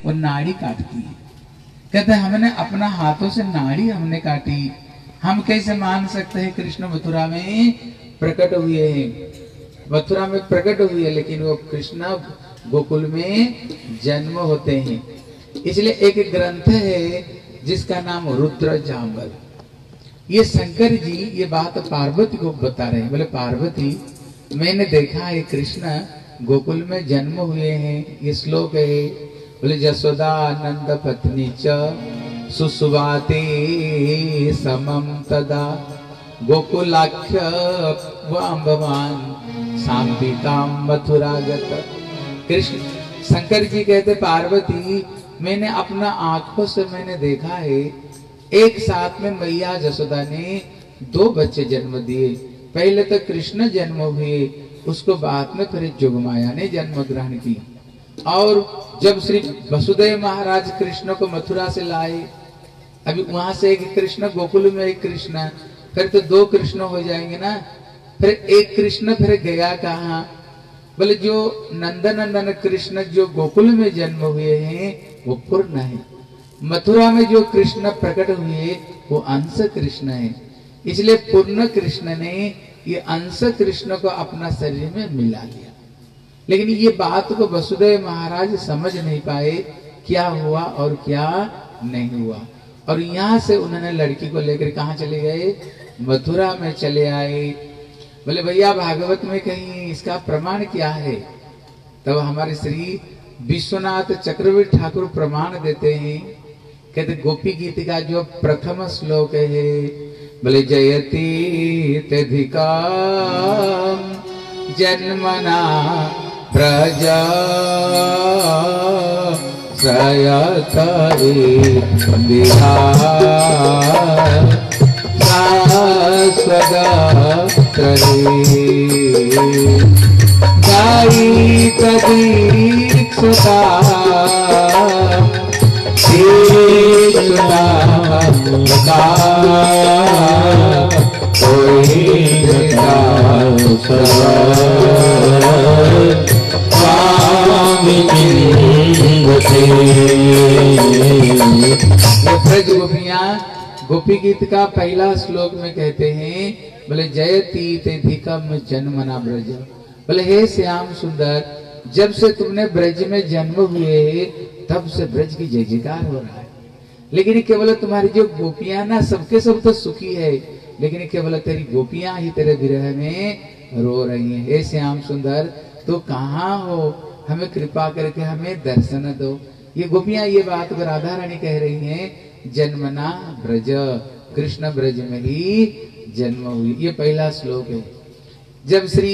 वो नाड़ी काटती है। कहते हमने अपना हाथों से नाड़ी हमने काटी, हम कैसे मान सकते हैं कृष्ण मथुरा में प्रकट हुए हैं? मथुरा में प्रकट हुए है, लेकिन वो कृष्ण गोकुल में जन्म होते हैं। इसलिए एक ग्रंथ है जिसका नाम रुद्र जाम्बल। ये शंकर जी ये बात पार्वती को बता रहे हैं। बोले पार्वती, मैंने देखा है कृष्ण गोकुल में जन्म हुए हैं। ये श्लोक है। बोले जसोदा नंद पत्नी च सुसुवाते समम तदा गोकुलाख्य वाम्बवान सांबिकाम मथुरागत। कृष्ण शंकर जी कहते पार्वती, मैंने अपना आंखों से मैंने देखा है एक साथ में मैया जसोदा ने 2 बच्चे जन्म दिए। पहले तो कृष्ण जन्म हुए, उसको बाद में फिर जोगमाया ने जन्म ग्रहण की। और जब श्री वसुदेव महाराज कृष्ण को मथुरा से लाए, अभी वहां से एक कृष्ण, गोकुल में एक कृष्ण, फिर तो 2 कृष्ण हो जाएंगे ना। फिर एक कृष्ण फिर गया कहाँ? बोले जो नंदनंदन कृष्ण जो गोकुल में जन्म हुए हैं वो पूर्ण है। मथुरा में जो कृष्ण प्रकट हुए वो अंश कृष्ण है। इसलिए पूर्ण कृष्ण ने ये अंश कृष्ण को अपना शरीर में मिला लिया। लेकिन ये बात को वसुदेव महाराज समझ नहीं पाए, क्या हुआ और क्या नहीं हुआ। और यहाँ से उन्होंने लड़की को लेकर कहाँ चले गए? मथुरा में चले आए। बोले भैया भागवत में कहीं इसका प्रमाण क्या है? तब हमारे श्री विश्वनाथ चक्रवर्ती ठाकुर प्रमाण देते हैं। कहते गोपी गीत का जो प्रथम श्लोक है, बोले जयति तधिका जन्मना प्रजा सयतरे बिहार गाई तदीक्षता गोपी गीत का पहला श्लोक में कहते हैं, बोले जयति तेधिकम जन्मना ब्रज। बोले हे श्याम सुंदर, जब से तुमने ब्रज में जन्म हुए तब से ब्रज की जय जयकार हो रहा है। लेकिन केवल तुम्हारी जो गोपियां ना सबके सब तो सुखी है, लेकिन केवल तेरी गोपियां ही तेरे विरह में रो रही हैं। हे श्याम सुंदर, तो कहाँ हो? हमें कृपा करके हमें दर्शन दो। ये गोपियां ये बात को राधा रानी कह रही हैं, जन्मना ब्रज, कृष्ण ब्रज में ही जन्म हुई। ये पहला श्लोक है। जब श्री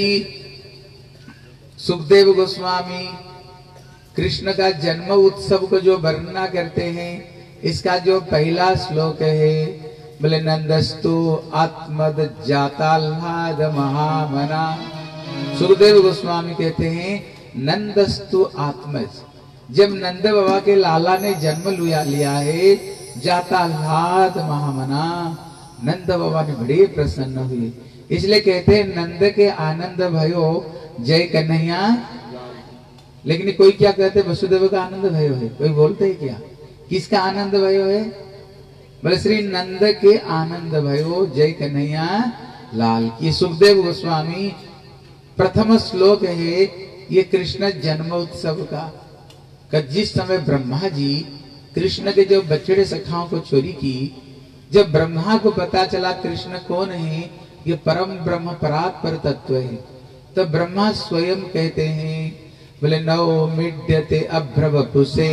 सुखदेव गोस्वामी कृष्ण का जन्म उत्सव को जो वर्णना करते हैं, इसका जो पहला श्लोक है, बोले नंदस्तु आत्मद जाताल्हाद महामना। सुखदेव गोस्वामी कहते हैं नंदस्तु आत्मज, जब नंद बाबा के लाला ने जन्म लिया है, जाताल्हाद महामना, नंद बाबा ने बड़े प्रसन्न हुए। इसलिए कहते हैं नंद के आनंद भयो जय कन्हैया। लेकिन कोई क्या कहते वसुदेव का आनंद भयो है, कोई बोलते है क्या? किसका आनंद भयो है? बोले श्री नंद के आनंद भयो जय कन्हैया लाल। ये सुखदेव गोस्वामी प्रथम श्लोक है ये कृष्ण जन्म उत्सव का। जिस समय ब्रह्मा जी कृष्ण के जो बछड़े सखाओं को चोरी की, जब ब्रह्मा को पता चला कृष्ण कौन है, ये परम ब्रह्म परात्पर तत्व है, तो ब्रह्मा स्वयं कहते हैं, बोले नौ मिड्यते अभ्रवपुषे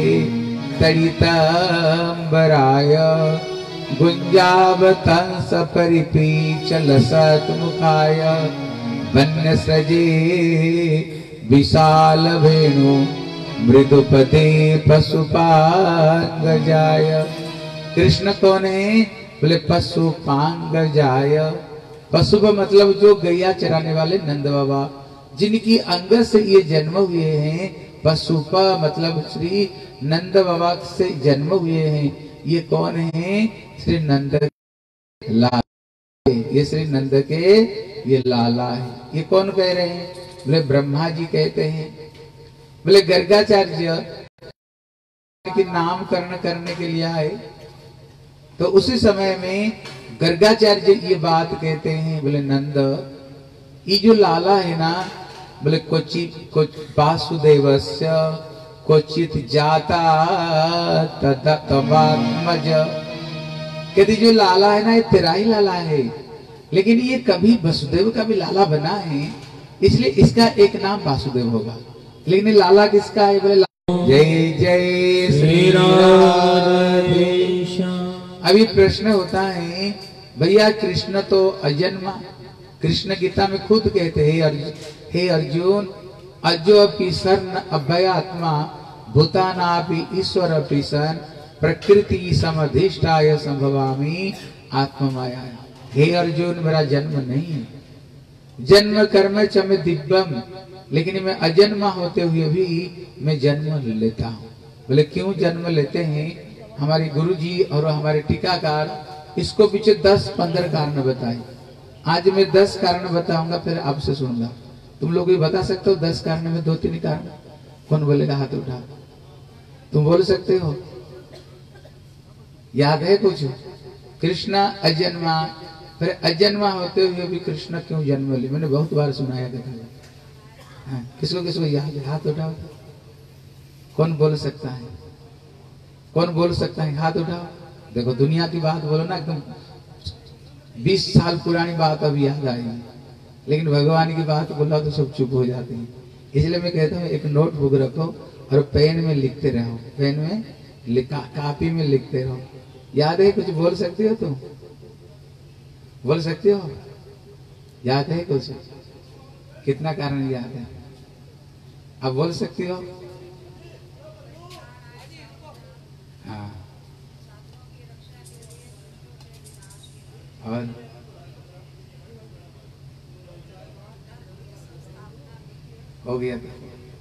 तड़ितंबराय गुंजावतंस परिपीचल सतमुखाय वन्यसृजे विशाल वेणु मृदुपते पशुपांगजाय। कृष्ण कौन है? बोले पशुपांगजाय। पशुप मतलब जो गैया चराने वाले नंद बाबा, जिनकी अंग से ये जन्म हुए हैं। पशुप मतलब श्री नंद बाबा से जन्म हुए हैं। ये कौन है? श्री नंद लाला। ये श्री नंद के ये लाला है। ये कौन कह रहे हैं? बोले ब्रह्मा जी कहते हैं। बोले गर्गाचार्य की नामकरण करने के लिए आए। तो उसी समय में गर्गाचार्य ये बात कहते हैं, बोले नंद ये जो लाला है ना, बोले कुछ वासुदेवस्य क्वचित जाता तदात्मज, कहते जो लाला है ना ये तेरा ही लाला है, लेकिन ये कभी वसुदेव का भी लाला बना है, इसलिए इसका एक नाम वासुदेव होगा। लेकिन ये लाला किसका है? बोले जय जय श्री राधे। अभी प्रश्न होता है, भैया कृष्ण तो अजन्मा, कृष्ण गीता में खुद कहते हैं हे अर्जुन अजो अपि सर्न अभयात्मा भूतानापि ईश्वर अपि सन प्रकृति समधिष्ठाय संभवामि आत्ममाया। हे अर्जुन मेरा जन्म नहीं है, जन्म कर्म च में दिव्यम, लेकिन मैं अजन्मा होते हुए भी मैं जन्म लेता हूँ। बोले क्यों जन्म लेते हैं? हमारे गुरुजी और हमारे टीकाकार इसको पीछे 10-15 कारण बताए। आज मैं 10 कारण बताऊंगा, फिर आपसे सुनूंगा। तुम लोग ये बता सकते हो 10 कारण में 2-3 कारण? कौन बोलेगा? हाथ उठा। तुम बोल सकते हो? याद है कुछ? कृष्ण अजन्मा, फिर अजन्मा होते हुए भी कृष्ण क्यों जन्म ले? मैंने बहुत बार सुनाया था। हाँ, किसको याद है? हाथ उठाओ। कौन बोल सकता है? कौन बोल सकता है? हाथ उठाओ। देखो दुनिया की बात बोलो ना, एकदम 20 साल पुरानी बात अभी याद आई, लेकिन भगवान की बात बोला तो सब चुप हो जाते हैं। इसलिए मैं कहता हूँ एक नोटबुक रखो और पेन में लिखते रहो, पेन में कापी में लिखते रहो। याद है कुछ? बोल सकते हो तुम? बोल सकते हो? याद है कुछ? कितना कारण याद है? अब बोल सकती हो? हाँ, और हो गया था।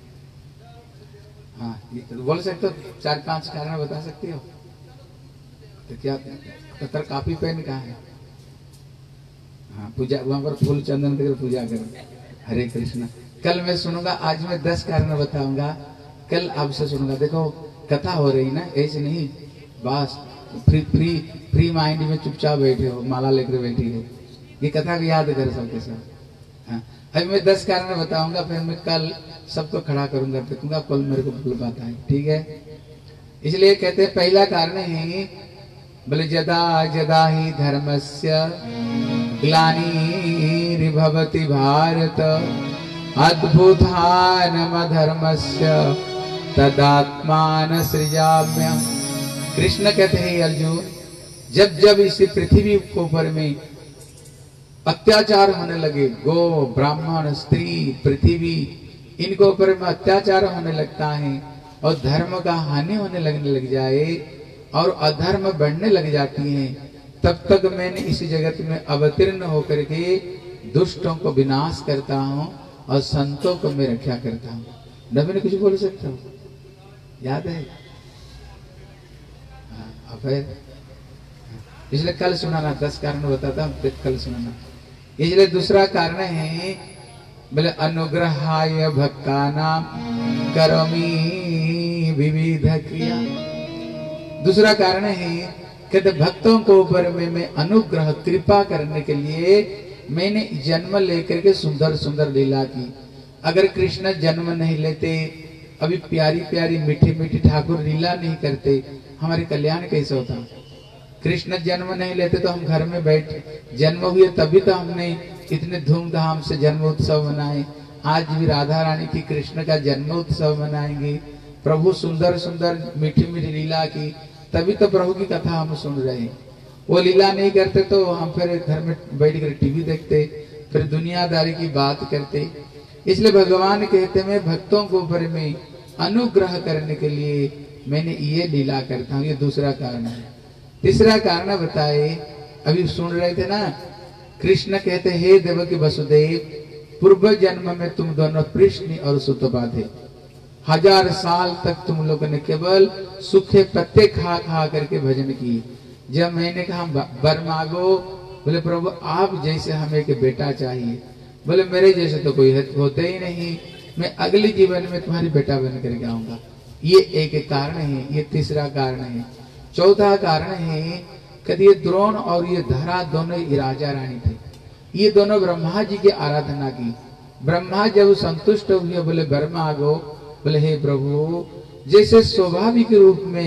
हाँ, तो बोल सकते हो? 4-5 कारण बता सकती हो? तो क्या तेरा कापी पेन कहाँ है? हाँ, पूजा वहां पर फूल चंदन देकर पूजा करो। हरे कृष्ण। कल मैं सुनूंगा, आज मैं 10 कारण बताऊंगा, कल आपसे सुनूंगा। देखो कथा हो रही ना, ऐसे नहीं बस फ्री माइंड में चुपचाप बैठे हो, माला लेकर बैठी हो, ये कथा को याद कर सबके सब। हाँ, अभी मैं 10 कारण बताऊंगा, फिर मैं कल सबको खड़ा करूंगा, देखूंगा कल मेरे को भूल पाता है। ठीक है? इसलिए कहते हैं पहला कारण है, बोले जदा जदा ही धर्मस्य ग्लानिर्भवति भारत अद्भुतानम धर्मस्य तदात्मान सृजाम्यहम्। कृष्ण कहते हैं अर्जुन, जब जब इसी पृथ्वी के ऊपर में अत्याचार होने लगे, गो ब्राह्मण स्त्री पृथ्वी इनके ऊपर में अत्याचार होने लगता है और धर्म का हानि होने लगने लग जाए और अधर्म बढ़ने लग जाती है, तब तक मैंने इस जगत में अवतीर्ण होकर के दुष्टों को विनाश करता हूँ और संतों को मैं रक्षा करता हूँ। नबी ने कुछ बोल सकता हूँ? याद है? हाँ, फिर इसलिए कल सुनाना, 10 कारण बताता हूँ, फिर कल सुनाना। इसलिए दूसरा कारण है, बोले अनुग्रहाय भक्तानां करोमि विविध क्रिया। दूसरा कारण है, कहते भक्तों को ऊपर में मैं अनुग्रह कृपा करने के लिए मैंने जन्म लेकर के सुंदर सुंदर लीला की। अगर कृष्ण जन्म नहीं लेते, अभी प्यारी प्यारी मीठी मीठी ठाकुर लीला नहीं करते, हमारे कल्याण कैसे होता? कृष्ण जन्म नहीं लेते तो हम घर में बैठ, जन्म हुए तभी तो हमने इतने धूमधाम से जन्म उत्सव मनाए। आज भी राधा रानी की कृष्ण का जन्म उत्सव मनाएंगे, प्रभु सुंदर सुंदर मीठी मीठी लीला की, तभी तो प्रभु की कथा हम सुन रहे हैं। वो लीला नहीं करते तो हम फिर घर में बैठ कर टीवी देखते, फिर दुनियादारी की बात करते। इसलिए भगवान कहते मैं भक्तों को ऊपर में अनुग्रह करने के लिए मैंने ये लीला करता हूँ। ये दूसरा कारण है। तीसरा कारण बताए, अभी सुन रहे थे ना, कृष्ण कहते हे देवकी वसुदेव, पूर्व जन्म में तुम दोनों कृष्ण और सुतपा थे। 1000 साल तक तुम लोगों ने केवल सूखे पत्ते खा खा करके भजन किए। जब मैंने कहा वर मांगो, बोले प्रभु आप जैसे हमें एक बेटा चाहिए। बोले मेरे जैसे तो कोई होते ही नहीं, मैं अगले जीवन में तुम्हारी बेटा बन करके आऊंगा। ये एक कारण है, ये तीसरा कारण है। चौथा कारण है कभी ये द्रोण और ये धरा दोनों राजा रानी थे। ये दोनों ब्रह्मा जी की आराधना की। ब्रह्मा जब संतुष्ट हुए बोले वर मांगो, बोले हे प्रभु, जैसे स्वाभाविक रूप में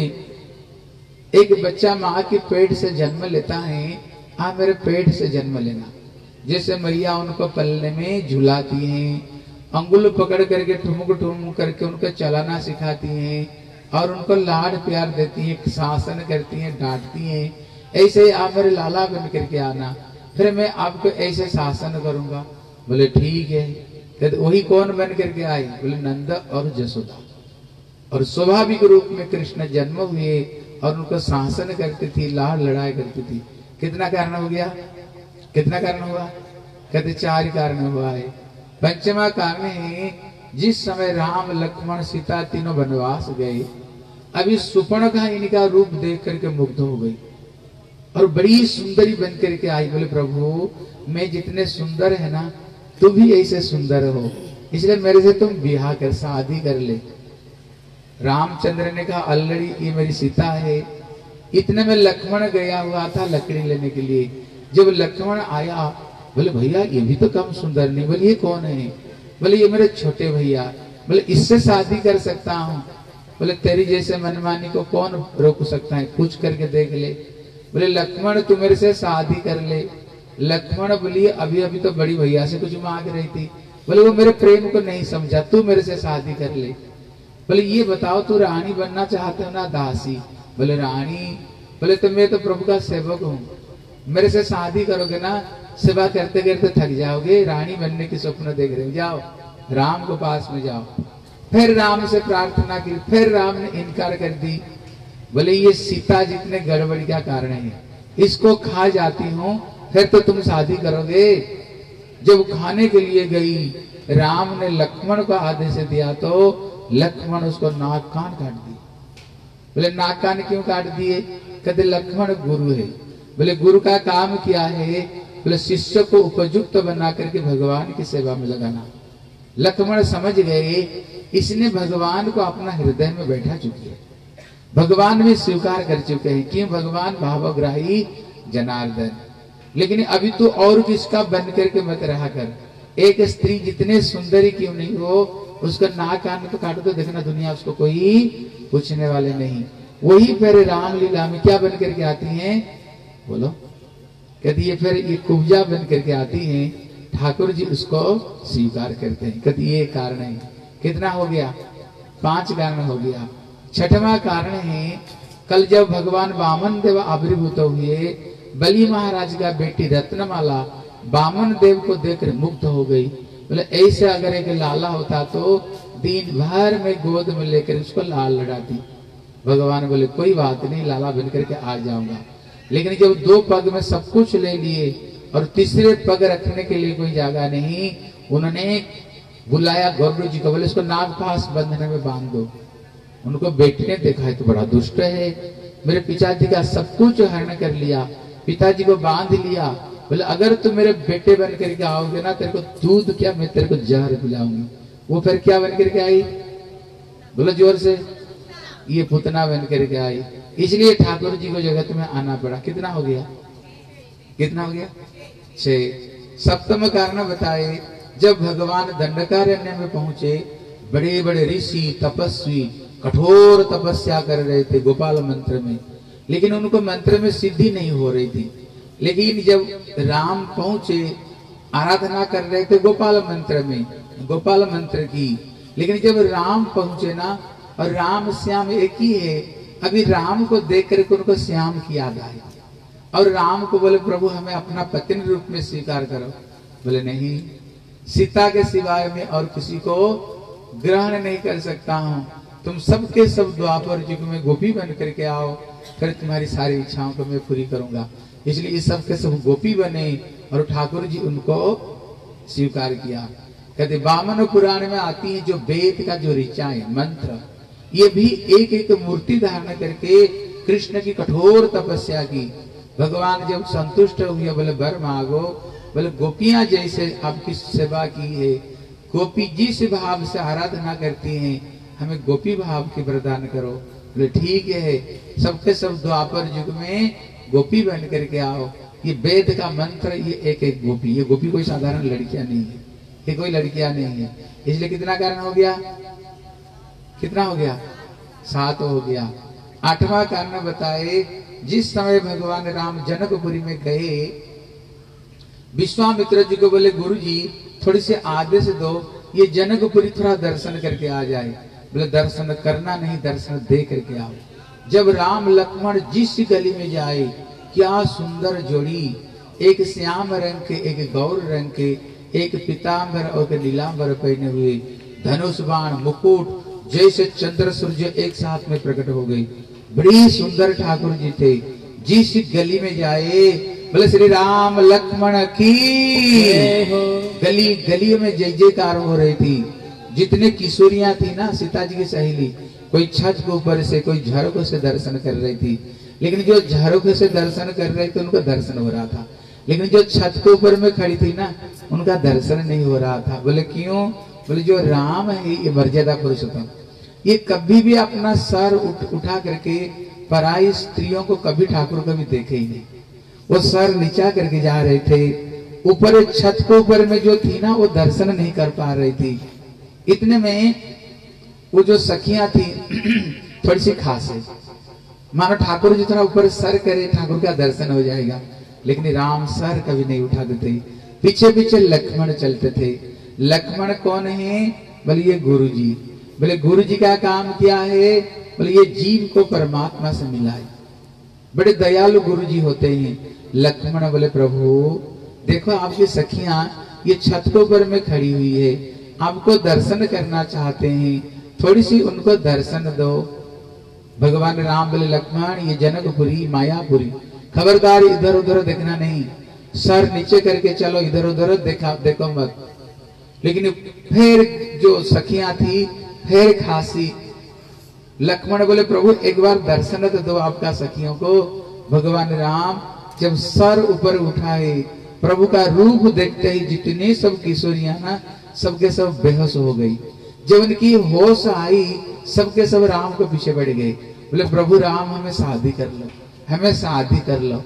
एक बच्चा माँ के पेट से जन्म लेता है, आप मेरे पेट से जन्म लेना। जैसे मैया उनको पल्ले में झुलाती हैं, अंगुल पकड़ करके ठुमुक ठुमुक करके उनको चलाना सिखाती हैं और उनको लाड प्यार देती हैं, शासन करती हैं, डांटती हैं, ऐसे ही आप मेरे लाला बन करके आना, फिर मैं आपको ऐसे शासन करूंगा। बोले ठीक है। कहते वही कौन बन करके आए? बोले नंद और जसोदा। और स्वाभाविक रूप में कृष्ण जन्म हुए और उनको शासन करती थी, लाड़ लड़ाई करती थी। कितना कारण हो गया? कितना कारण हुआ? कहते 4 कारण हुआ है। पंचमा कारण है जिस समय राम लक्ष्मण सीता तीनों वनवास गए, अभी सुपर्णखा इनका रूप देख करके मुग्ध हो गई और बड़ी सुंदरी बन करके आई। बोले प्रभु, मैं जितने सुंदर है ना, तू भी ऐसे सुंदर हो, इसलिए मेरे से तुम ब्याह कर, शादी कर ले। रामचंद्र ने कहा ऑलरेडी ये मेरी सीता है। इतने में लक्ष्मण गया हुआ था लकड़ी लेने के लिए। जब लक्ष्मण आया, बोले भैया ये भी तो कम सुंदर नहीं। बोले ये कौन है? बोले ये मेरे छोटे भैया। बोले इससे शादी कर सकता हूँ। बोले तेरी जैसे मनमानी को कौन रोक सकता है, कुछ करके देख ले। बोले लक्ष्मण तू मेरे से शादी कर ले। लक्ष्मण बोलिए अभी अभी तो बड़ी भैया से कुछ मांग रही थी। बोले वो मेरे प्रेम को नहीं समझा, तू मेरे से शादी कर ले। बोले ये बताओ तू रानी बनना चाहते हो ना दासी? बोले रानी। बोले तो मैं तो प्रभु का सेवक हूँ, मेरे से शादी करोगे ना, सेवा करते करते थक जाओगे, रानी बनने की स्वप्न देख रहे हो, जाओ राम को पास में जाओ। फिर राम से प्रार्थना की, फिर राम ने इनकार कर दी। बोले ये सीता जितने गड़बड़ क्या कारण है, इसको खा जाती हूँ फिर तो तुम शादी करोगे। जब खाने के लिए गई, राम ने लक्ष्मण को आदेश दिया तो लक्ष्मण उसको नाक कान काट दिए। बोले नाक कान क्यों काट दिए? कहते लक्ष्मण गुरु है। बोले गुरु का काम क्या है? बोले शिष्य को उपयुक्त बना करके भगवान की सेवा में लगाना। लक्ष्मण समझ गए इसने भगवान को अपना हृदय में बैठा चुकी है, भगवान भी स्वीकार कर चुके हैं। क्यों? भगवान भावग्राही जनार्दन। लेकिन अभी तो और किसका बन करके मत रहा कर। एक स्त्री जितने सुंदरी क्यों नहीं हो, उसका नाक कान तो काट दो, देखना दुनिया उसको कोई पूछने वाले नहीं। वही फिर रामलीला में क्या बन करके आती हैं? बोलो। कहती है फिर ये कुब्जा बन करके आती हैं, ठाकुर जी उसको स्वीकार करते हैं। कहती ये कारण है। कितना हो गया? 5 कारण हो गया। छठवां कारण है कल जब भगवान वामन देव आविर्भूत हुए, बलि महाराज का बेटी रत्नमाला वामन देव को देखकर मुग्ध हो गई। बोले ऐसे अगर एक लाला होता तो दिन भर में गोद में लेकर उसको लाल लड़ाती। भगवान बोले कोई बात नहीं, लाला बन करके आ जाऊंगा। लेकिन जब 2 पग में सब कुछ ले लिए और तीसरे पग रखने के लिए कोई जगह नहीं, उन्होंने बुलाया गौरव जी को। बोले इसको नाग पास बंधने में बांध दो। उनको बेटे ने देखा है तो बड़ा दुष्ट है, मेरे पिताजी का सब कुछ हरण कर लिया, पिताजी को बांध लिया। बोले अगर तुम मेरे बेटे बन करके आओगे ना, तेरे को दूध क्या, मैं तेरे को जहर पिलाऊंगी। वो फिर क्या बन करके आई? बोलो जोर से। ये पुतना बन करके आई। इसलिए ठाकुर जी को जगत में आना पड़ा। कितना हो गया? कितना हो गया? 6। सप्तम कारण बताए, जब भगवान दंडकारण्य में पहुंचे, बड़े बड़े ऋषि तपस्वी कठोर तपस्या कर रहे थे गोपाल मंत्र में, लेकिन उनको मंत्र में सिद्धि नहीं हो रही थी। लेकिन जब राम पहुंचे, आराधना कर रहे थे गोपाल मंत्र में, गोपाल मंत्र की। लेकिन जब राम पहुंचे ना, और राम श्याम एक ही है, अभी राम को देख करके उनको श्याम की याद आई और राम को बोले प्रभु हमें अपना पत्नी रूप में स्वीकार करो। बोले नहीं, सीता के सिवाय में और किसी को ग्रहण नहीं कर सकता हूँ। तुम सबके सब द्वापर युग में गोपी बन करके आओ, फिर तुम्हारी सारी इच्छाओं को मैं पूरी करूंगा। इसलिए इस सब के सब गोपी बने और ठाकुर जी उनको स्वीकार किया। कहते वामन पुराण में आती है जो वेद का जो ऋचा है मंत्र, ये भी एक एक मूर्ति धारण करके कृष्ण की कठोर तपस्या की। भगवान जब संतुष्ट हुए, बोले वर मांगो। बोले गोपियां जैसे आपकी सेवा की है, गोपी जिस भाव से आराधना करती हैं, हमें गोपी भाव की वरदान करो। बोले ठीक है, सबके सब द्वापर युग में गोपी बन करके आओ। ये वेद का मंत्र, ये एक एक गोपी, ये गोपी कोई साधारण लड़कियां नहीं है, ये कोई लड़कियां नहीं है। इसलिए कितना कारण हो गया, कितना हो गया, 7 हो गया। 8वां कारण बताए, जिस समय भगवान राम जनकपुरी में गए, विश्वामित्र जी को बोले गुरु जी थोड़ी सी आदेश दो, ये जनकपुरी थोड़ा दर्शन करके आ जाए। बोले दर्शन करना नहीं, दर्शन दे करके आओ। जब राम लक्ष्मण जिस गली में जाए, क्या सुंदर जोड़ी, एक श्याम रंग के, एक गौर रंग के, एक पीतांबर और एक नीलांबर पहने हुए, धनुष बाण मुकुट जैसे चंद्र सूर्य एक साथ में प्रकट हो गई। बड़ी सुंदर ठाकुर जी थे। जिस गली में जाए, बोले श्री राम लक्ष्मण की। गली गलियों में जय जयकार हो रही थी। जितने किशोरियां थी ना, सीता जी की सहेली, कोई छत के ऊपर से, कोई झरोखे से दर्शन कर रही थी। लेकिन जो झरोखे से दर्शन कर रहे थे उनका दर्शन हो रहा था, लेकिन जो छत के ऊपर में खड़ी थी ना, उनका दर्शन नहीं हो रहा था। बोले क्यों? बोले जो राम है ये मर्यादा पुरुषोत्तम, ये कभी भी अपना सर उठा करके पराई स्त्रियों को कभी ठाकुर कभी देखे ही नहीं। वो सर नीचा करके जा रहे थे। ऊपर छत के ऊपर में जो थी ना, वो दर्शन नहीं कर पा रही थी। इतने में वो जो सखियां थी थोड़ी सी खास है, मानो ठाकुर जितना ऊपर सर करे ठाकुर का दर्शन हो जाएगा, लेकिन राम सर कभी नहीं उठाते थे। पीछे पीछे लक्ष्मण चलते थे। लक्ष्मण कौन है? बोले ये गुरु जी। बोले गुरु जी का काम क्या है? बोले ये जीव को परमात्मा से मिलाए। बड़े दयालु गुरु जी होते हैं। लक्ष्मण बोले प्रभु देखो आपकी सखियां ये छत के ऊपर में खड़ी हुई है, आपको दर्शन करना चाहते हैं, थोड़ी सी उनको दर्शन दो। भगवान राम बोले लक्ष्मण ये जनकपुरी मायापुरी, खबरदार इधर उधर देखना नहीं, सर नीचे करके चलो, इधर उधर देखो मत। लेकिन फिर जो सखियां थी फिर खासी। लक्ष्मण बोले प्रभु एक बार दर्शन तो दो आपका सखियों को। भगवान राम जब सर ऊपर उठाए, प्रभु का रूप देखते ही जितने सब किशोरियां ना, सबके सब बेहोश हो गई। जब उनकी होश आई, सबके सब राम को पीछे बढ़ गए। बोले प्रभु राम हमें शादी कर लो, हमें शादी कर लो।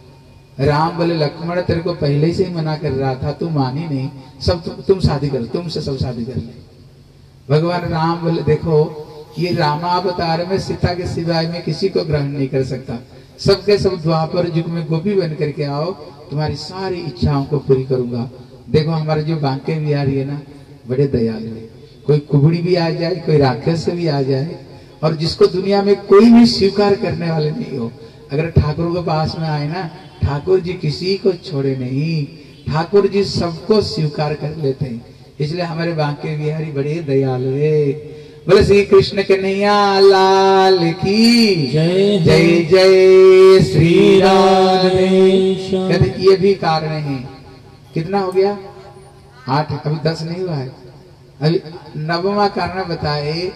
राम बोले लक्ष्मण तेरे को पहले से ही मना कर रहा था, तू मानी नहीं, सब तुम शादी करो, तुमसे सब शादी कर ले। भगवान राम बोले देखो ये रामावतार में सीता के सिवाय में किसी को ग्रहण नहीं कर सकता। सबके सब द्वापर युग में गोपी बन करके आओ, तुम्हारी सारी इच्छाओं को पूरी करूंगा। देखो हमारे जो बांके बिहारी है ना, बड़े दयालु है। कोई कुबड़ी भी आ जाए, कोई राक्षस भी आ जाए, और जिसको दुनिया में कोई भी स्वीकार करने वाले नहीं हो, अगर ठाकुर के पास में आए ना, ठाकुर जी किसी को छोड़े नहीं, ठाकुर जी सबको स्वीकार कर लेते हैं। इसलिए हमारे बांके बिहारी बड़े दयालु है। बोले श्री कृष्ण कन्हैया लाल की जय। जय जय श्री राधे। कहते ये भी कारण है। कितना हो गया? 8, अभी 10 नहीं हुआ है। अभी 9वां कारण बताए।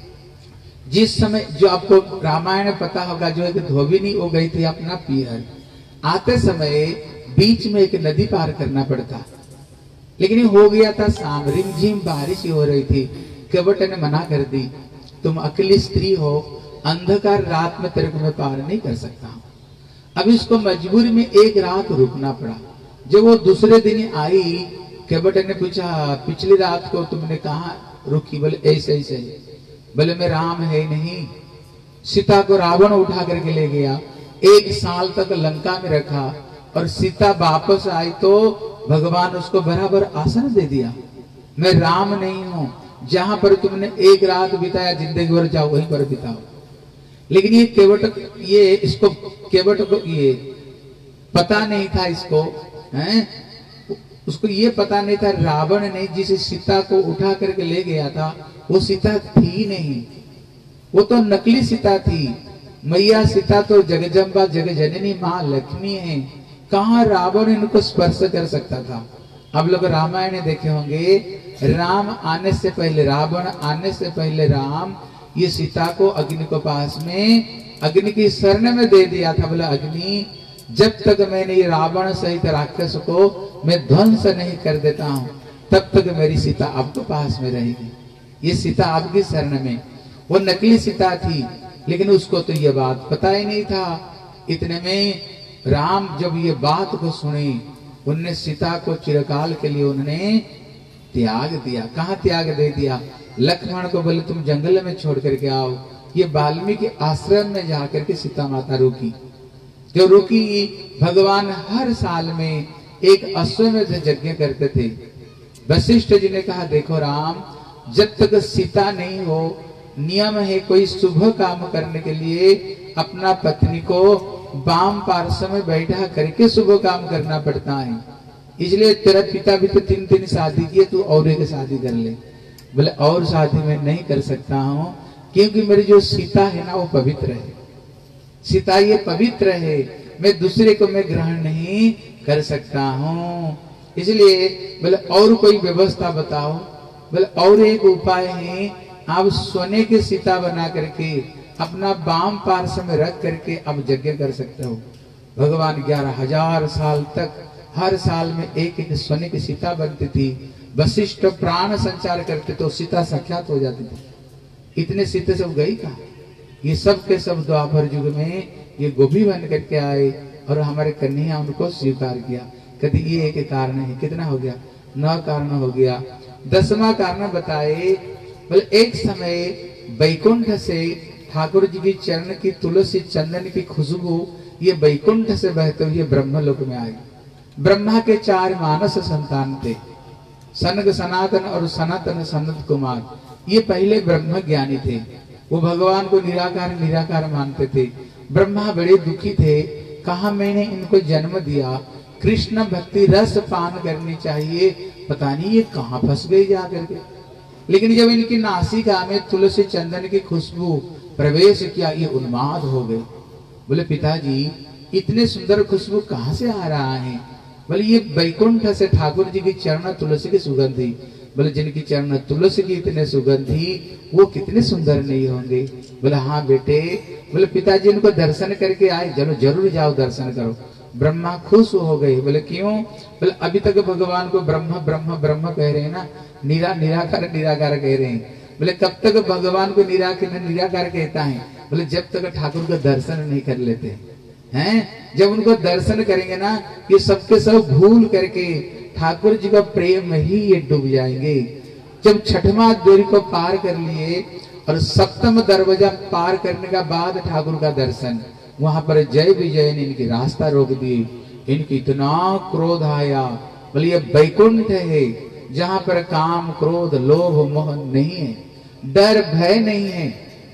जिस समय जो आपको रामायण पता होगा, जो एक धोबिनी हो गई थी अपना पीहर, आते समय बीच में एक नदी पार करना पड़ता, लेकिन हो गया था शाम, रिमझिम बारिश हो रही थी। केवट ने मना कर दी, तुम अकेली स्त्री हो, अंधकार रात में तेरे को मैं पार नहीं कर सकता। अब इसको मजबूरी में एक रात रुकना पड़ा। जब वो दूसरे दिन आई, केवट ने पूछा पिछली रात को तुमने कहाँ रुकी? बोले ऐसे ऐसे। बोले मैं राम है नहीं, सीता को रावण उठा करके ले गया, 1 साल तक लंका में रखा, और सीता वापस आई तो भगवान उसको बराबर आसन दे दिया। मैं राम नहीं हूं, जहां पर तुमने 1 रात बिताया जिंदगी भर जाओ वहीं पर बिताओ। लेकिन ये केवट को ये पता नहीं था, इसको उसको ये पता नहीं था रावण ने जिस सीता को उठा करके ले गया था वो सीता थी नहीं, वो तो नकली सीता थी। मैया सीता तो जगजम्बा जगजननी माँ लक्ष्मी है, कहाँ रावण इनको स्पर्श कर सकता था। अब लोग रामायण देखे होंगे, राम आने से पहले, रावण आने से पहले राम ये सीता को अग्नि को पास में अग्नि की शरण में दे दिया था। बोला अग्नि जब तक मैंने ये रावण सहित राक्षस को मैं ध्वंस नहीं कर देता हूं, तब तक मेरी सीता आपके पास में रहेगी। ये सीता आपकी शरण में वो नकली सीता थी, लेकिन उसको तो ये बात पता ही नहीं था। इतने में राम जब ये बात को सुने, उनने सीता को चिरकाल के लिए उन्होंने त्याग दिया। कहाँ त्याग दे दिया? लक्ष्मण को बोले तुम जंगल में छोड़ करके आओ। ये वाल्मीकि आश्रम में जाकर के सीता माता रुकी। जो रुकी, भगवान हर साल में एक अश्वमेध यज्ञ करते थे। वशिष्ठ जी ने कहा देखो राम, जब तक सीता नहीं हो, नियम है कोई शुभ काम करने के लिए अपना पत्नी को वाम पार्श्व में बैठा करके शुभ काम करना पड़ता है। इसलिए तेरा पिता भी तो 3 शादी किए, तू और एक शादी कर ले। बोले और शादी मैं नहीं कर सकता हूँ, क्योंकि मेरी जो सीता है ना वो पवित्र है। सीता ये पवित्र है, मैं दूसरे को मैं ग्रहण नहीं कर सकता हूँ। इसलिए बोले और कोई व्यवस्था बताओ। बोले और एक उपाय है, आप सोने की सीता बना करके अपना वाम पार्श्व में रख करके आप यज्ञ कर सकते हो। भगवान 11,000 साल तक हर साल में एक एक सोने की सीता बनती थी। वशिष्ठ प्राण संचार करते तो सीता साक्षात हो जाती थी। इतने सीते सब गई कहा? ये सब के सब द्वापर युग में ये गोभी बन करके आए और हमारे कन्हैया उनको स्वीकार किया। कहते ये एक कारण है। कितना हो गया? 9 कारण हो गया। 10वां कारण बताए। बोले एक समय वैकुंठ से ठाकुर जी की चरण की तुलसी चंदन की खुशबू ये वैकुंठ से बहते हुए ब्रह्मलोक में आई। ब्रह्मा के 4 मानस संतान थे, सनक सनातन और सनातन सनत कुमार। ये पहले ब्रह्म ज्ञानी थे। वो भगवान को निराकार निराकार मानते थे। ब्रह्मा बड़े दुखी थे, कहा मैंने इनको जन्म दिया, कृष्ण भक्ति रस पान करनी चाहिए, पता नहीं ये कहाँ फंस गई जाकर के। लेकिन जब इनकी नासिका में तुलसी चंदन की खुशबू प्रवेश किया, ये उन्माद हो गए। बोले पिताजी इतने सुंदर खुशबू कहाँ से आ रहा है? बोले ये वैकुंठ से ठाकुर जी की चरण तुलसी की सुगंधी। बोले जिनकी चरण तुलसी की इतने सुगंधी वो कितने सुंदर नहीं होंगे? बोले हाँ बेटे। बोले पिताजी इनको दर्शन करके आए, चलो जरूर जाओ दर्शन करो। ब्रह्मा खुश हो गए। बोले क्यों? बोले अभी तक भगवान को ब्रह्म ब्रह्म ब्रह्म कह रहे हैं ना, निराकार निराकार कह रहे हैं। बोले कब तक भगवान को निराकार कहता है? बोले जब तक ठाकुर का दर्शन नहीं कर लेते हैं। जब उनको दर्शन करेंगे ना, ये सबके सब भूल करके ठाकुर जी का प्रेम ही ये डूब जाएंगे। जब 6वां द्वार को पार कर लिए और 7वां दरवाजा पार करने का बाद ठाकुर का दर्शन, वहां पर जय विजय ने इनकी रास्ता रोक दी। इनकी इतना क्रोध आया। बोले ये वैकुंठ है जहां पर काम क्रोध लोभ मोह नहीं है, डर भय नहीं है,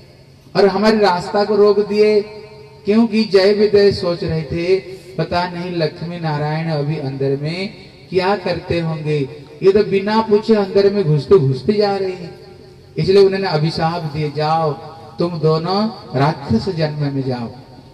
और हमारे रास्ता को रोक दिए। क्योंकि जय विजय सोच रहे थे पता नहीं लक्ष्मी नारायण अभी अंदर में क्या करते होंगे, ये तो बिना पूछे अंदर में घुसते घुसते जा रहे हैं। इसलिए उन्होंने अभिशाप दिए, जाओ तुम दोनों राक्षस जन्म में जाओ।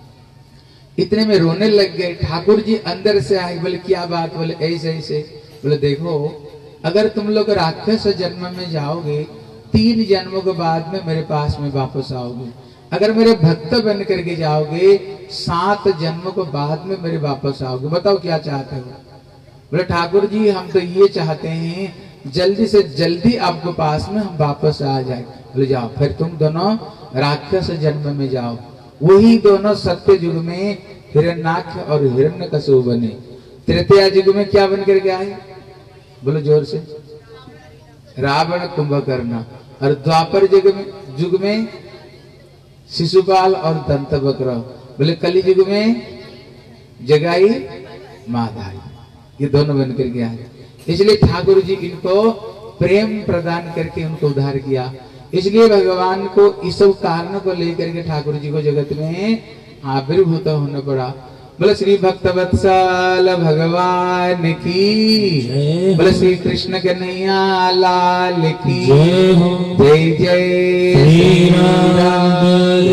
इतने में रोने लग गए। ठाकुर जी अंदर से आए। बोले क्या बात? बोले ऐसे ऐसे। बोले देखो अगर तुम लोग राक्षस जन्म में जाओगे, 3 जन्मों के बाद में मेरे पास में वापस आओगे। अगर मेरे भक्त बन करके जाओगे, 7 जन्मों के बाद में मेरे वापस आओगे। बताओ क्या चाहते हो? बोले ठाकुर जी हम तो ये चाहते हैं जल्दी से जल्दी आपके पास में हम वापस आ जाए। बोले जाओ फिर तुम दोनों राक्षस जन्म में जाओ। वही दोनों सत्य युग में हिरण्याक्ष और हिरण्यकशिपु बने। त्रेता युग में क्या बन करके आए? बोलो जोर से। रावण कुंभकर्ण। और द्वापर युग में शिशुपाल और दंतवक्र। बोले कली युग में जगाई माधाई। ये दोनों बन करके आए। इसलिए ठाकुर जी इनको प्रेम प्रदान करके उनको उद्धार किया। इसलिए भगवान को इस सब कारणों को लेकर के ठाकुर जी को जगत में आविर्भूत होना पड़ा। बोले श्री भक्त वत्सल भगवान की, बोले श्री कृष्ण कन्हैया लाल की जय जय श्री राम।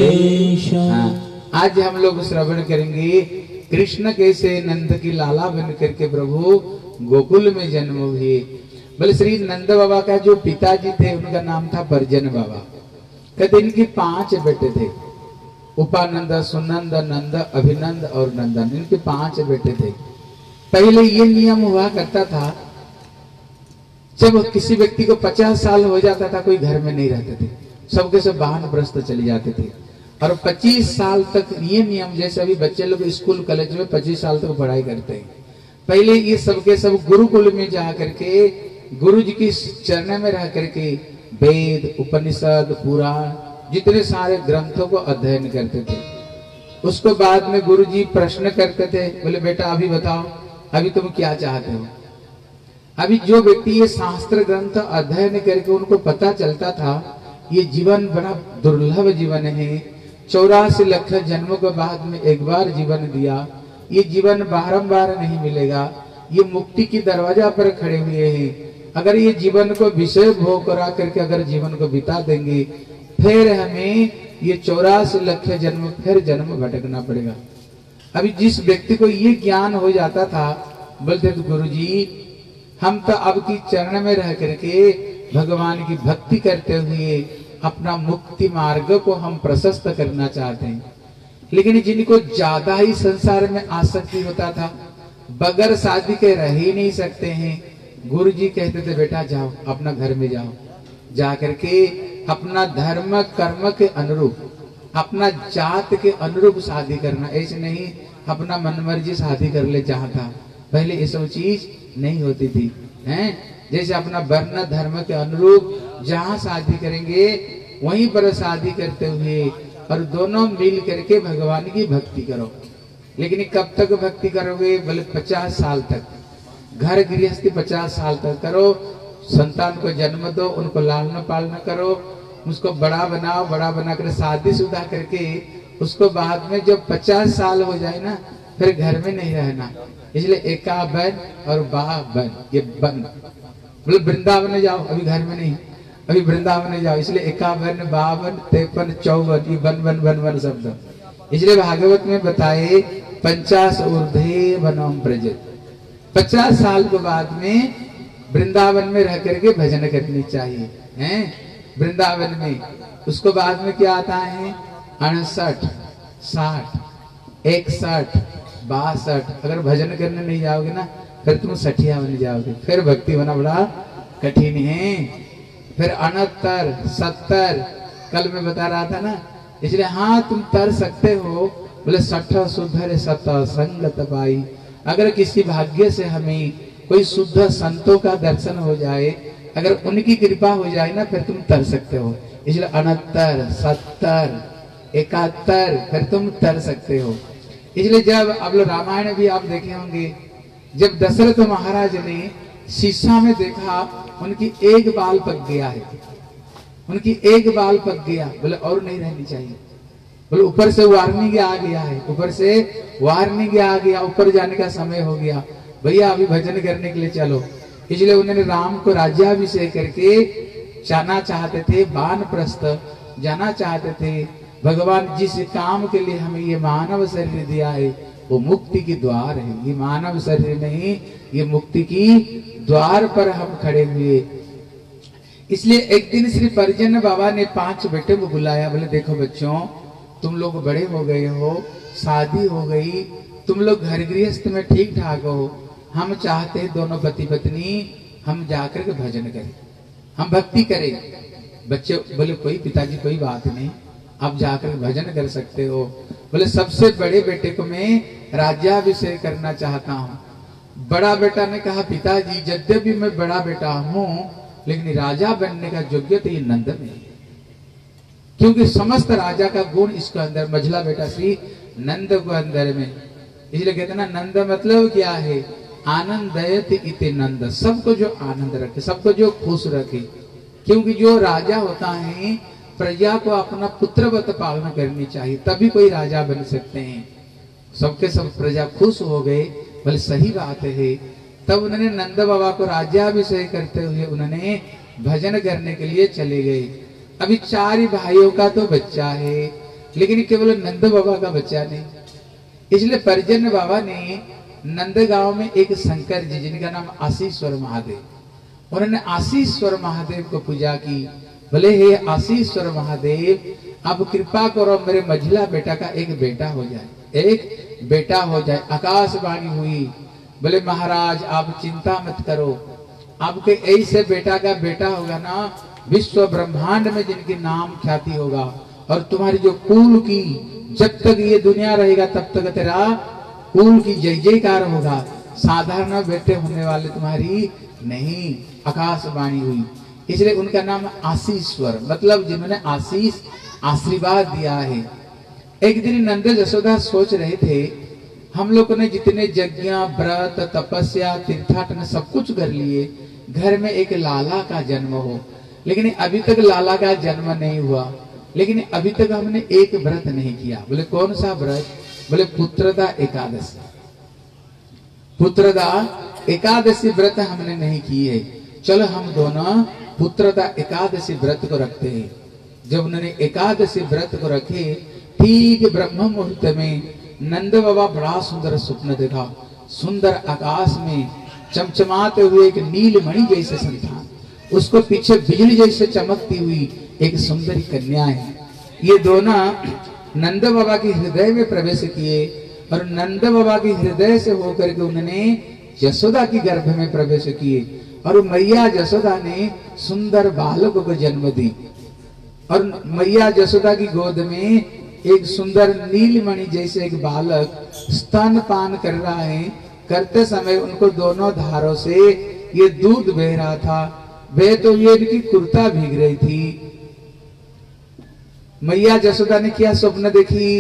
आज हम लोग श्रवण करेंगे कृष्ण कैसे नंद की लाला बन करके प्रभु गोकुल में जन्म हुए। बोले श्री नंद बाबा का जो पिताजी थे उनका नाम था बरजन बाबा। कहते इनके 5 बेटे थे, उपानंद, सुनंद, नंद, अभिनंद और नंदन। इनके 5 बेटे थे। पहले ये नियम हुआ करता था, जब किसी व्यक्ति को 50 साल हो जाता था कोई घर में नहीं रहते थे, सबके सब वानप्रस्थ चले जाते थे। और 25 साल तक ये नियम, जैसे अभी बच्चे लोग स्कूल कॉलेज में 25 साल तक पढ़ाई करते हैं, पहले ये सबके सब गुरुकुल में जा करके गुरु जी की चरण में रह करके वेद, उपनिषद, पुराण, जितने सारे ग्रंथों को अध्ययन करते थे। उसको बाद में गुरु जी प्रश्न करते थे, बोले बेटा अभी बताओ, अभी तुम क्या चाहते हो। अभी जो व्यक्ति ये शास्त्र ग्रंथ अध्ययन करके उनको पता चलता था ये जीवन बड़ा दुर्लभ जीवन है, 84 लाख जन्मों के बाद में एक बार जीवन दिया, ये जीवन बारंबार नहीं मिलेगा, ये मुक्ति की दरवाजा पर खड़े हुए हैं। अगर ये जीवन को विषय भोग करा करके अगर जीवन को बिता देंगे, फिर हमें ये 84 लाख जन्म फिर जन्म भटकना पड़ेगा। अभी जिस व्यक्ति को ये ज्ञान हो जाता था, बोलते तो गुरु जी हम तो अब की चरण में रह करके भगवान की भक्ति करते हुए अपना मुक्ति मार्ग को हम प्रशस्त करना चाहते हैं। लेकिन जिनको ज्यादा ही संसार में आसक्ति होता था, बगैर शादी के रह ही नहीं सकते हैं, गुरु जी कहते थे बेटा जाओ अपना घर में जाओ, जा करके अपना धर्म कर्म के अनुरूप, अपना जात के अनुरूप शादी करना, ऐसे नहीं अपना मनमर्जी शादी कर ले जहाँ था। पहले ये सब चीज नहीं होती थी, हैं? जैसे अपना वर्ण धर्म के अनुरूप जहाँ शादी करेंगे वहीं पर शादी करते हुए और दोनों मिल करके भगवान की भक्ति करो। लेकिन कब तक भक्ति करोगे? बोले 50 साल तक। घर गृहस्थी 50 साल तक करो, संतान को जन्म दो, उनको लालन पालन करो, उसको बड़ा बनाओ, बड़ा बना कर शादीशुदा करके उसको बाद में जब 50 साल हो जाए ना, फिर घर में नहीं रहना। इसलिए एका बन और बा बन, ये बन मतलब वृंदावन जाओ, अभी घर में नहीं, अभी वृंदावन जाओ। इसलिए एकावन, 52, 53, 54 ये बन बन बन बन शब्द। इसलिए भागवत में बताए 50 ऊर्ध्वे वनम ब्रजत, 50 साल के बाद में वृंदावन में रह करके भजन करनी चाहिए, हैं? वृंदावन में। उसको बाद में क्या आता है? 59, 60, 61, 62। अगर भजन करने नहीं जाओगे ना, फिर तुम 60 बन जाओगे, फिर भक्ति होना बड़ा कठिन है। फिर 69, 70 कल मैं बता रहा था ना। इसलिए हाँ तुम तर सकते हो, बोले 60 सुधर 70 संगत पाई। अगर किसी भाग्य से हमें कोई शुद्ध संतों का दर्शन हो जाए, अगर उनकी कृपा हो जाए ना, फिर तुम तर सकते हो। इसलिए 69, 70, 71 फिर तुम तर सकते हो। इसलिए जब अब रामायण भी आप देखे होंगे, जब दशरथ महाराज ने शीशा में देखा उनकी एक बाल पक गया है, उनकी एक बाल पक गया, बोले और नहीं रहनी चाहिए। बोले ऊपर से वार्निंग आ गया है, ऊपर से वार्निंग आ गया, ऊपर जाने का समय हो गया, भैया अभी भजन करने के लिए चलो। इसलिए उन्होंने राम को राज्याभिषेक करके जाना चाहते थे, वानप्रस्थ जाना चाहते थे। भगवान जिस काम के लिए हमें ये मानव शरीर दिया है वो मुक्ति की द्वार है। ये मानव शरीर नहीं, ये मुक्ति की द्वार पर हम खड़े हुए। इसलिए एक दिन श्री परिजन बाबा ने 5 बेटे को बुलाया, बोले देखो बच्चों, तुम लोग बड़े हो गए हो, शादी हो गई, तुम लोग घर गृहस्थ में ठीक ठाक हो, हम चाहते हैं दोनों पति पत्नी हम जाकर के भजन करें, हम भक्ति करें। बच्चे बोले कोई पिताजी कोई बात नहीं, आप जाकर भजन कर सकते हो। बोले सबसे बड़े बेटे को मैं राज्याभिषेक करना चाहता हूँ। बड़ा बेटा ने कहा पिताजी यद्यपि मैं बड़ा बेटा हूँ, लेकिन राजा बनने का योग्यता ये नंद में, क्योंकि समस्त राजा का गुण इसके अंदर, मझला बेटा श्री नंद को अंदर में। इसलिए कहते ना नंद मतलब क्या है? आनंदयत इति नंद, सबको जो आनंद रखे, सबको जो खुश रखे। क्योंकि जो राजा होता है प्रजा को अपना पुत्रवत पालना करनी चाहिए, तभी कोई राजा बन सकते हैं। सबके सब प्रजा खुश हो गए, बोले सही बात है। तब उन्होंने नंद बाबा को राज्याभिषेक करते हुए उन्होंने भजन करने के लिए चले गए। अभी 4 भाइयों का तो बच्चा है, लेकिन केवल नंद बाबा का बच्चा नहीं। इसलिए परिजन बाबा ने नंदगांव में एक शंकर जी जिनका नाम आशीश्वर महादेव, उन्होंने आशीश्वर महादेव को पूजा की। बोले हे आशीश्वर महादेव, आप कृपा करो मेरे मझिला बेटा का एक बेटा हो जाए, एक बेटा हो जाए। आकाशवाणी हुई, बोले महाराज आप चिंता मत करो, आपके ऐसे बेटा का बेटा होगा ना, विश्व ब्रह्मांड में जिनके नाम ख्याति होगा, और तुम्हारी जो कुल की, जब तक ये दुनिया रहेगा तब तक तेरा कुल की जय जयकार होगा। साधारण बेटे होने वाले तुम्हारी नहीं, आकाशवाणी हुई। इसलिए उनका नाम आशीश्वर, मतलब जिन्होंने आशीष आशीर्वाद दिया है। एक दिन नंद यशोदा सोच रहे थे, हम लोगों ने जितने यज्ञ व्रत तपस्या तीर्थाटन सब कुछ कर लिए, घर में एक लाला का जन्म हो, लेकिन अभी तक लाला का जन्म नहीं हुआ। लेकिन अभी तक हमने एक व्रत नहीं किया। बोले कौन सा व्रत? बोले पुत्रदा एकादशी। पुत्रदा एकादशी व्रत हमने नहीं की है, चलो हम दोनों पुत्रदा एकादशी व्रत को रखते हैं। जब उन्होंने एकादशी व्रत को रखे, ठीक ब्रह्म मुहूर्त में नंद बाबा बड़ा सुंदर स्वप्न देखा। सुंदर आकाश में चमचमाते हुए एक नीलमणि जैसे संतान, उसको पीछे बिजली जैसे चमकती हुई एक सुंदरी कन्या है। ये दोनों नंद बाबा के हृदय में प्रवेश किए, और नंद बाबा के हृदय से होकर के उन्होंने यशोदा की गर्भ में प्रवेश किए, और मैया यशोदा ने सुंदर बालकों को जन्म दी। और मैया यशोदा की गोद में एक सुंदर नीलमणि जैसे एक बालक स्तनपान कर रहा है। करते समय उनको दोनों धारों से ये दूध बह रहा था। वे तो ये इनकी कुर्ता भीग रही थी। मैया यशोदा ने क्या स्वप्न देखी?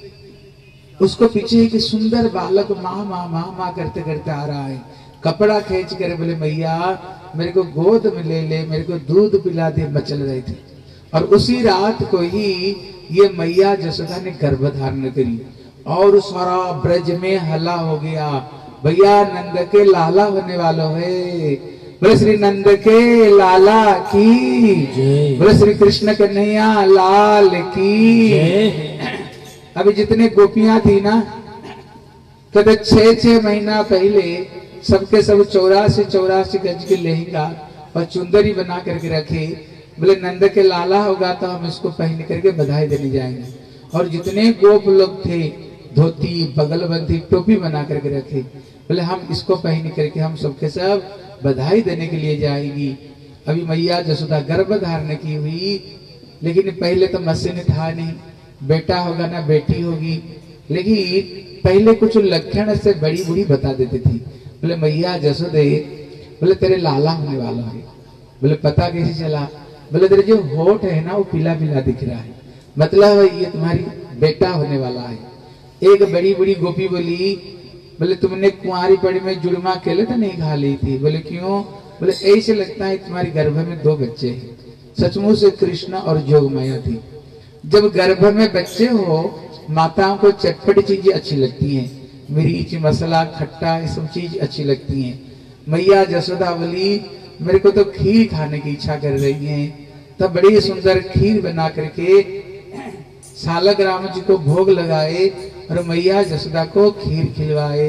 उसको पीछे एक सुंदर बालक माँ माँ माँ माँ करते करते आ रहा है। कपड़ा खींच कर बोले मैया मेरे को गोद में ले ले, मेरे को दूध पिला दे, मचल रही थी। और उसी रात को ही ये मैया यशोदा ने गर्भ धारण करी, और सारा ब्रज में हल्ला हो गया, भैया नंद के लाला होने वाला है। बोले श्री नंद के लाला की, बोले श्री कृष्ण कन्हैया लाल की। अभी जितने गोपियां थी ना, कहते 6-6 महीना पहले सबके सब 84 गज के लहंगा और चुंदरी बना करके रखे। बोले नंद के लाला होगा तो हम इसको पहन करके बधाई देने जाएंगे। और जितने गोप लोग थे धोती बगलबंदी टोपी बना करके रखे। बोले हम इसको पहन करके हम सबके सब बधाई देने के लिए जाएगी। अभी मैया यशोदा गर्भ धारण की हुई, लेकिन पहले तो मशीन था नहीं, बेटा होगा ना बेटी होगी। लेकिन पहले कुछ लक्षण से बड़ी बूढ़ी बता देती थी। बोले मैया यशोदे, बोले तेरे लाला होने वाला है। बोले पता कैसे चला? बोले तेरे जो होठ है ना वो पीला पीला दिख रहा है, मतलब ये तुम्हारी बेटा होने वाला है। एक बड़ी बड़ी गोपी बोली, बोले तुमने कुंवारी पड़ी में जुड़मा केले तो नहीं खा ली थी? बोले क्यों? बोले ऐसे लगता है तुम्हारी गर्भ में 2 बच्चे हैं। सचमुच से कृष्ण और जोगमाया थी। जब गर्भ में बच्चे हो, माताओं को चटपटी चीजें अच्छी लगती हैं, मिर्च मसाला खट्टा ये सब चीज अच्छी लगती हैं। मैया यशोदा बोली मेरे को तो खीर खाने की इच्छा कर रही है। तब बड़ी सुंदर खीर बना करके सालग्राम जी को भोग लगाए और मैया यशोदा को खीर खिलवाए।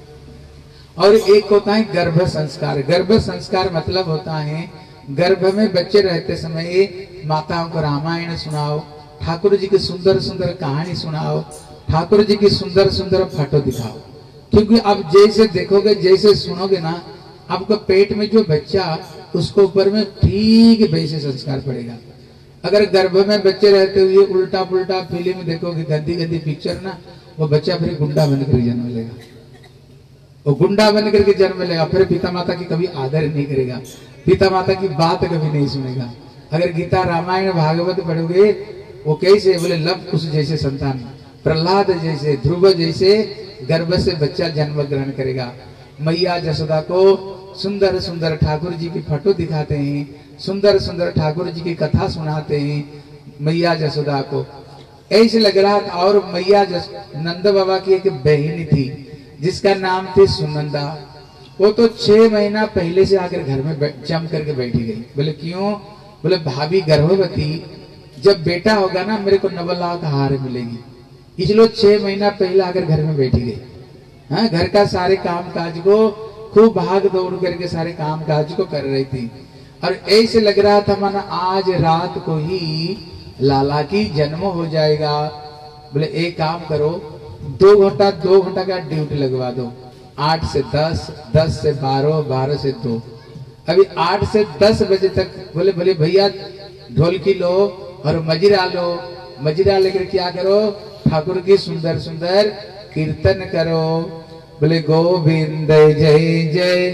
और एक होता है गर्भ संस्कार। गर्भ संस्कार मतलब होता है गर्भ में बच्चे रहते समय माताओं को रामायण सुनाओ, ठाकुर जी की सुंदर सुंदर कहानी सुनाओ, ठाकुर जी की सुंदर सुंदर फोटो दिखाओ। क्योंकि अब जैसे देखोगे जैसे सुनोगे ना, आपको पेट में जो बच्चा उसको ऊपर में ठीक वैसे संस्कार पड़ेगा। अगर गर्भ में बच्चे रहते हुए उल्टा पुल्टा फिल्म देखोगे, गंदी गंदी पिक्चर ना, वो बच्चा फिर गुंडा बनकर जन्म लेगा। वो गुंडा बनकर के जन्म लेगा, फिर पिता माता की कभी आदर नहीं करेगा, पिता माता की बात कभी नहीं सुनेगा। अगर गीता रामायण भागवत पढ़ोगे, वो कैसे? बोले लव कुश जैसे संतान, प्रहलाद जैसे, ध्रुव जैसे गर्भ से बच्चा जन्म ग्रहण करेगा। मैया यशोदा को सुंदर सुंदर ठाकुर जी की फोटो दिखाते हैं, सुंदर सुंदर ठाकुर जी की कथा सुनाते हैं मैया यशोदा को। ऐसे लग रहा था। और मैया नंद बाबा की एक बहन थी जिसका नाम थी सुनंदा। वो तो 6 महीना पहले से आकर घर में जम करके बैठी गई। बोले क्यों? बोले भाभी गर्भवती, जब बेटा होगा ना मेरे को 9 लाख हार मिलेगी, इसलिए 6 महीना पहले आकर घर में बैठी गई। हाँ, घर का सारे काम काज को खूब भाग दौड़ करके सारे काम काज को कर रही थी। और ऐसे लग रहा था माना आज रात को ही लाला की जन्म हो जाएगा। बोले एक काम करो, 2 घंटा का ड्यूटी लगवा दो, 8 से 10, 10 से 12, 12 से 2। अभी 8 से 10 बजे तक बोले भैया ढोलकी लो और मजिरा लो, मजिरा लेकर क्या करो, ठाकुर की सुंदर सुंदर कीर्तन करो। बोले गोविंद जय जय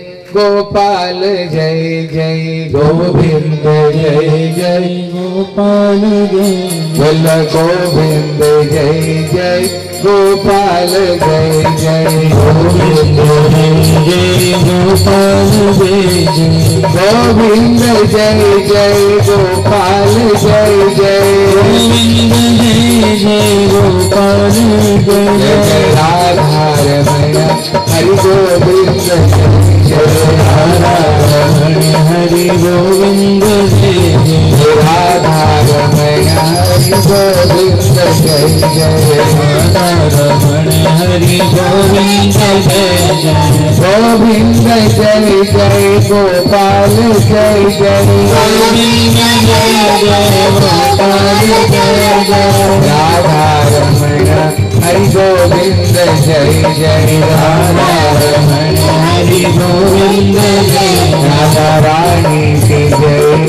गोपाल जय जय, गोविंद जय जय गोपाल जय, बोला गोविंद जय जय गोपाल जय जय, गोविंद जय जय गोपाल जय जय, गोविंद जय जय गोपाल जय जय, गोविंद जय जय गोपाल जय जय, राधा रमण हरि गोविंद जय जय, राधा रमण हरि गोविंद जय जय, राधा रमण हरि गोविंद जय जय, राधा रमण हरि गोविंद जय जय, गोविंद जय जय गोपाल जय जय, गोविंद जय जय गोपाल जय जय, राधा रमण हरि गोविंद जय जय, राधा रमण हरि गोविंद जय, राधा रानी की जय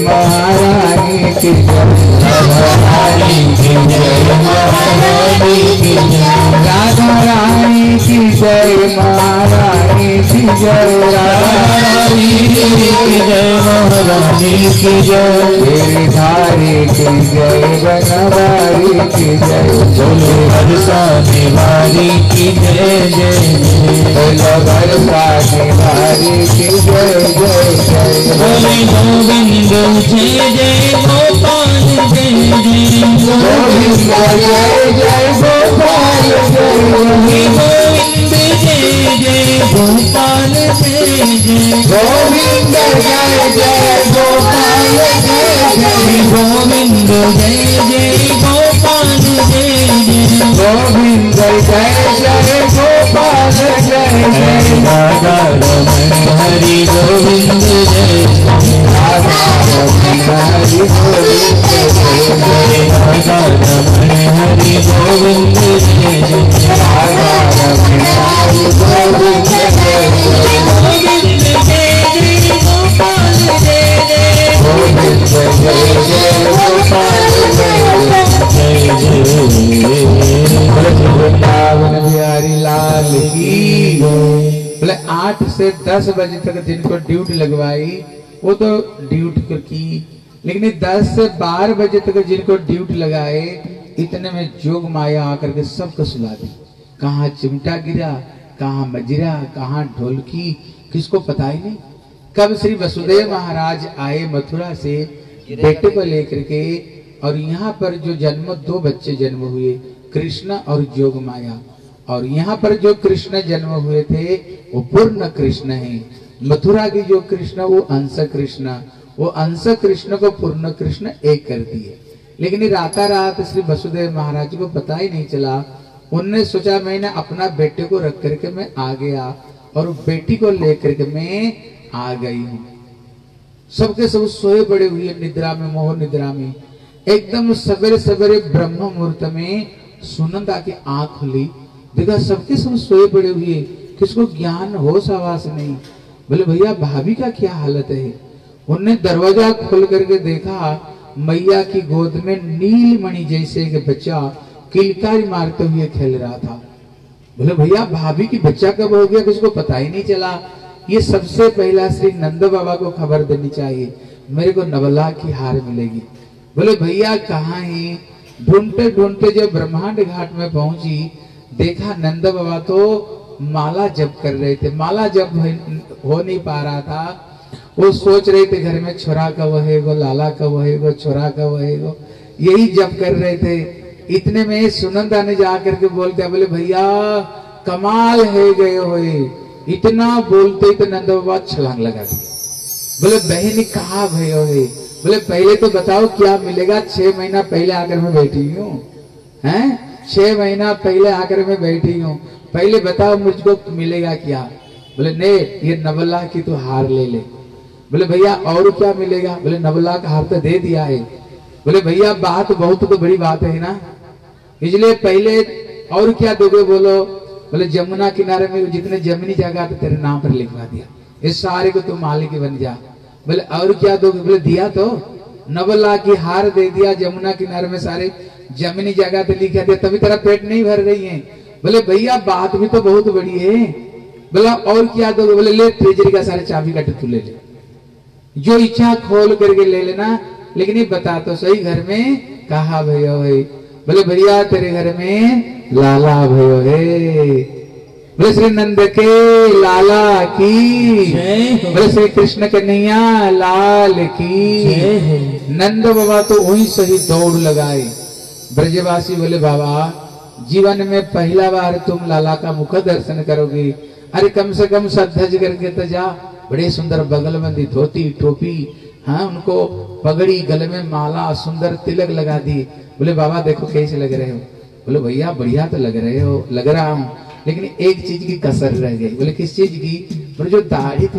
महारानी की जय, राधा रानी की जय महारानी की जय, राधा रानी की जय महारानी की जय, राधा रानी की जय महारानी की जय, गिरधारी की जय बनवारी की जय, बोले बरसा निवारी की जय जय, बोले बरसा निवारी की जय जय जय, बोले गोविंद जय जय गोपाल जय जय, गोविंद जय जय गोपाल जय जय, गोविंद जय जय गोपाल जय जय, गोविंद जय जय गोपाल जय जय, गोविंद जय जय गोपाल जय जय, गोविंद जय जय गोपाल जय जय, राधा रमण हरि गोविंद जय जय, राधा रमण हरि गोविंद जय जय, राधा रमण हरि गोविंद जय जय, राधा रमण हरि गोविंद जय जय, गोविंद जय जय गोपाल जय जय, गोविंद जय जय गोपाल जय जय, वृंदावन बिहारी लाल की। बोले 8 से 10 बजे तक जिनको ड्यूटी लगवाई वो तो ड्यूटी की, लेकिन 10 से 12 बजे तक जिनको ड्यूटी लगाए इतने में जोग माया आकर के सबको सुला दी। कहाँ चिमटा गिरा, कहाँ मजिरा, कहाँ ढोलकी, किसको पता ही नहीं। कब श्री वसुदेव महाराज आए मथुरा से बेटे को लेकर के, और यहाँ पर जो जन्म 2 बच्चे जन्म हुए, कृष्ण और जोग माया। और यहाँ पर जो कृष्ण जन्म हुए थे वो पूर्ण कृष्ण है। मथुरा की जो कृष्ण वो अंश कृष्ण, वो अंश कृष्ण को पूर्ण कृष्ण एक कर दिए। लेकिन राता रात श्री वसुदेव महाराज को पता ही नहीं चला। उनने सोचा मैंने अपना बेटे को रख करके मैं आ गया और बेटी को लेकर के मैं आ गई हूँ। सबके सब सोए पड़े हुए निद्रा में, मोह निद्रा में। एकदम सवेरे सवेरे ब्रह्म मुहूर्त में सुनंदा की आंख खुली, देखा सबके सब सोए पड़े हुए, किसको ज्ञान होश आवास नहीं। बोले भैया भाभी का क्या हालत है। उनने दरवाजा खोल करके देखा मैया की गोद में नीलमणि जैसे एक बच्चा किलकारी मारते हुए खेल रहा था। बोले भैया भाभी की बच्चा कब हो गया, किसको पता ही नहीं चला। ये सबसे पहला श्री नंद बाबा को खबर देनी चाहिए, मेरे को नवला की हार मिलेगी। बोले भैया कहाँ है। ढूंढते ढूंढते जब ब्रह्मांड घाट में पहुंची, देखा नंद बाबा तो माला जप कर रहे थे। माला जप हो नहीं पा रहा था। वो सोच रहे थे घर में छोरा कब है गो, लाला कब है गो, छोरा कब है गो, यही जप कर रहे थे। इतने में सुनंदा ने जाकर के बोलते, बोले भैया कमाल है गए हुए। इतना बोलते तो नंद बाबा छलांग लगा दी। बोले बहन कहाँ भय हो। बोले पहले तो बताओ क्या मिलेगा। 6 महीना पहले आकर मैं बैठी हूँ, हैं 6 महीना पहले आकर मैं बैठी हूँ, पहले बताओ मुझको मिलेगा क्या। बोले ने ये नवला की तो हार ले ले। बोले भैया और क्या मिलेगा। बोले नवला का हार तो दे दिया है। बोले भैया बात बहुत तो बड़ी बात है ना, इसलिए पहले और क्या दोगे बोलो। बोले जमुना किनारे में जितने जमीनी जगह तो तेरे नाम पर लिखवा दिया, इस सारे को तुम मालिक बन जा। बोले और क्या दोगे। बोले दिया तो 9 की हार दे दिया जमुना किनारे में, सारे जमीनी जगह पे लिखा दिया, तभी तेरा पेट नहीं भर रही है। बोले भैया बात भी तो बहुत बड़ी है। बोला और क्या दोगे? बोले ले ट्रेजरी का सारे चाबी का तू ले ले, जो इच्छा खोल करके ले लेना, लेकिन ये बता तो सही घर में कहा भयो है? बोले भैया तेरे घर में लाला भयो है। बोले श्री नंद के लाला की, बोले श्री कृष्ण कन्हैया लाल की। नंद बाबा तो वहीं सही दौड़ लगाए। ब्रजवासी बोले बाबा जीवन में पहला बार तुम लाला का मुख दर्शन करोगे, अरे कम से कम सज करके तो जा। बड़े सुंदर बगलबंदी धोती टोपी, हाँ उनको पगड़ी, गले में माला, सुंदर तिलक लगा दी। बोले बाबा देखो कैसे लग रहे हो? बोले भैया बढ़िया तो लग रहे हो, लग रहा हूँ, लेकिन एक चीज की कसर रह गई। बोले किस चीज की? बोले जो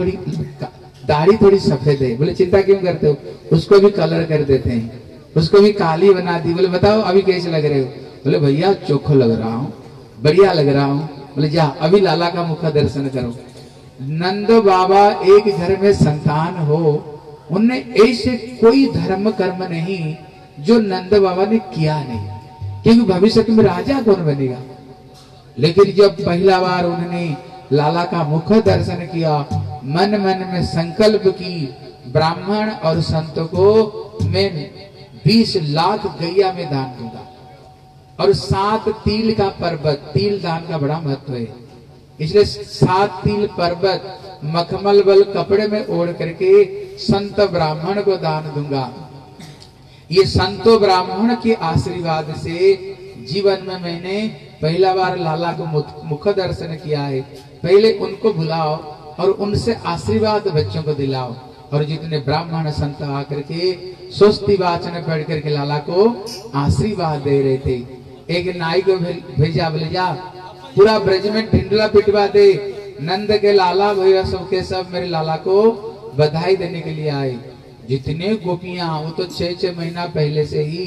दाढ़ी थोड़ी सफेद है। बोले चिंता क्यों करते हो, उसको भी कलर कर देते हैं, उसको भी काली बना दी। बोले बताओ अभी कैसे लग रहे हो? बोले भैया चोखो लग रहा हूँ, बढ़िया लग रहा हूँ। बोले जा अभी लाला का मुख दर्शन करो। नंद बाबा एक घर में संतान हो, उनने ऐसे कोई धर्म कर्म नहीं जो नंद बाबा ने किया नहीं, क्योंकि भविष्य में राजा कौन बनेगा। लेकिन जब पहला बार उन्होंने लाला का मुख दर्शन किया, मन मन में संकल्प की ब्राह्मण और संतों को मैं 20 लाख गैया में दान दूंगा, और 7 तिल का पर्वत, तिल दान का बड़ा महत्व है, इसलिए 7 तिल पर्वत मखमल बल कपड़े में ओढ़ करके संत ब्राह्मण को दान दूंगा। ये संतो ब्राह्मण के आशीर्वाद से जीवन में मैंने पहला बार लाला को मुख दर्शन किया है। पहले उनको बुलाओ और उनसे आशीर्वाद बच्चों को दिलाओ। और जितने ब्राह्मण संत आकर के स्वस्ति वाचन पढ़ करके लाला को आशीर्वाद दे रहे थे। एक नाई को भेजा, बोले जा पूरा ब्रज में ढिंडला पिटवा दे, नंद के लाला भैया सबके सब मेरे लाला को बधाई देने के लिए आए। जितने गोपियां, वो तो 6-6 महीना पहले से ही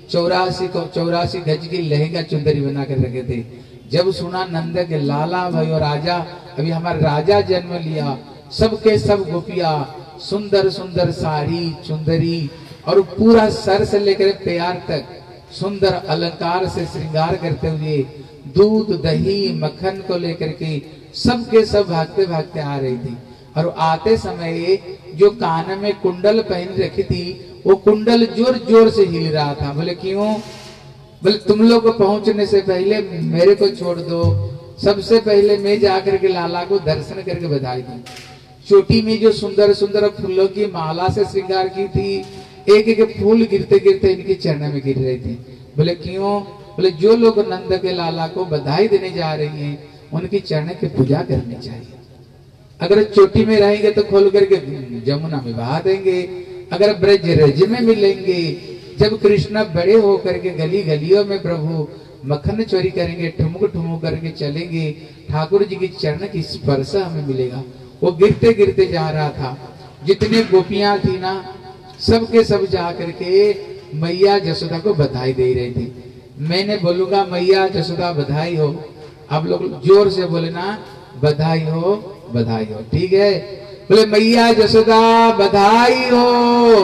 84 गज की लहंगा चुंदरी बना कर रखे थे। जब सुना नंद के लाला भाई और राजा, अभी हमारा राजा जन्म लिया, सबके सब गोपियां सुंदर सुंदर साड़ी चुंदरी और पूरा सर से लेकर पैर तक सुंदर अलंकार से श्रृंगार करते हुए दूध दही मक्खन को लेकर के सबके सब भागते भागते आ रही थी। और आते समय जो कान में कुंडल पहन रखी थी, वो कुंडल जोर जोर से हिल रहा था। बोले क्यों? बोले तुम लोग को पहुंचने से पहले मेरे को छोड़ दो, सबसे पहले मैं जाकर के लाला को दर्शन करके बधाई दूं। चोटी में जो सुंदर सुंदर फूलों की माला से श्रृंगार की थी, एक एक फूल गिरते गिरते इनके चरण में गिर रही थी। बोले क्यों? बोले जो लोग नंद के लाला को बधाई देने जा रही हैं, उनकी चरण की पूजा करनी चाहिए। अगर चोटी में रहेंगे तो खोल करके जमुना में बहा देंगे, अगर ब्रज रज में मिलेंगे, जब कृष्ण बड़े होकर के गली गलियों में प्रभु मक्खन चोरी करेंगे, ठुमुक ठुमुक करके चलेंगे, ठाकुर जी की चरण की स्पर्श हमें मिलेगा। वो गिरते गिरते जा रहा था। जितने गोपियां थी ना, सबके सब जा करके मैया जसोदा को बधाई दे रही थी। मैंने बोलूंगा मैया जसोदा बधाई हो, आप लोग जोर से बोले ना बधाई हो बधाई हो, ठीक है? बोले मैया जसोदा बधाई हो।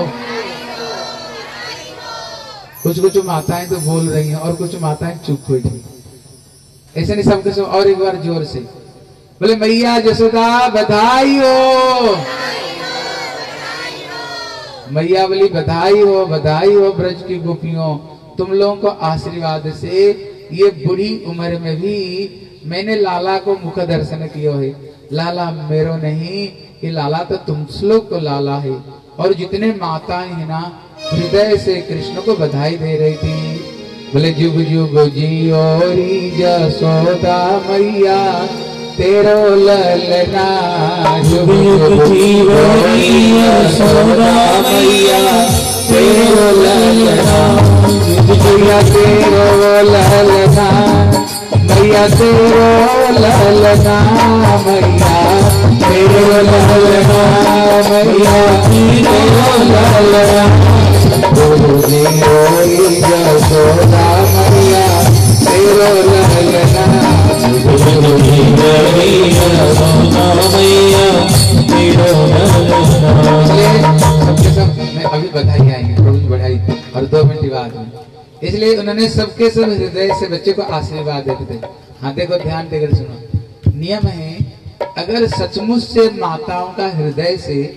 कुछ माताएं तो बोल रही हैं और कुछ माताएं चुप हुई थी। ऐसे नहीं, सबके सब और एक बार जोर से बोले मैया जसोदा बधाई हो। मैया बोली बधाई हो ब्रज की गोपियों, तुम लोगों को आशीर्वाद से ये बुढ़ी उम्र में भी मैंने लाला को मुख दर्शन किया है। लाला मेरो नहीं, ये लाला तो तुम लोग को लाला है। और जितने माताएं हैं ना, हृदय से कृष्ण को बधाई दे रही थी। बोले जुग जुग जियो री जसोदा मैया तेरो ललना, जुग जुग जियो री जसोदा मैया तेरो ललना, मैया तेरो ललना, मैया तेरो ललना, मैया तेरो ललना, मैया तेरो ललना, जसोदा मैया तेरो ललना, सबके सब मैं अभी बधाई आएंगे। इसलिए उन्होंने सबके सब हृदय से बच्चे को आशीर्वाद देते थे। हाँ देखो, ध्यान देकर सुनो, नियम है, अगर सचमुच से माताओं का हृदय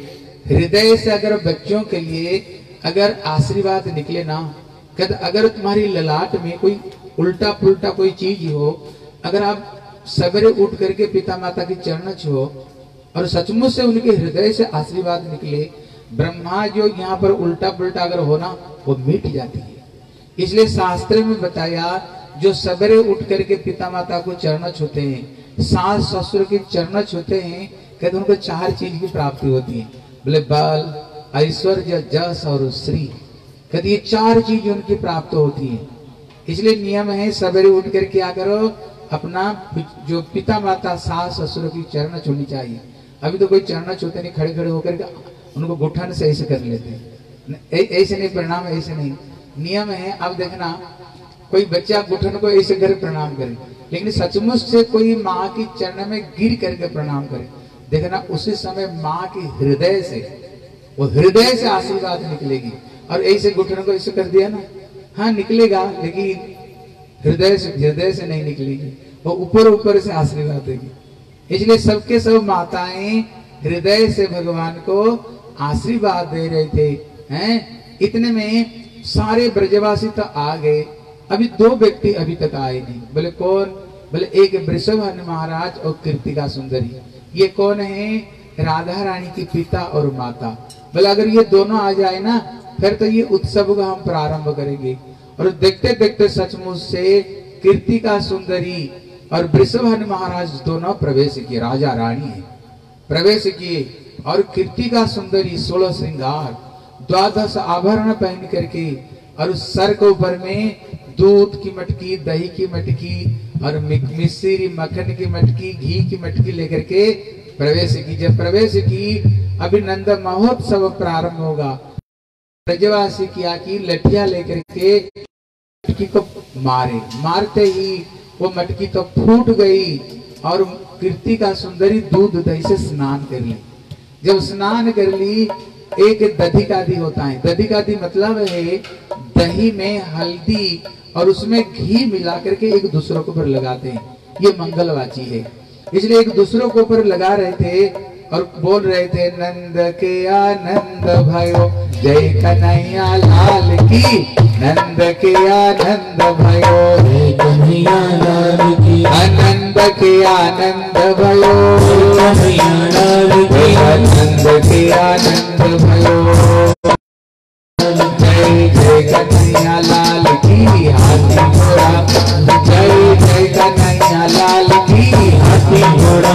से अगर बच्चों के लिए अगर आशीर्वाद निकले ना, कहते अगर तुम्हारी ललाट में कोई उल्टा पुल्टा कोई चीज हो, अगर आप सवेरे उठ करके पिता माता की चरण छुओ और सचमुच से उनके हृदय से आशीर्वाद निकले, ब्रह्मा जो यहाँ पर उल्टा पुल्टा अगर होना वो मिट जाती है। इसलिए शास्त्र में बताया, जो सवेरे उठ करके पिता माता को चरण छूते हैं, सास ससुर के चरण छूते हैं, कहते उनको 4 चीज की प्राप्ति होती है। बोले बल, ऐश्वर्य, जस और श्री, कहते ये 4 चीज उनकी प्राप्त होती है। इसलिए नियम है, सवेरे उठ कर क्या करो, अपना जो पिता माता सास ससुर की चरण छूनी चाहिए। अभी तो कोई चरण छूते नहीं, खड़े खड़े होकर उनको घुटन से ऐसे कर लेते हैं, ऐसे नहीं प्रणाम, ऐसे नहीं। नियम है, अब देखना कोई बच्चा घुटन को ऐसे कर प्रणाम करे, लेकिन सचमुच से कोई माँ की चरण में गिर करके प्रणाम करे, देखना उसी समय माँ की हृदय से, वो हृदय से आशीर्वाद निकलेगी। और ऐसे घुटन को ऐसे कर दिया ना, हाँ निकलेगा, लेकिन हृदय से नहीं निकलेगी, वो ऊपर ऊपर से आशीर्वाद देगी। इसलिए सबके सब माताएं हृदय से भगवान को आशीर्वाद दे रहे थे, हैं। इतने में सारे ब्रजवासी तो आ गए, अभी 2 व्यक्ति अभी तक आए नहीं। बोले कौन? बोले एक वृषभानु महाराज और कृतिका सुंदरी। ये कौन है? राधा रानी की पिता और माता। बोले अगर ये दोनों आ जाए ना, फिर तो ये उत्सव का हम प्रारंभ करेंगे। और देखते देखते सचमुच से कृतिका सुंदरी और वृषभानु महाराज दोनों प्रवेश किए, राजा रानी है प्रवेश किए। और कृतिका सुंदरी 16 श्रृंगार 12 आभरण पहन करके, और उस सर के ऊपर में दूध की मटकी, दही की मटकी और मिश्री मक्खन की मटकी, घी की मटकी लेकर के प्रवेश की। जब प्रवेश की, अभी नंद महोत्सव प्रारंभ होगा। ब्रजवासी क्या की, लठिया लेकर के मटकी को मारते ही वो मटकी तो फूट गई, और कृतिका सुंदरी दूध दही से स्नान कर ली। जब स्नान कर ली, एक दधिकादि होता है, दधिकादि मतलब है दही में हल्दी और उसमें घी मिला करके एक दूसरों को ऊपर लगाते हैं, ये मंगलवाची है। इसलिए एक दूसरों को ऊपर लगा रहे थे और बोल रहे थे, नंद के आनंद भयो, जय कन्हैया लाल की, नंद के आनंद भयो, जय कन्हैया लाल की, आनंद के आनंद भयो, कन्हैया लाल की, आनंद के आनंद भयो, जय जय कन्हैया लाल की, हाथी घोड़ा, जय जय कन्हैया लाल की, हाथी घोड़ा।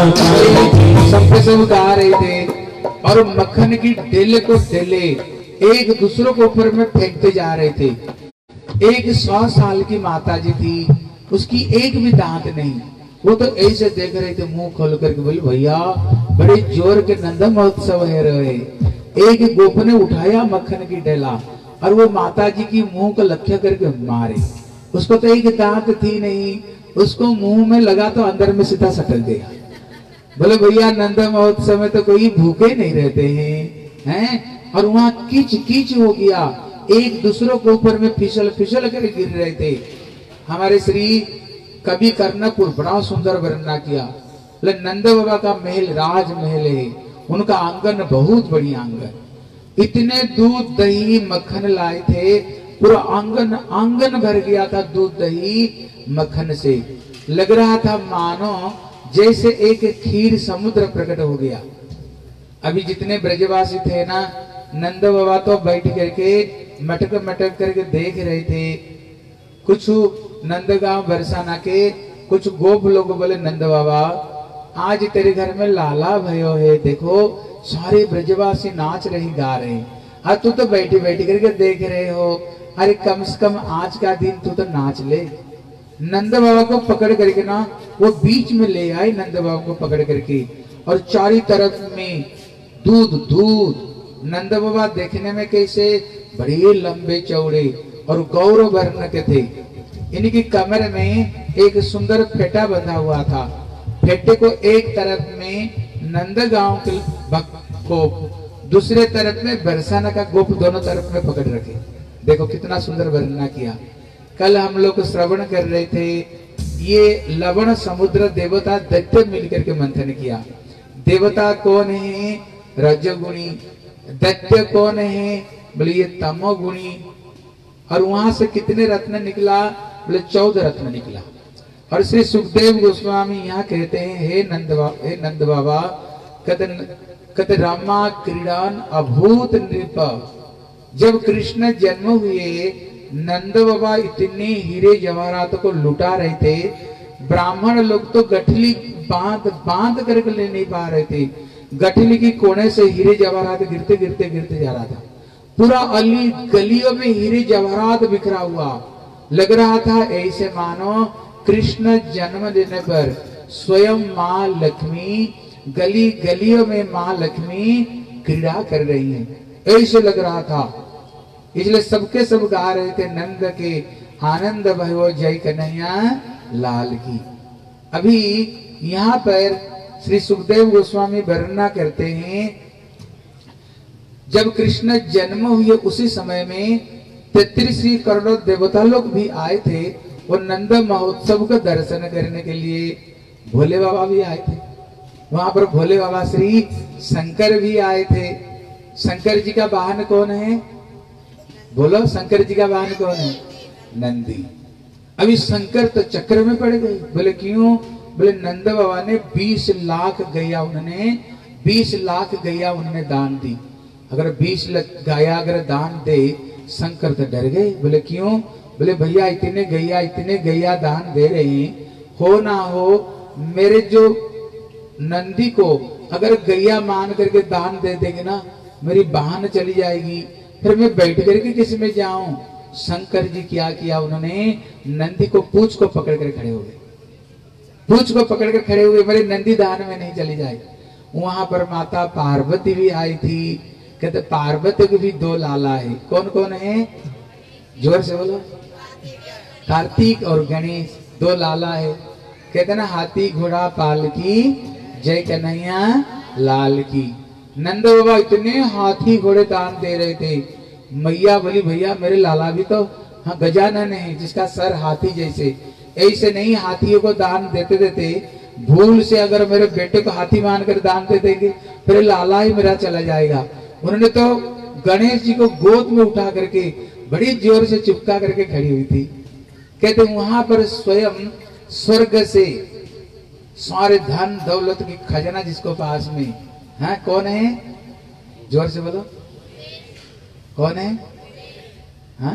सबके सब गा रहे थे और मक्खन की डेले को डेले एक दूसरों को ऊपर में फेंकते जा रहे थे। एक 100 साल की माता जी थी, उसकी एक भी दांत नहीं, वो तो ऐसे देख रहे थे मुंह खोल करके। बोले भैया बड़े जोर के नंद महोत्सव है रहे। एक गोप ने उठाया मक्खन की डेला और वो माता जी की मुंह को लक्ष्य करके मारे। उसको तो एक दांत थी नहीं, उसको मुंह में लगा तो अंदर में सीधा सटक गया। बोले भैया नंद महोत्सव में तो कोई भूखे नहीं रहते हैं। और वहां कीच कीच हो गया, एक दूसरों के ऊपर में फिसल फिसल कर गिर रहे थे। हमारे श्री कवि कर्णपुर बड़ा सुंदर वर्णना किया। बोले नंद बाबा का महल राजमहल है, उनका आंगन बहुत बड़ी आंगन, इतने दूध दही मक्खन लाए थे, पूरा आंगन आंगन भर गया था दूध दही मक्खन से। लग रहा था मानो जैसे एक खीर समुद्र प्रकट हो गया। अभी जितने ब्रजवासी थे ना, नंद बाबा तो बैठ करके मटक मटक करके देख रहे थे। कुछ नंदगांव बरसाना के कुछ गोप लोग बोले नंद बाबा आज तेरे घर में लाला भयो है, देखो सारे ब्रजवासी नाच रहे गा रहे हैं, और तू तो बैठे बैठे करके देख रहे हो। अरे कम से कम आज का दिन तू तो नाच ले। नंद बाबा को पकड़ करके ना वो बीच में ले आए, नंद बाबा को पकड़ करके, और चारों तरफ में दूध दूध। नंद बाबा देखने में कैसे, बड़े लंबे चौड़े और गौर वर्ण के थे। इनकी कमर में एक सुंदर फेटा बंधा हुआ था। फेटे को एक तरफ में नंदगांव के गोप, दूसरे तरफ में बरसाना का गोप, दोनों तरफ में पकड़ रखे। देखो कितना सुंदर वर्णना किया। कल हम लोग श्रवण कर रहे थे, ये लवण समुद्र देवता दैत्य मिलकर के मंथन किया। देवता कौन है? रजोगुणी। दैत्य कौन है? बोले ये तमोगुणी। और वहां से कितने रत्न निकला? बोले 14 रत्न निकला। और श्री सुखदेव गोस्वामी यहाँ कहते हैं, हे नंद बाबा, कत रामा क्रीड़ान अभूत नृप। जब कृष्ण जन्म हुए, नंद बाबा इतने हीरे जवाहरात को लुटा रहे थे, ब्राह्मण लोग तो गठली बांध करके ले नहीं पा रहे थे। गठली की कोने से हीरे जवाहरात गिरते गिरते गिरते जा रहा था। पूरा अली गलियों में हीरे जवाहरात बिखरा हुआ। लग रहा था ऐसे मानो कृष्ण जन्म लेने पर स्वयं माँ लक्ष्मी गली गलियों में माँ लक्ष्मी क्रीड़ा कर रही हैं, ऐसे लग रहा था। इसलिए सबके सब गा रहे थे, नंद के आनंद भयो जय कन्हैया लाल की। अभी यहाँ पर श्री सुखदेव गोस्वामी वर्णना करते हैं, जब कृष्ण जन्म हुए उसी समय में 33 करोड़ देवता लोग भी आए थे और नंद महोत्सव का दर्शन करने के लिए। भोले बाबा भी आए थे वहां पर। भोले बाबा श्री शंकर भी आए थे। शंकर जी का वाहन कौन है? बोलो, शंकर जी का वाहन कौन है? नंदी। अभी शंकर तो चक्र में पड़ गए। बोले क्यों? बोले नंद बाबा ने 20 लाख गैया उन्होंने दान दी। अगर 20 लाख गाया अगर दान दे, शंकर तो डर गए। बोले क्यों? बोले भैया इतने गैया दान दे रहे हैं, हो ना हो मेरे जो नंदी को अगर गैया मान करके दान दे देंगे ना, मेरी बहन चली जाएगी, फिर मैं बैठ करके किस में जाऊं। शंकर जी क्या किया, उन्होंने नंदी को पूंछ को पकड़ कर खड़े हो गए। पूंछ को पकड़ कर खड़े हुए, मेरी नंदी दान में नहीं चली जाए। वहां पर माता पार्वती भी आई थी। कहते पार्वती को भी 2 लाला है। कौन कौन है? जोर से बोलो। कार्तिक और गणेश, 2 लाला है। कहते ना, हाथी घोड़ा पाल की जय कन्हैया लाल की। नंद बाबा इतने हाथी घोड़े दान दे रहे थे। मैया बोली भैया मेरे लाला भी तो हाँ गजानन है, जिसका सर हाथी जैसे। ऐसे नहीं हाथियों को दान देते देते भूल से अगर मेरे बेटे को हाथी मानकर दान दे देंगे, फिर लाला ही मेरा चला जाएगा। उन्होंने तो गणेश जी को गोद में उठा करके बड़ी जोर से चिपका करके खड़ी हुई थी। कहते वहां पर स्वयं स्वर्ग से सारे धन दौलत की खजाना जिसको पास में है, कौन है? जोर से बोलो, कौन है? हाँ,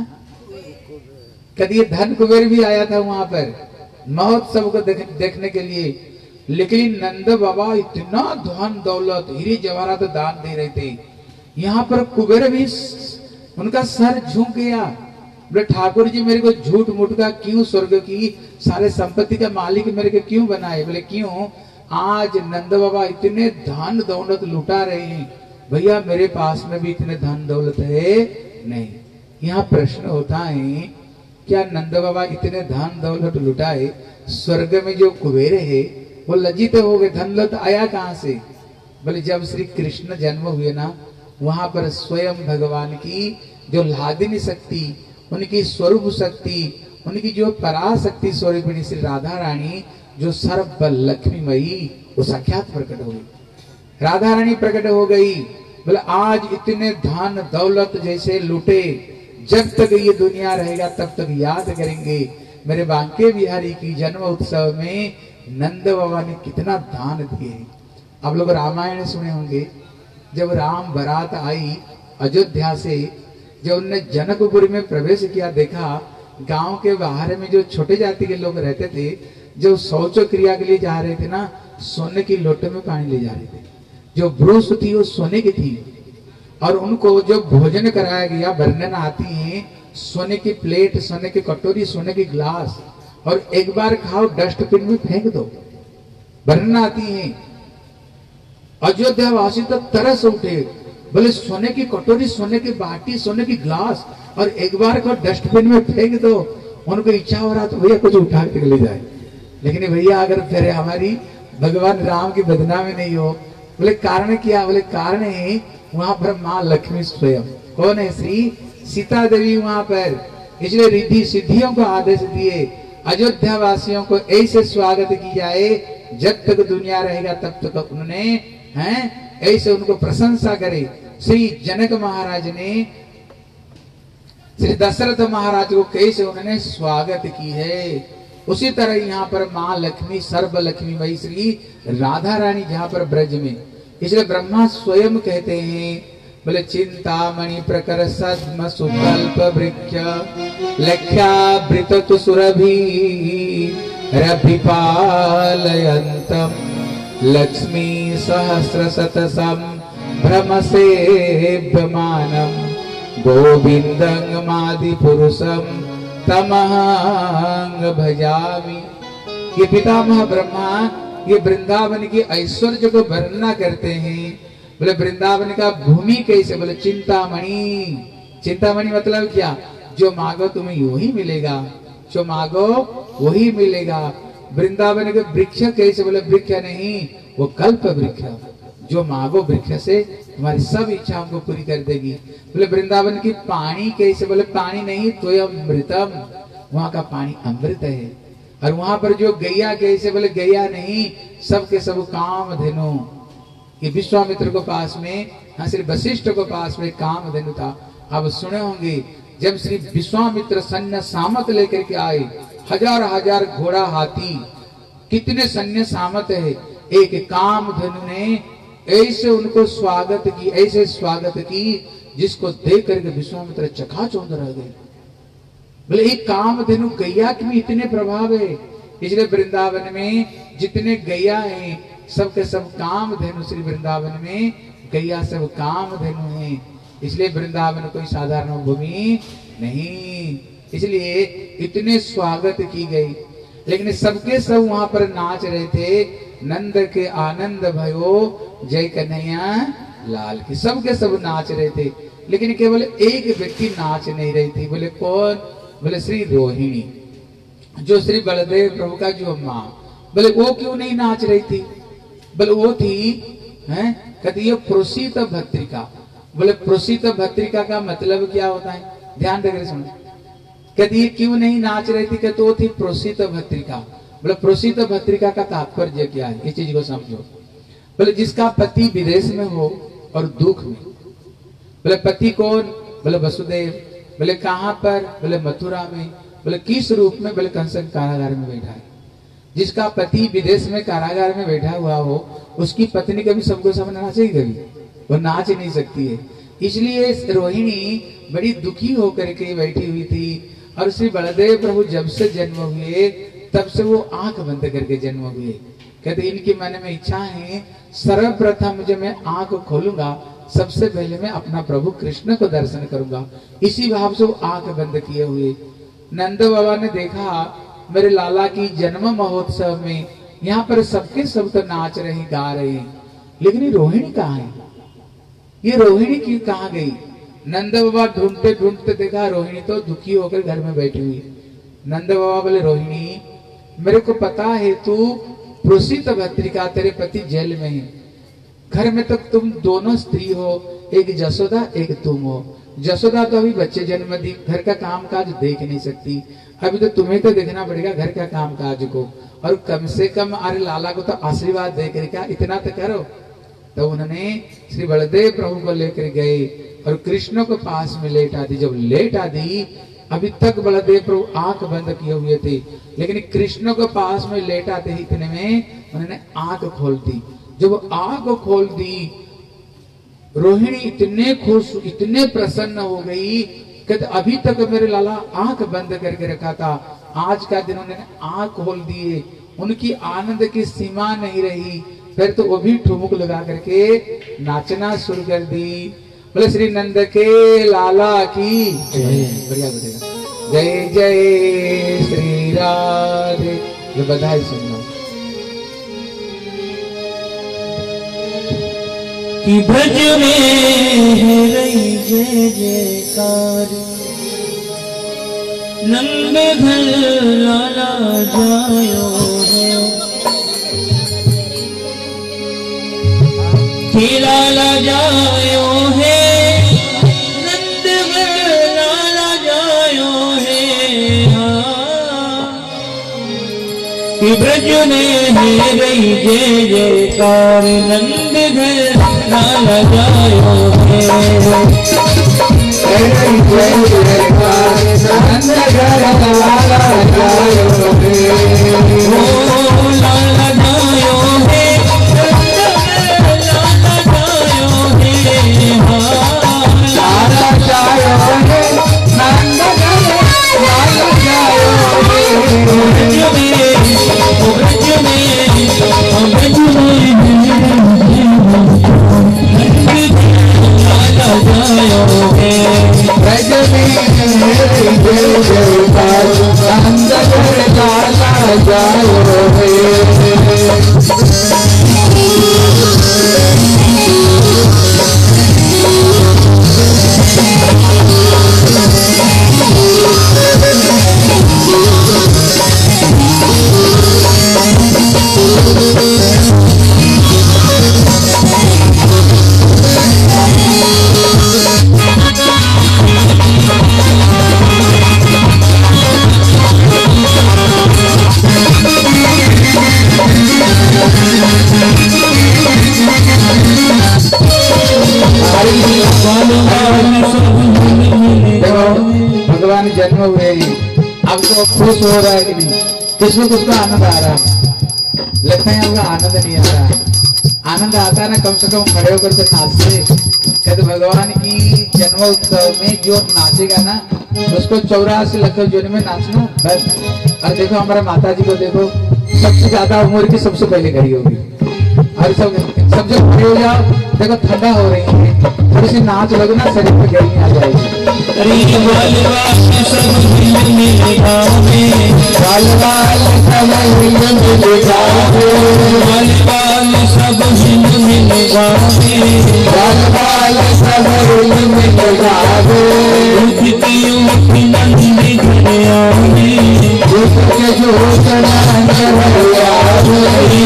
कभी धन कुबेर भी आया था वहां पर महोत्सव को देखने के लिए। लेकिन नंद बाबा इतना धन दौलत हीरे जवाहरात तो दान दे रहे थे, यहाँ पर कुबेर भी उनका सर झुक गया। बोले ठाकुर जी मेरे को झूठ मूठ का क्यों स्वर्ग की सारे संपत्ति का मालिक मेरे को क्यों बनाए? बोले क्यों? आज नंद बाबा इतने धन दौलत लुटा रहे हैं, भैया मेरे पास में भी इतने धन दौलत है नहीं। यहाँ प्रश्न होता है, क्या नंद बाबा इतने धन दौलत लुटाए, स्वर्ग में जो कुबेर है वो लज्जित हो गए, धन दौलत आया कहाँ से? बोले जब श्री कृष्ण जन्म हुए ना, वहां पर स्वयं भगवान की जो लादिनी शक्ति, उनकी स्वरूप शक्ति, उनकी जो पराशक्ति स्वरूपिणी श्री राधा रानी जो सर्व लक्ष्मीमयी, वो साक्षात प्रकट हो गई। राधा रानी प्रकट हो गई। बोले आज इतने धन दौलत जैसे लूटे, जब तक ये दुनिया रहेगा तब तक याद करेंगे मेरे बांके बिहारी की जन्म उत्सव में नंद बाबा ने कितना दान दिए। आप लोग रामायण सुने होंगे, जब राम बारात आई अयोध्या से, जब उन्होंने जनकपुरी में प्रवेश किया, देखा गांव के बाहर में जो छोटे जाति के लोग रहते थे, जो शौच क्रिया के लिए जा रहे थे ना, सोने की लोटे में पानी ले जा रहे थे। जो ब्रूस थी वो सोने की थी, और उनको जो भोजन कराया गया, वर्णन आती है, सोने की प्लेट, सोने की कटोरी, सोने की ग्लास, और एक बार खाओ डस्टबिन में फेंक दो, वर्णन आती है। अयोध्या वासी तो तरस उठे, बोले सोने की कटोरी, सोने की बाटी, सोने की ग्लास, और एक बार खाओ डस्टबिन में फेंक दो। उनको इच्छा हो रहा तो भैया कुछ उठा के ले जाए, लेकिन भैया अगर फिर हमारी भगवान राम की बदनामी नहीं हो। बोले कारण क्या? बोले कारण है वहां पर माँ लक्ष्मी स्वयं। कौन है? श्री सीता देवी वहां पर इसलिए रिद्धि सिद्धियों को आदेश दिए, अयोध्या वासियों को ऐसे स्वागत की जाए, जब तक दुनिया रहेगा तब तक उन्होंने हैं ऐसे उनको प्रशंसा करे। श्री जनक महाराज ने श्री दशरथ महाराज को कैसे उन्होंने स्वागत की है, उसी तरह यहाँ पर माँ लक्ष्मी सर्व लक्ष्मी मई श्री राधा रानी जहाँ पर ब्रज में, इसलिए ब्रह्मा स्वयं कहते हैं बोले चिंतामणि प्रकर सद्म सुकल्प वृक्ष लख्यावृत सुरभि रभिपालयन्तम लक्ष्मी सहस्र शतसम भ्रमसेव्यमानम गोविंदं मादि पुरुषम तमहं भजामि। ये पितामह ब्रह्मा ये वृंदावन की ऐश्वर्य को वर्णना करते हैं। बोले वृंदावन का भूमि कैसे, बोले चिंतामणि। चिंतामणि मतलब क्या, जो मांगो तुम्हें यू ही मिलेगा, जो मांगो वही मिलेगा। वृंदावन के वृक्ष कैसे, बोले वृक्ष नहीं वो कल्प वृक्ष, जो मांगो वृक्ष से तुम्हारी सब इच्छाओं को पूरी कर देगी। बोले वृंदावन की पानी कैसे, बोले पानी नहीं तो अमृतम, वहां का पानी अमृत है। और वहां पर जो गैया कैसे, बोले गैया नहीं सबके सब कामधेनु। ये विश्वामित्र को पास में, हाँ श्री वशिष्ठ को पास में कामधेनु था। अब सुने होंगे जब श्री विश्वामित्र सैन्य सामत लेकर के आए, हजार हजार घोड़ा हाथी, कितने सैन्य सामत है, एक कामधेनु ने ऐसे उनको स्वागत की, ऐसे स्वागत की जिसको देख करके विश्वामित्र चकाचौंध रह गए। बोले एक कामधेनु गैया के भी इतने प्रभाव है, इसलिए वृंदावन में जितने गैया हैं सबके सब कामधेनु। श्री वृंदावन में गैया सब कामधेनु हैं, इसलिए वृंदावन कोई साधारण भूमि नहीं, इसलिए इतने स्वागत की गई। लेकिन सबके सब वहां पर नाच रहे थे, नंद के आनंद भयो जय कन्हैया लाल की, सबके सब नाच रहे थे। लेकिन केवल एक व्यक्ति नाच नहीं रही थी, बोले कौन, बोले श्री रोहिणी, जो श्री बलदेव प्रभु का जो माँ। बोले वो क्यों नहीं नाच रही थी, बोले वो थी हैं कहती ये प्रोसित भत्रिका। बोले प्रोसित भत्रिका का मतलब क्या होता है, ध्यान देकर सुनो। कहती ये क्यों नहीं नाच रही थी, कहते वो थी प्रोसित भत्रिका। बोले प्रोसित भत्रिका का तात्पर्य क्या है, इस चीज को समझो। बोले जिसका पति विदेश में हो और दुख में। बोले पति कौन, बोले वसुदेव। बोले कहां पर, बोले मथुरा में। बोले किस रूप में, बोले कंस कारागार में बैठा है। जिसका पति विदेश में कारागार में बैठा हुआ हो, उसकी पत्नी कभी सबको सब नाचेगी, कभी वो नाच नहीं सकती है। इसलिए रोहिणी बड़ी दुखी होकर के बैठी हुई थी। और श्री बलदेव प्रभु जब से जन्म हुए तब से वो आंख बंद करके जन्म हुए। कहते इनके मन में इच्छा है सर्वप्रथम जब मैं आंख खोलूंगा सबसे पहले मैं अपना प्रभु कृष्ण को दर्शन करूंगा। इसी भाव से वो आंख बंद किए हुए। नंद बाबा ने देखा मेरे लाला की जन्म महोत्सव में यहाँ पर सबके सब तो नाच रहे गा रहे हैं, लेकिन ये रोहिणी कहाँ है, ये रोहिणी की कहाँ गई। नंद बाबा ढूंढते ढूंढते देखा रोहिणी तो दुखी होकर घर में बैठी हुई। नंद बाबा बोले रोहिणी मेरे को पता है तू प्रोसित भत्रिका, तेरे पति जेल में है, घर में तो तुम दोनों स्त्री हो, एक जसोदा एक तुम हो। जसोदा तो अभी बच्चे जन्म दी, घर का काम काज देख नहीं सकती, अभी तो तुम्हें तो देखना पड़ेगा घर का काम काज को, और कम से कम अरे लाला को तो आशीर्वाद देकर क्या इतना तो करो। तो उन्होंने श्री बलदेव प्रभु को लेकर गए और कृष्ण को पास में लेटा दी। जब लेटा दी अभी तक बलदेव प्रभु आंख बंद किए हुए थे, लेकिन कृष्ण को पास में लेटाते ही इतने में उन्होंने आंख खोल दी। जब आंख खोल दी रोहिणी इतने खुश इतने प्रसन्न हो गई, कहते अभी तक मेरे लाला आंख बंद करके रखा था, आज का दिन उन्होंने आंख खोल दिए। उनकी आनंद की सीमा नहीं रही, फिर तो वो भी ठुमुक लगा करके नाचना शुरू कर दी। बोले श्री नंद के लाला की बढ़िया बढ़िया जय जय श्री राधे। ये बधाई सुनना कि भज में है रही जय जयकार, नंद घर लाला जायो है, कि लाला जायो है, नंद घर लाला जायो है। ब्रज में है रही जय जयकार नंद घर लाला जायो है जय जयकार नंद घर लाला जायो है ओ लाला जायो है लाला जायो है लाला जायो है नंद घर लाला जायो है ब्रज में जय जयकार नंद घर लाला जायो है भगवान जन्म हुए ही अब तो खुश हो रहा है कि नहीं? किसको किसको आनंद आ रहा है? लगता है आपका आनंद नहीं आ रहा। आनंद आता है ना, कम से कम खड़े होकर के नाचते। कहते भगवान की जन्म उत्सव में जो नाचेगा ना उसको 84 लाख जोन में नाचना बस। और देखो हमारा माता जी को देखो, सबसे ज्यादा उम्र की सबसे पहले खड़ी होगी। और सब जब खड़े हो जाओ, देखो ठंडा हो रही है, थोड़ी सी नाच लगो ना, शरीर में गर्मी आ जाएगी। सब मिल गावे बाल बाल सब मिल गावे बाल बाल सब मिल गावे बाल बाल सब मिल गावे नंदी घर आवे उसके जोश नंद घर आवे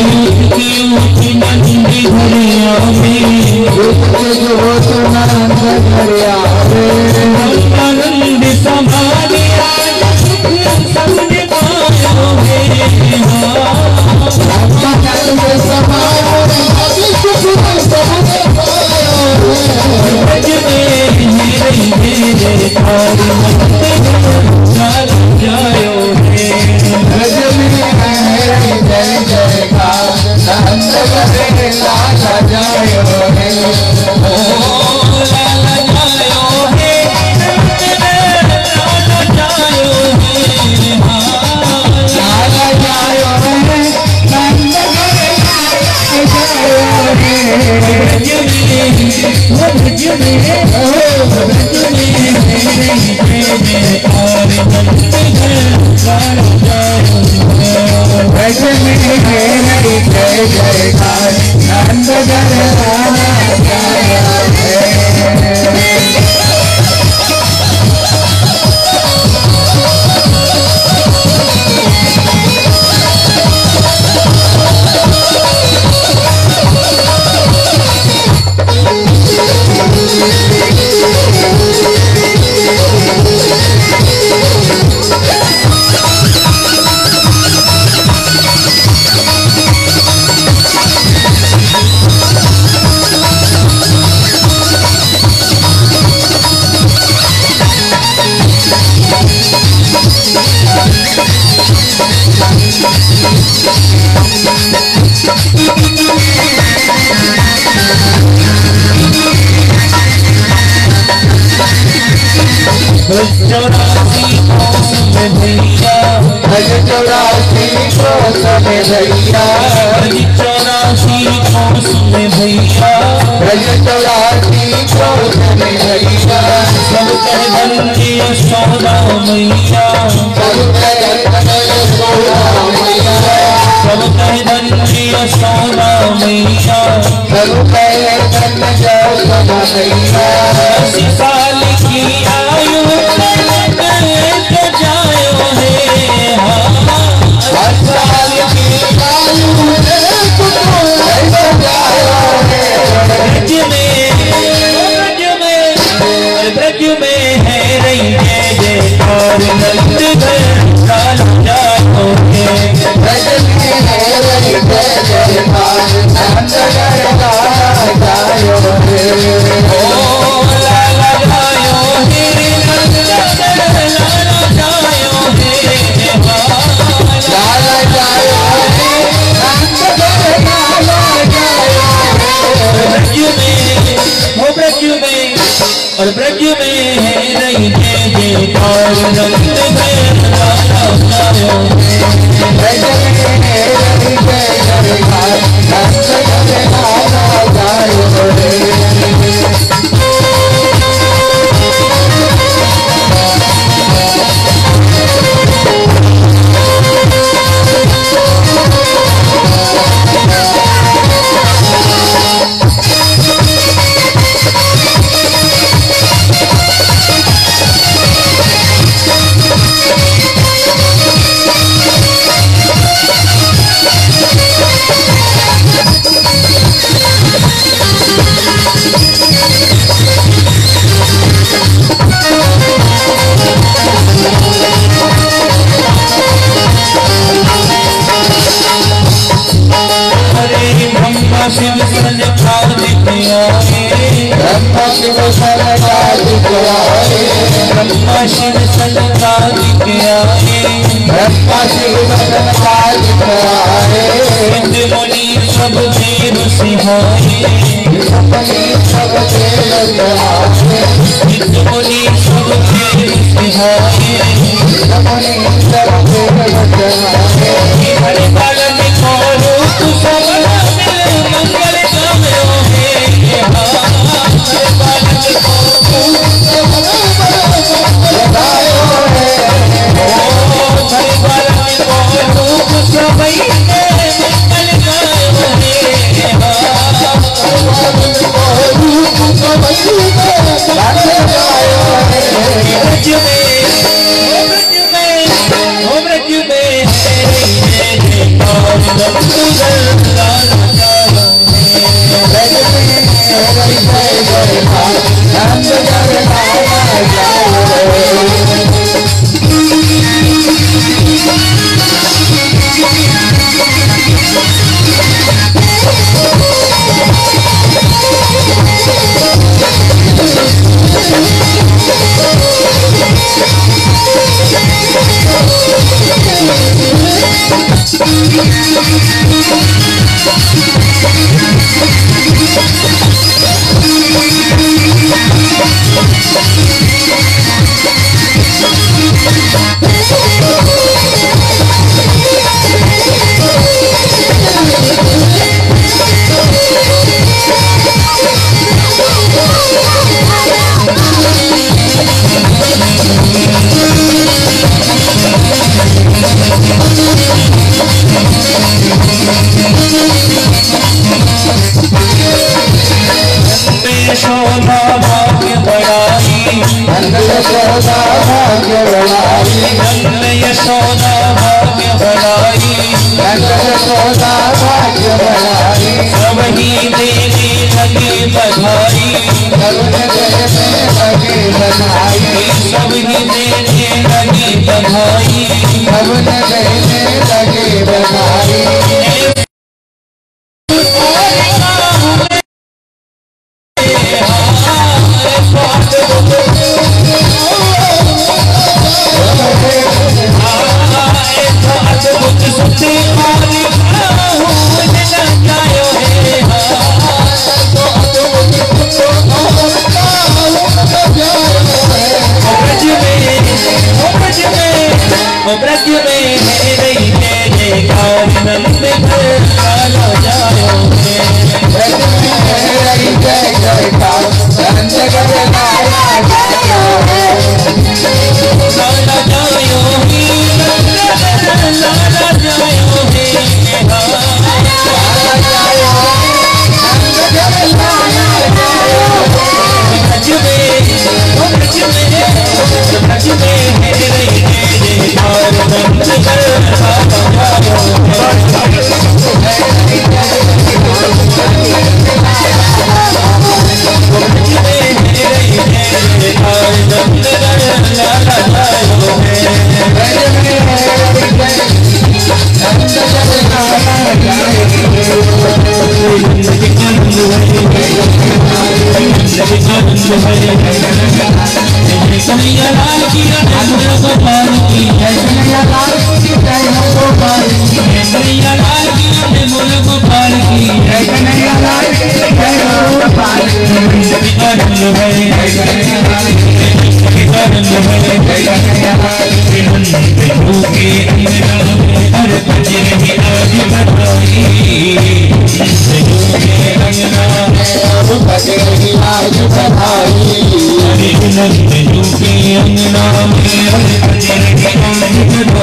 नंदी घर आवे उसके जोश नंद घर आवे आनंद संभाले सबने पायो है ब्रज में जय जयकार जायो है ब्रज में जय जयकार नंद घर लाला जायो है ओ लाला जायो है लाला जायो है लाला जायो है नंद घर लाला जायो है ब्रज में ब्रज में जय जयकार नंद घर लाला जायो है चौरासी भैया भज 84 कोस में भैया चौरासी में भैया भज 84 कोस में भैया सब कह धन्य सौदा मैया सब कह सब कह धन्य सौदा मैया सब कह धन्य सौदा मैया 80 साल की आयु जायो है साल की आयु ब्रज में है रही जय जयकार नंद घर लाला जायो है ब्रज में नंद घर लाला जायो रे, ओ लाला जायो हे, नंद घर लाला जायो हे, लाला जायो हे, नंद घर लाला जायो हे। ब्रज में हो ब्रज में और ब्रज में है रही जय जयकार नंद घर लाला जायो हे, ब्रज में है रही जय जयकार नंद घर लाला जायो हे। शिव सन कार्तिक आए, ब्रह्मा शिव सन कार्तिक आए, ब्रह्मा शिव सन कार्तिक आए, ब्रह्मा शिव सन कार्तिक आए, सिद्ध मुनि सब देव सिहाए, मुनि सब देव सिहाए, सिद्ध मुनि सब देव सिहाए, मुनि सब देव सिहाए, हरि पालन को रूप सब मंगल गायो हे, हरि पालन को रूप गायो हे, ओ हरि पालन को रूप सबई मंगल गायो हे, हरि पालन को रूप सबई मंगल गायो हे। ब्रज में ओ ब्रज में है जय जयकार नंद घर लाला जायो हे, ब्रज में है जय जयकार नंद घर लाला जायो हे। यशोदा भाग्य बढ़ाई, नंद यशोदा भाग्य बढ़ाई, नंद यशोदा भाग्य बढ़ाई, नंद यशोदा भाग्य बढ़ाई, सब ही देने लगे बधाई, सब देने लगे बधाई, सब ही देने लगे बधाई, सब देने लगे बधाई। ब्रज में है रही जय जयकार नंद कन्हैया लाल की गोपाल की कन्हैया लाल की गोपाल की कन्हैया लाल की गोपाल की कन्हैया लाल की गोपाल की आनंद है आनंद है हर बजे की आज बधाई बजे की आज बधाई नंद जू के अंगना में हर बजे की आज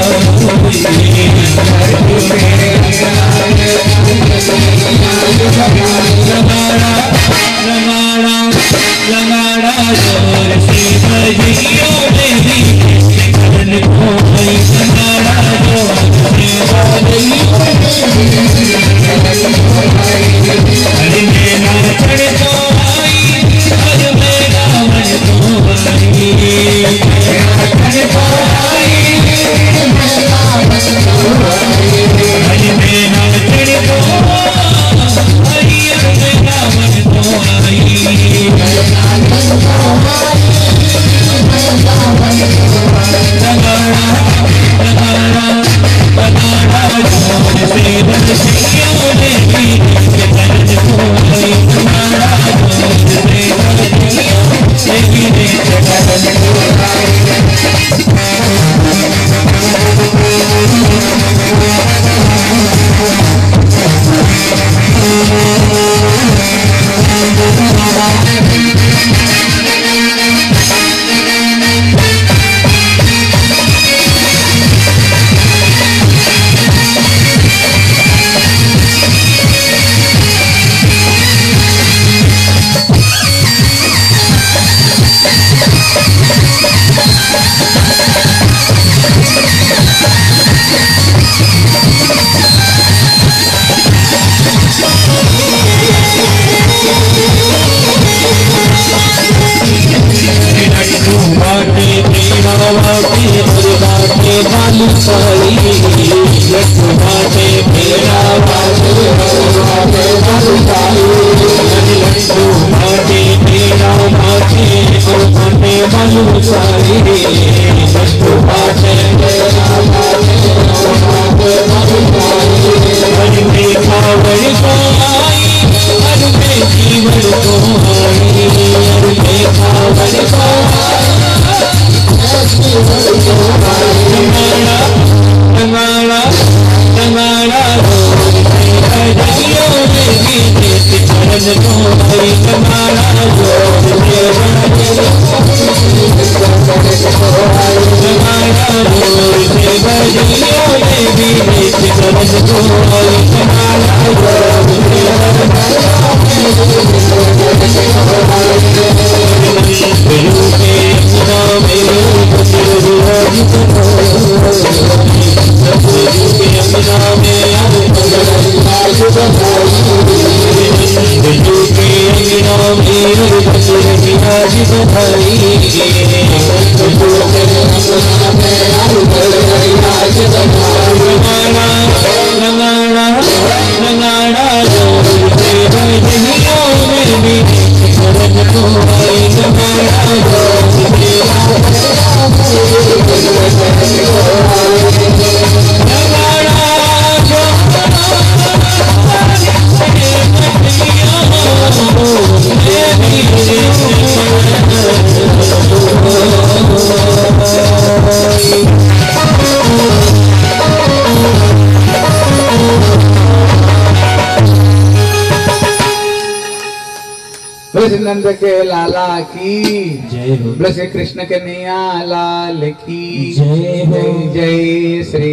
बधाई लगाड़ा लगाड़ा जोर से बजियो देवी करन को भई लगाड़ा जोर से बजियो अरे मेरा चढ़ तो आई अरे मेरा मन तो आई मेरा चढ़ तो आई मेरा मन तो आई अरे मेरा चढ़ तो आई मेरा मन तो आई नंद के लाला की जय हो। बोलो श्री कृष्ण कन्हैया लाल की जय हो। जय श्री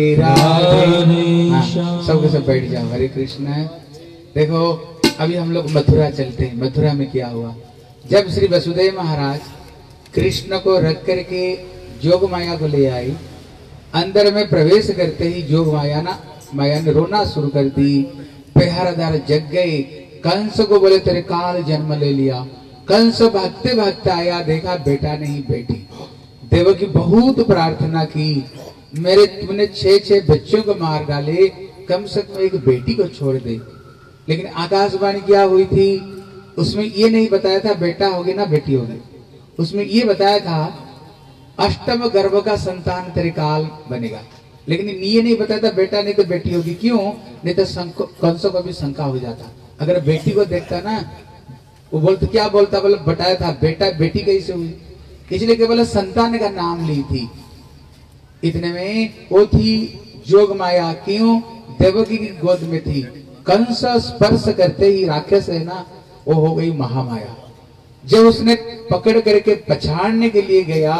राधे। सबके सब बैठ जाओ। हरे कृष्ण। देखो अभी हम लोग मथुरा चलते हैं। मथुरा में क्या हुआ, जब श्री वसुदेव महाराज कृष्ण को रख करके जोग माया को ले आई, अंदर में प्रवेश करते ही जोग माया ने रोना शुरू कर दी। पहरादार जग गए। कंस को बोले तेरे काल जन्म ले लिया। कंस भागते भागते आया, देखा बेटा नहीं बेटी। देवकी बहुत प्रार्थना की, मेरे तुमने 6 बच्चों को मार डाले, कम से कम एक बेटी को छोड़ दे। लेकिन आकाशवाणी क्या हुई थी, उसमें ये नहीं बताया था बेटा होगी ना बेटी होगी, उसमें ये बताया था अष्टम गर्भ का संतान तेरे काल बनेगा, लेकिन ये नहीं बताया था बेटा नहीं तो बेटी होगी। क्यों? नहीं तो कंसों को भी शंका हो जाता, अगर बेटी को देखता ना वो बोलते क्या बोलता, बोले बताया था बेटा बेटी कैसे हुई, इसलिए केवल संतान का नाम ली थी। इतने में वो थी जोग माया, क्यों? देवकी की गोद में थी। कंस स्पर्श करते ही राक्षस है ना वो हो गई महामाया। जब उसने पकड़ करके पछाड़ने के लिए गया,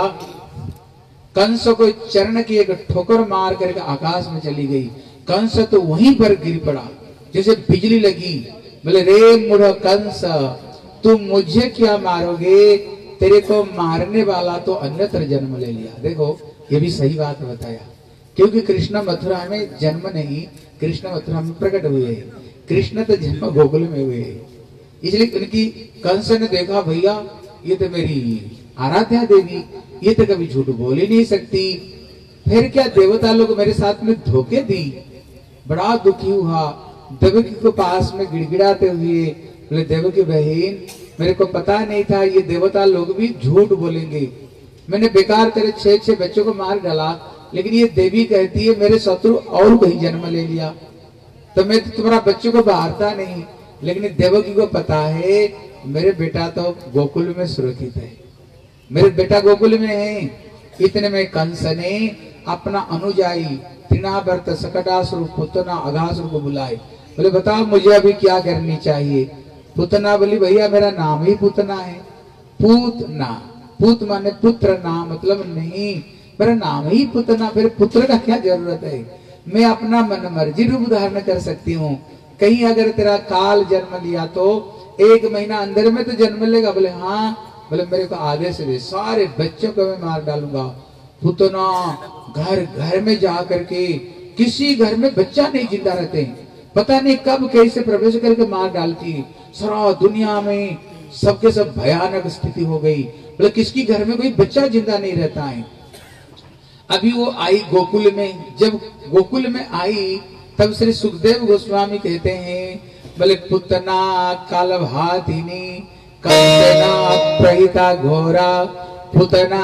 कंस को चरण की एक ठोकर मार करके आकाश में चली गई। कंस तो वहीं पर गिर पड़ा जैसे बिजली लगी। बोले रे मूढ़ कंस, तुम मुझे क्या मारोगे, तेरे को मारने वाला तो अन्यत्र जन्म ले लिया। देखो ये भी सही बात बताया, क्योंकि कृष्ण मथुरा में जन्म नहीं, कृष्ण मथुरा में प्रकट हुए हैं। कृष्ण तो जन्म गोकुल में हुए हैं, इसलिए उनकी कंस ने देखा भैया ये तो मेरी आराध्या देवी, ये तो कभी झूठ बोल ही नहीं सकती, फिर क्या देवता लोग मेरे साथ में धोखे दी। बड़ा दुखी हुआ, देवकी को पास में गिड़गिड़ाते हुए बोले देवकी बहन, मेरे को पता नहीं था ये देवता लोग भी झूठ बोलेंगे, मैंने बेकार तेरे 6 बच्चों को मार डाला, लेकिन ये देवी कहती है मेरे शत्रु और कहीं जन्म ले लिया, तो मैं तो तुम्हारा बच्चों को बाहरता नहीं। लेकिन देवकी को पता है मेरे बेटा तो गोकुल में सुरक्षित है, मेरे बेटा गोकुल में है। इतने में कंस ने अपना अनुजाई तृणावर्त सकटासुर पुतना अघासुर को बुलाए, बोले बताओ मुझे अभी क्या करनी चाहिए। पुतना बोली भैया मेरा नाम ही पुतना है, पूतना, पुत माने पुत्र, नाम मतलब नहीं, मेरा नाम ही पुतना, फिर पुत्र का क्या जरूरत है, मैं अपना मन मर्जी रूप धारण कर सकती हूँ। कहीं अगर तेरा काल जन्म लिया तो 1 महीना अंदर में तो जन्म लेगा। बोले हाँ, बोले मेरे को आदेश दे, सारे बच्चों को मैं मार डालूंगा। पुतना घर घर में जा करके, किसी घर में बच्चा नहीं जिंदा रहते, पता नहीं कब कैसे प्रवेश करके मार डालती, सारा दुनिया में सबके सब भयानक स्थिति हो गई। बोले किसकी घर में कोई बच्चा जिंदा नहीं रहता है। अभी वो आई गोकुल में, जब गोकुल में आई तब श्री सुखदेव गोस्वामी कहते हैं बोले पुतना कालभातिनी कंसना प्रहिता घोरा पुतना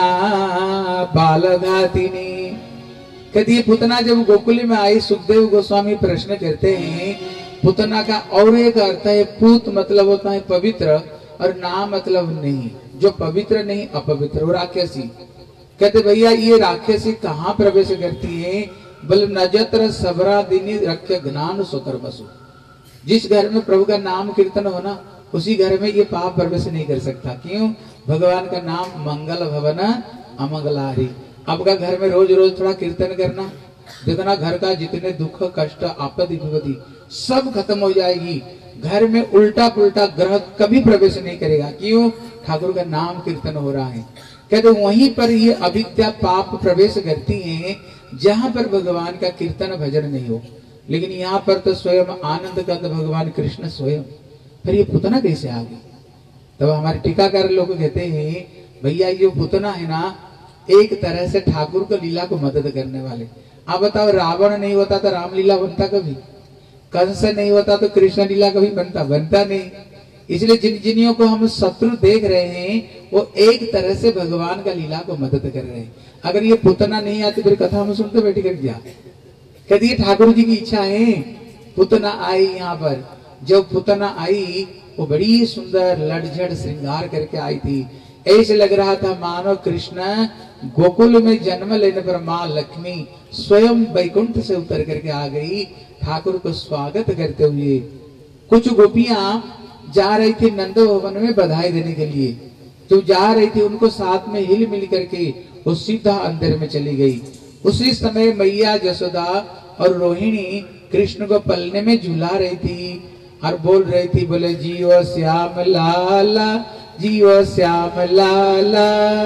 बालघातिनी। कहती है पुतना जब गोकुल में आई, सुखदेव गोस्वामी प्रश्न करते हैं पुतना का और एक अर्थ है, पूत मतलब होता है पवित्र और ना मतलब नहीं, जो पवित्र नहीं अपवित्र, वो राक्षसी। कहते भैया ये राक्षसी कहाँ प्रवेश करती है, बल नजत्र सबरा दिनी रख्य ज्ञान सुकर बसु। जिस घर में प्रभु का नाम कीर्तन हो ना, उसी घर में ये पाप प्रवेश नहीं कर सकता। क्यों? भगवान का नाम मंगल भवन अमंगलारी। आपका घर में रोज रोज थोड़ा कीर्तन करना, देखना घर का जितने दुख कष्ट आपत्ति विपत्ति सब खत्म हो जाएगी। घर में उल्टा पुल्टा ग्रह कभी प्रवेश नहीं करेगा। क्यों? ठाकुर का नाम कीर्तन हो रहा है। कहते वहीं पर ये अविद्या पाप प्रवेश करती हैं जहां पर भगवान का कीर्तन भजन नहीं हो। लेकिन यहाँ पर तो स्वयं आनंद कंद भगवान कृष्ण स्वयं, फिर ये पुतना कैसे आ गई? तब हमारे टीकाकार लोग कहते हैं भैया ये पुतना है ना, एक तरह से ठाकुर को लीला को मदद करने वाले। आप बताओ रावण नहीं होता तो रामलीला बनता कभी, कंस नहीं होता तो कृष्ण लीला कभी बनता नहीं। इसलिए जिन जिनियों को हम शत्रु देख रहे हैं वो एक तरह से भगवान का लीला को मदद कर रहे हैं। अगर ये पुतना नहीं आती फिर कथा हम सुनते बैठी कर दिया। कहती है ठाकुर जी की इच्छा है पुतना आई यहाँ पर। जब पुतना आई वो बड़ी सुंदर लड़झड़ श्रृंगार करके आई थी, ऐसे लग रहा था मानो कृष्ण गोकुल में जन्म लेने पर माँ लक्ष्मी स्वयं वैकुंठ से उतर करके आ गई ठाकुर को स्वागत करते हुए। कुछ गोपियां जा रही थी नंद भवन में बधाई देने के लिए, जो जा रही थी उनको साथ में हिल मिल करके वो सीधा अंदर में चली गई। उसी समय मैया जसोदा और रोहिणी कृष्ण को पलने में झुला रही थी और बोल रही थी बोले जीव श्याम लाला जीव श्याम लाला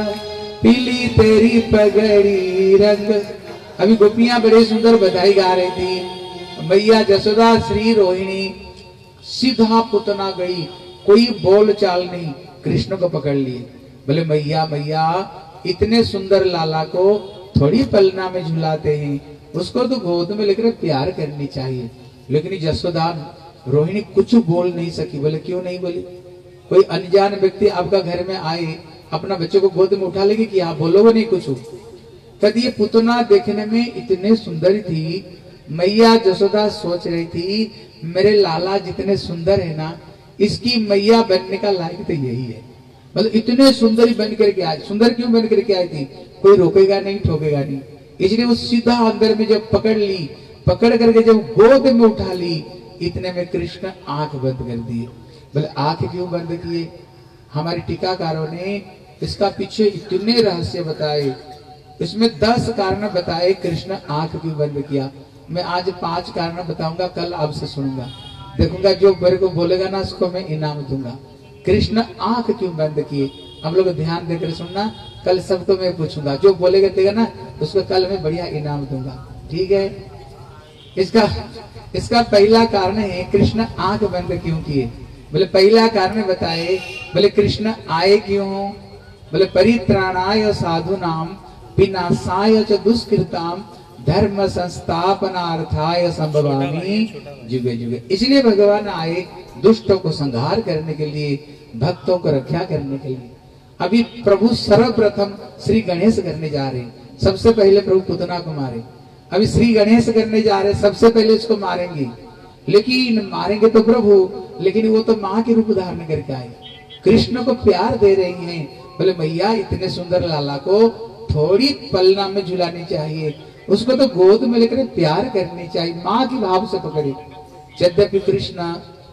पीली तेरी पगड़ी रंग। अभी गोपियां बड़े सुंदर बधाई गा रही थी। मैया जसोदा श्री रोहिणी सीधा पुतना गई, कोई बोल चाल नहीं, कृष्ण को पकड़ लिए। बोले मैया मैया इतने सुंदर लाला को थोड़ी पलना में झुलाते हैं, उसको तो गोद में लेकर प्यार करनी चाहिए। लेकिन जसोदा रोहिणी कुछ बोल नहीं सकी। बोले क्यों नहीं बोली? कोई अनजान व्यक्ति आपका घर में आए, अपना बच्चे को गोद में उठा लेगी कि आप बोलोगे नहीं कुछ? कद ये पुतना देखने में इतने सुंदर थी, मैया जसोदा सोच रही थी मेरे लाला जितने सुंदर है ना, इसकी मैया बनने का लायक तो यही है। मतलब इतने सुंदर ही बन करके आई। सुंदर क्यों बन करके आई थी? कोई रोकेगा नहीं, ठोकेगा नहीं, इसलिए वो सीधा अंदर में जब पकड़ ली, पकड़ करके जब गोद में उठा ली, इतने में कृष्ण आंख बंद कर दिए। बोले आंख क्यों बंद किए? हमारे टीकाकारों ने इसका पीछे इतने रहस्य बताए, इसमें 10 कारण बताए कृष्ण आंख क्यों बंद किया। मैं आज 5 कारण बताऊंगा, कल आपसे सुनूंगा, देखूंगा जो मेरे को बोलेगा ना उसको मैं इनाम दूंगा। कृष्ण आंख क्यों बंद किए? हम लोग ध्यान देकर सुनना, कल सबको मैं पूछूंगा, जो बोलेगा देगा ना उसको कल मैं बढ़िया इनाम दूंगा, ठीक है? इसका पहला कारण है कृष्ण आंख बंद क्यों किए। बोले पहला कारण बताए, बोले कृष्ण आए क्यों? बोले परित्राणाय साधुनाम विनाशाय च दुष्कृताम धर्म संस्थापनार्थाय संभवामि जुगे जुगे। इसलिए भगवान आए दुष्टों को संहार करने के लिए, भक्तों को रक्षा करने के लिए। अभी प्रभु सर्वप्रथम श्री गणेश करने जा रहे हैं। सबसे पहले प्रभु पुतना को मारे, अभी श्री गणेश करने जा रहे हैं, सबसे पहले इसको मारेंगे। लेकिन मारेंगे तो प्रभु, लेकिन वो तो माँ के रूप धारण करके आए, कृष्ण को प्यार दे रही हैं। बोले मैया इतने सुंदर लाला को थोड़ी पलना में झुलानी चाहिए, उसको तो गोद में लेकर प्यार करनी चाहिए, माँ की भाव से पकड़े। यद्यपि कृष्ण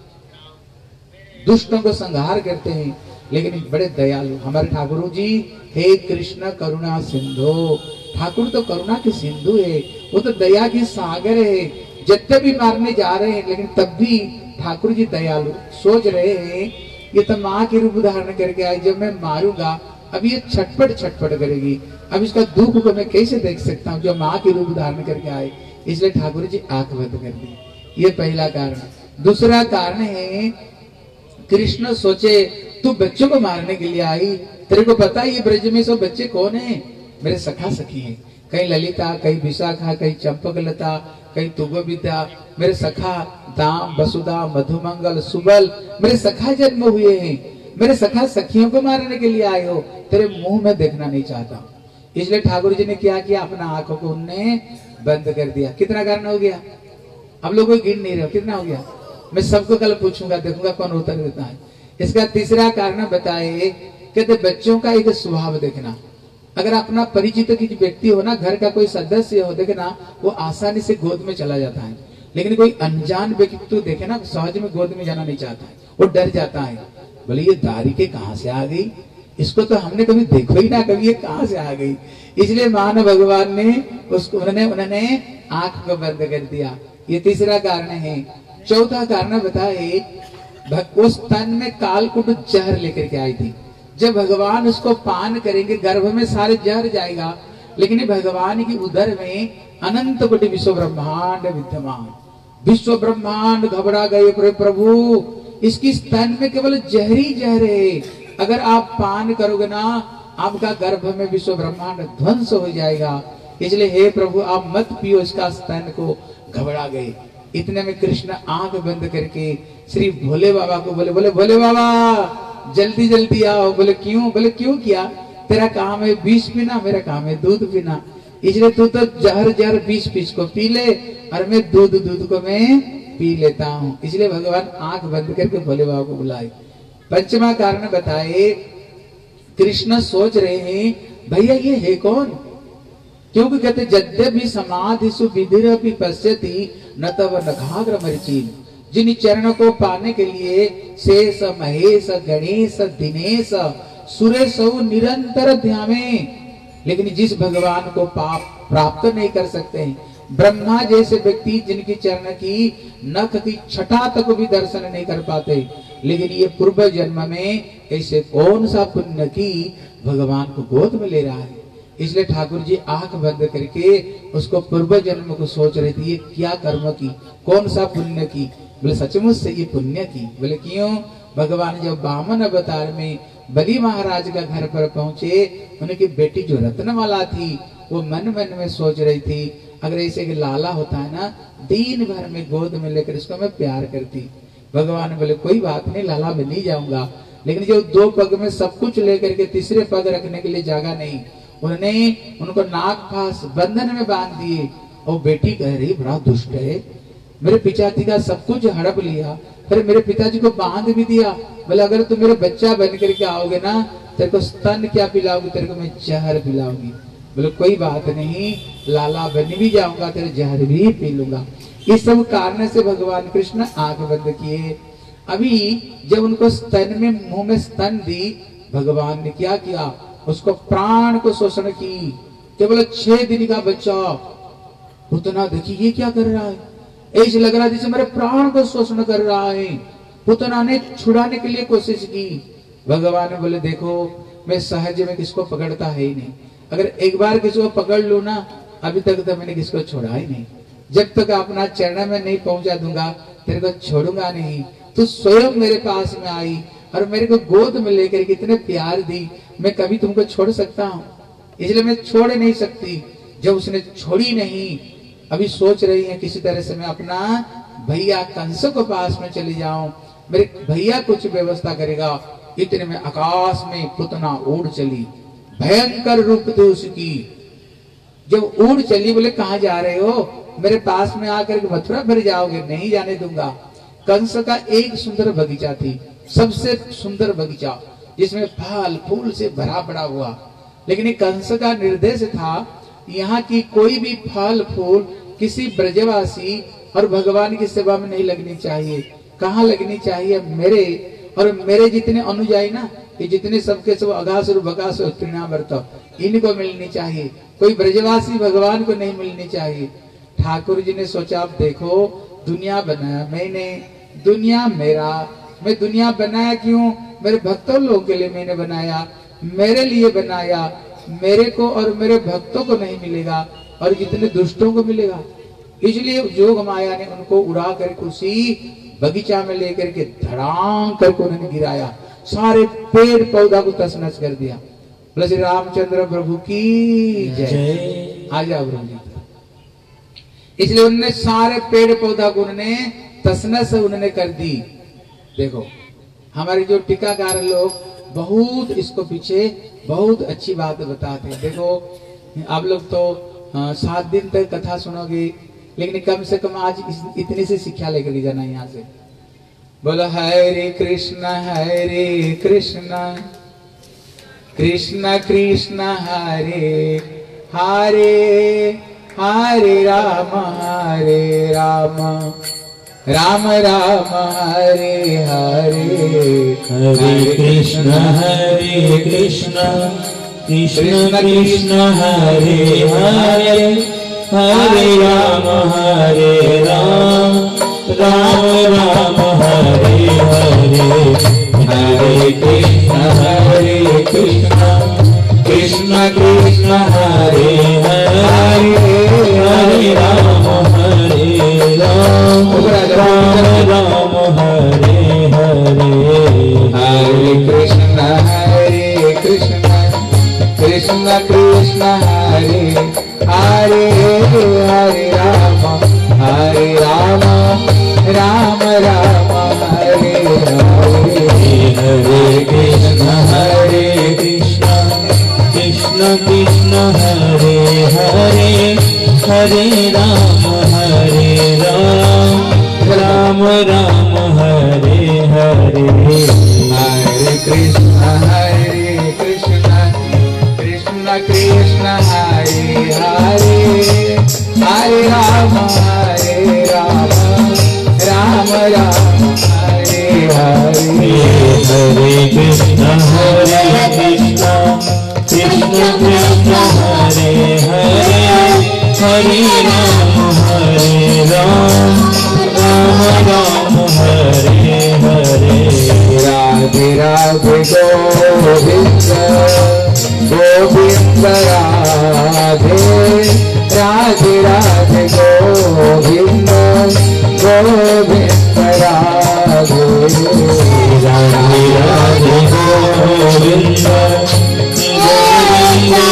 दुष्टों को संहार करते हैं, लेकिन बड़े दयालु हमारे ठाकुर जी। हे कृष्ण करुणा सिंधु, ठाकुर तो करुणा की सिंधु है, वो तो दया की सागर है। यद्यपि मारने जा रहे हैं, लेकिन तब भी ठाकुर जी दयालु। सोच रहे हैं ये तो माँ के रूप धारण करके आए, जब मैं मारूंगा अब ये छटपट छटपट करेगी, अब इसका दुख को मैं कैसे देख सकता हूँ जो माँ के रूप धारण करके आए। इसलिए ठाकुर जी आंख बंद कर दी। ये पहला कारण। दूसरा कारण है कृष्ण सोचे तू बच्चों को मारने के लिए आई, तेरे को पता है ये ब्रज में सब बच्चे कौन है? मेरे सखा सखी हैं, कहीं ललिता, कहीं विशाखा, कहीं चंपकलता, कहीं तुगोविद्या। मेरे सखा दाम, वसुदा, मधुमंगल, सुबल मेरे सखा जन्म हुए हैं। मेरे सखा सखियों को मारने के लिए आए हो, तेरे मुंह में देखना नहीं चाहता। इसलिए ठाकुर जी ने क्या किया, अपना आंखों को उनने बंद कर दिया। कितना कारण हो गया? अब लोग कोई गिन नहीं रहे, कितना हो गया? मैं सबको कल पूछूंगा, देखूंगा कौन उत्तर देता है। इसका तीसरा कारण बताए, कहते बच्चों का एक स्वभाव देखना। अगर अपना परिचित की व्यक्ति हो ना, घर का कोई सदस्य हो, देखना वो आसानी से गोद में चला जाता है। लेकिन कोई अनजान व्यक्ति तो देखे ना, सहज में गोद में जाना नहीं चाहता है, वो डर जाता है। बोले ये दारी के कहां से आ गई, इसको तो हमने कभी देखो ही ना, कभी ये कहां से आ गई। इसलिए मान भगवान ने उसको उन्होंने आंख को बंद कर दिया। ये तीसरा कारण है। चौथा कारण बताए, उस तन में कालकूट जहर लेकर के आई थी। जब भगवान उसको पान करेंगे, गर्भ में सारे जहर जाएगा, लेकिन भगवान की उदर में अनंत कोटि विश्व ब्रह्मांड विद्यमान। विश्व ब्रह्मांड घबरा गए, प्रभु इसकी स्तन में केवल जहरी जहर है, अगर आप पान करोगे ना आपका गर्भ में विश्व ब्रह्मांड ध्वंस हो जाएगा। इसलिए हे प्रभु आप मत पियो इसका स्तन को। घबरा गए। इतने में कृष्ण आंख बंद करके श्री भोले बाबा को बोले, बोले भोले बाबा जल्दी जल्दी आओ। बोले क्यों? बोले क्यों किया? तेरा काम है विष पीना, मेरा काम है दूध पीना। इसलिए तू तो जहर जहर विष को पी ले, और मैं दूध को मैं पी लेता हूँ। इसलिए भगवान आंख बंद करके भोले बाबा को बुलाए। पंचमा कारण बताए, कृष्ण सोच रहे हैं भैया ये है कौन? क्योंकि कहते यद्यपि समाधिषु विधिरपि पश्यति न तव नघाग्र मरीचीन। जिन चरणों को पाने के लिए शेष महेश गणेश दिनेश सुरेश निरंतर ध्यामे, लेकिन जिस भगवान को पाप प्राप्त नहीं कर सकते हैं, ब्रह्मा जैसे व्यक्ति जिनकी चरण की नख की छटा तक भी दर्शन नहीं कर पाते, लेकिन ये पूर्व जन्म में ऐसे कौन सा पुण्य की भगवान को गोद में ले रहा है। इसलिए ठाकुर जी आंख बंद करके उसको पूर्व जन्म को सोच रहे थे, ये क्या कर्म की, कौन सा पुण्य की। बोले सचमुच से ये पुण्य की। बोले क्यों? भगवान जब वामन अवतार में बलि महाराज का घर पर पहुंचे, उनकी बेटी जो रत्नमाला थी वो मन मन में सोच रही थी, अगर ऐसे कि लाला होता है ना, दिन भर में गोद में लेकर इसको मैं प्यार करती। भगवान बोले कोई बात नहीं, लाला में नहीं जाऊंगा, लेकिन जो 2 पग में सब कुछ लेकर के तीसरे पग रखने के लिए जगह नहीं, उन्होंने उनको नाग पास बंधन में बांध दिए। और बेटी कह रही बड़ा दुष्ट है, मेरे पिताजी का सब कुछ हड़प लिया, फिर मेरे पिताजी को बांध भी दिया। बोले अगर तुम मेरे बच्चा बन करके आओगे ना, तेरे को स्तन क्या पिलाऊंगी, तेरे को मैं जहर पिलाऊंगी। बोले कोई बात नहीं, लाला बन भी जाऊंगा, तेरे जहर भी पी लूंगा। इस सब कारण से भगवान कृष्ण आंख बंद किए। अभी जब उनको स्तन में मुंह में स्तन दी, भगवान ने क्या किया, उसको प्राण को शोषण की। जब बोले 6 दिन का बच्चा, पुतना देखिए ये क्या कर रहा है, ऐसे लग रहा है जैसे मेरे प्राण को शोषण कर रहा है। पुतना ने छुड़ाने के लिए कोशिश की। भगवान बोले देखो मैं सहज में किसको पकड़ता है ही नहीं, अगर एक बार किसी को पकड़ लू ना, अभी तक तो मैंने किसको छोड़ा ही नहीं। जब तक अपना चरण में नहीं पहुंचा दूंगा, तेरे को छोड़ूंगा नहीं। तू स्वयं मेरे पास में आई और मेरे को गोद में लेकर कितने प्यार दी, मैं कभी तुमको छोड़ सकता हूँ? इसलिए मैं छोड़ नहीं सकती। जब उसने छोड़ी नहीं, अभी सोच रही है किसी तरह से मैं अपना भैया कंस को पास में चली जाऊं, मेरे भैया कुछ व्यवस्था करेगा। इतने में आकाश में पुतना उड़ चली, भयंकर रूप थी उसकी। जब उड़ चली, बोले कहाँ जा रहे हो, मेरे पास में आकर मथुरा भर जाओगे, नहीं जाने दूंगा। कंस का एक सुंदर बगीचा थी, सबसे सुंदर बगीचा, जिसमें फल फूल से भरा पड़ा हुआ। लेकिन कंस का निर्देश था यहाँ की कोई भी फल फूल किसी ब्रजवासी और भगवान की सेवा में नहीं लगनी चाहिए। कहाँ लगनी चाहिए, मेरे और मेरे जितने अनुयायी ना, ये जितने सबके सब अघासुर बकासुर तृणावर्त, इनको मिलनी चाहिए। कोई ब्रजवासी भगवान को नहीं मिलनी चाहिए। ठाकुर जी ने सोचा अब देखो दुनिया बनाया मैंने, दुनिया मेरा, मैं दुनिया बनाया क्यों, मेरे भक्तों लोगों के लिए मैंने बनाया, मेरे लिए बनाया। मेरे को और मेरे भक्तों को नहीं मिलेगा और जितने दुष्टों को मिलेगा। इसलिए जोग माया ने उनको उड़ा कर उसी बगीचा में लेकर के धड़ाम करके उन्होंने गिराया, सारे पेड़ पौधा को तस नस कर दिया। बोले श्री रामचंद्र प्रभु की जय। आ जाओ प्रभु जी। इसलिए उन्होंने सारे पेड़ पौधा को उन्होंने तस नस उन्होंने कर दी। देखो हमारे जो टीकाकार लोग बहुत इसको पीछे बहुत अच्छी बात बताते हैं। देखो आप लोग तो 7 दिन तक कथा सुनोगे, लेकिन कम से कम आज इतनी सी शिक्षा लेकर जाना यहाँ से। बोलो हरे कृष्ण कृष्ण कृष्ण हरे हरे, हरे राम राम राम हरे हरे, हरे कृष्ण कृष्ण कृष्ण हरे हरे, हरे राम राम राम हरे हरे, हरे कृष्ण कृष्ण कृष्ण हरे हरे, हरे राम राम राम हरे हरे, हरे कृष्ण कृष्ण कृष्ण हरे हरे, हरे राम राम राम हरे हरे, हरे कृष्ण कृष्ण कृष्ण हरे हरे, हरे राम राम राम हरे हरे, हरे कृष्ण कृष्ण कृष्ण हरे हरे, हरे राम राम राम हरे हरे, हरे कृष्ण कृष्ण कृष्ण हरे हरे, हरे राम राम हरे हरे, राधे राधे गोविंद गोविंद राधे, राधे राधे गोविंद गोविंद राधे, राधे राधे गोविंद गोविंद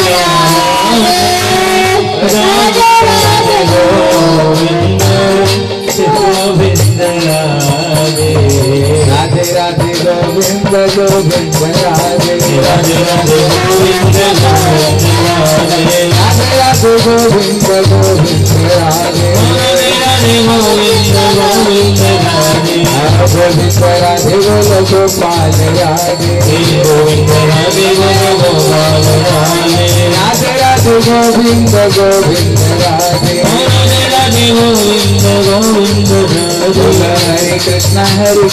राधे राधे गोविंद गोविंद राधे, राधे राधे गोविंद गोविंद गोविंद राधे राधे राधे गोविंद गोविंद राधे राधे राधे गोविंद गोविंद राधे राधे राधे गोविंद गोविंद राधे गोविंद राधे बोलो गोपाल राधे गोविंद राधे बोलो गोपाल राधे राधे राधे गोविंद गोविंद राधे राधे राधे गोविंद गोविंद राधे हरे कृष्णा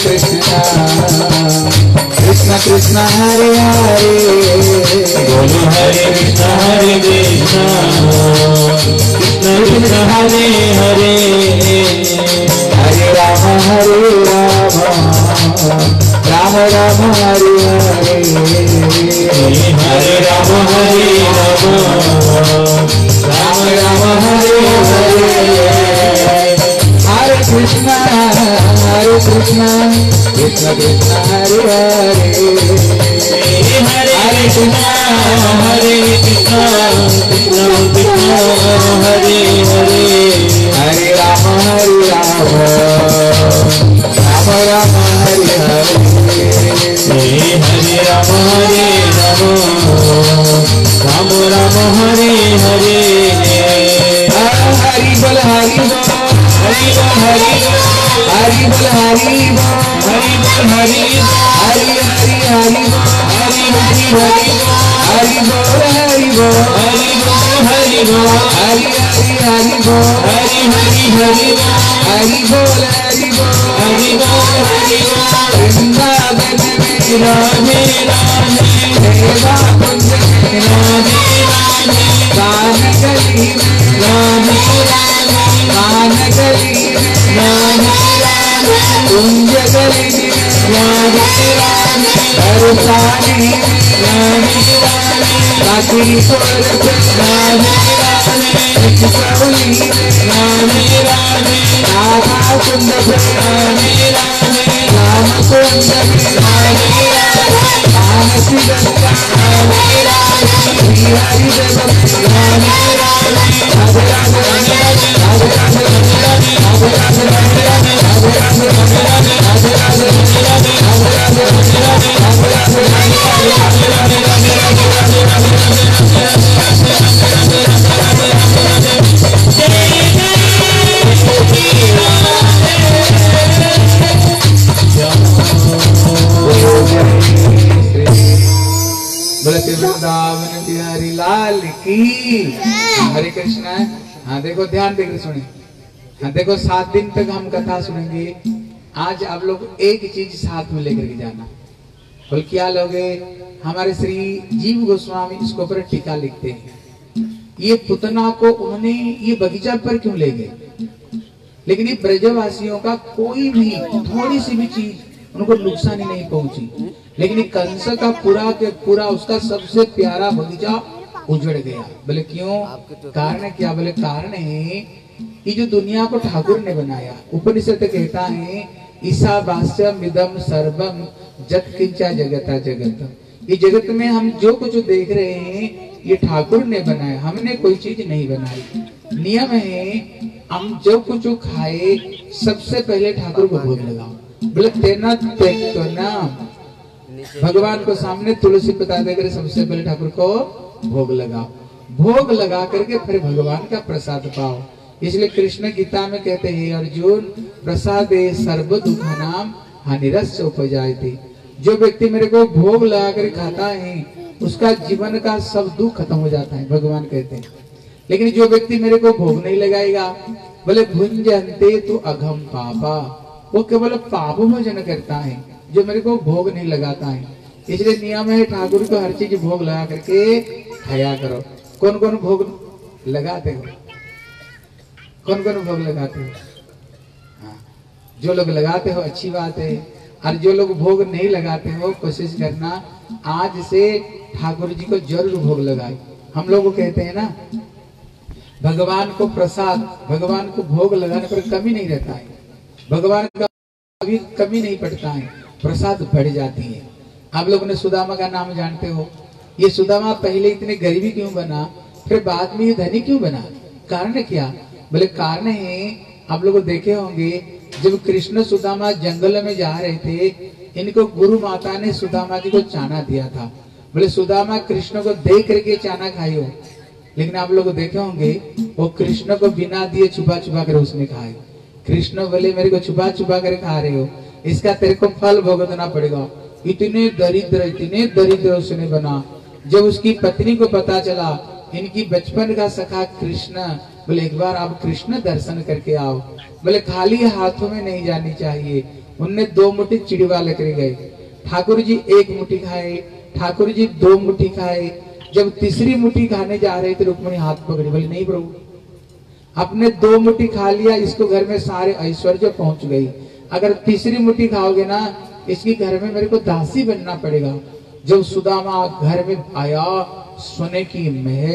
कृष्ण कृष्ण हरे हरे बोलो हरे कृष्ण कृष्ण कृष्ण हरे हरे हरे राम राम राम हरे हरे हरे राम राम राम हरे हरे हरे कृष्ण कृष्ण कृष्ण हरे हरे हरे कृष्ण कृष्ण कृष्ण हरे हरे हरे राम राम राम हरे हरे हरे राम राम राम हरे हरे हरि बोल हरि बोल हरि बोल हरि हरि बोल हरि बोल हरि बोल हरि हरि हरि हरि बोल हरि हरि हरि बोल हरि बोल हरि बोल हरि बोल हरि हरि हरि बोल हरि हरि हरि हरि बोल हरि बोल हरि बोल हरि वृंदावन में राधे राधे सेवा कुंज में राधे राधे कान गली में राधे कान गली में कुंज गली में बरसाने में काशीपुर से चौली में राधा कुंज में राम कुंज में कानसी गंगा श्री हरि देव राधे राधे वृंदावन बिहारी लाल की हरे कृष्णा। हाँ देखो ध्यान देकर सुने। हाँ देखो 7 दिन तक हम कथा सुनेंगे। आज आप लोग एक चीज साथ में लेकर के जाना। बोल क्या लोगे? हमारे श्री जीव गोस्वामी इसके ऊपर टीका लिखते हैं। ये पुतना को उन्होंने ये बगीचा पर क्यों ले गए, लेकिन ये ब्रजवासियों का कोई भी थोड़ी सी भी चीज उनको नुकसानी नहीं पहुंची, लेकिन कंस का पूरा के पूरा उसका सबसे प्यारा बगीचा उजड़ गया। बोले क्यों? कारण क्या? बोले कारण है ये जो दुनिया को ठाकुर ने बनाया। उपनिषद कहता है ईशावास्यम इदम सर्वम जत किंचा जगता जगत। ये जगत में हम जो कुछ देख रहे हैं ये ठाकुर ने बनाया, हमने कोई चीज नहीं बनाई। नियम है हम जो कुछ खाए सबसे पहले ठाकुर को भोग लगाओ। बोले तेना तो ना भगवान को सामने तुलसी पता देकर सबसे पहले ठाकुर को भोग लगाओ। भोग लगा करके फिर भगवान का प्रसाद पाओ। इसलिए कृष्ण गीता में कहते हैं अर्जुन प्रसादे सर्व दुखानाम हानिरस्य उपजायते। जो व्यक्ति मेरे को भोग लगा कर खाता है उसका जीवन का सब दुख खत्म हो जाता है, भगवान कहते हैं। लेकिन जो व्यक्ति मेरे को भोग नहीं लगाएगा, बोले भुंजन्ते तो अघम पापा, वो केवल पाप भोजन करता है जो मेरे को भोग नहीं लगाता है। इसलिए नियम है ठाकुर को हर चीज भोग लगा करके खाया करो। कौन कौन भोग लगाते हो? कौन कौन भोग लगाते हो? हाँ, जो लोग लगाते हो अच्छी बात है, और जो लोग भोग नहीं लगाते हो कोशिश करना आज से ठाकुर जी को जरूर भोग लगाए। हम लोग कहते हैं ना भगवान को प्रसाद, भगवान को भोग लगाने पर कमी नहीं रहता है, भगवान का कभी कमी नहीं पड़ता है, प्रसाद बढ़ जाती है। आप लोगों ने सुदामा का नाम जानते हो। ये सुदामा पहले इतने गरीबी क्यों बना, फिर बाद में ये धनी क्यों बना? कारण क्या? बोले कारण है आप लोग देखे होंगे जब कृष्ण सुदामा जंगल में जा रहे थे इनको गुरु माता ने सुदामा जी को चाना दिया था। बोले सुदामा कृष्ण को दे करके चाना खाइयो, लेकिन आप लोग देखे होंगे वो कृष्ण को बिना दिए छुपा छुपा कर उसने खाए। कृष्ण बोले मेरे को छुपा छुपा कर खा रहे हो, इसका तेरे को फल भुगतना पड़ेगा। इतने दरिद्र उसने बना। जब उसकी पत्नी को पता चला इनकी बचपन का सखा कृष्ण, बोले एक बार आप कृष्ण दर्शन करके आओ। बोले खाली हाथों में नहीं जानी चाहिए। उनने 2 मुट्ठी चिड़वा लेकर गए। ठाकुर जी 1 मुट्ठी खाए, ठाकुर जी 2 मुट्ठी खाए। जब तीसरी मुट्ठी खाने जा रहे थे रुक्मिणी हाथ पकड़ी, बोले नहीं प्रभु, आपने 2 मुट्ठी खा लिया, इसको घर में सारे ऐश्वर्य पहुंच गई। अगर तीसरी मुट्ठी खाओगे ना, इसकी घर में मेरे को दासी बनना पड़ेगा। जब सुदामा घर में आया, सोने की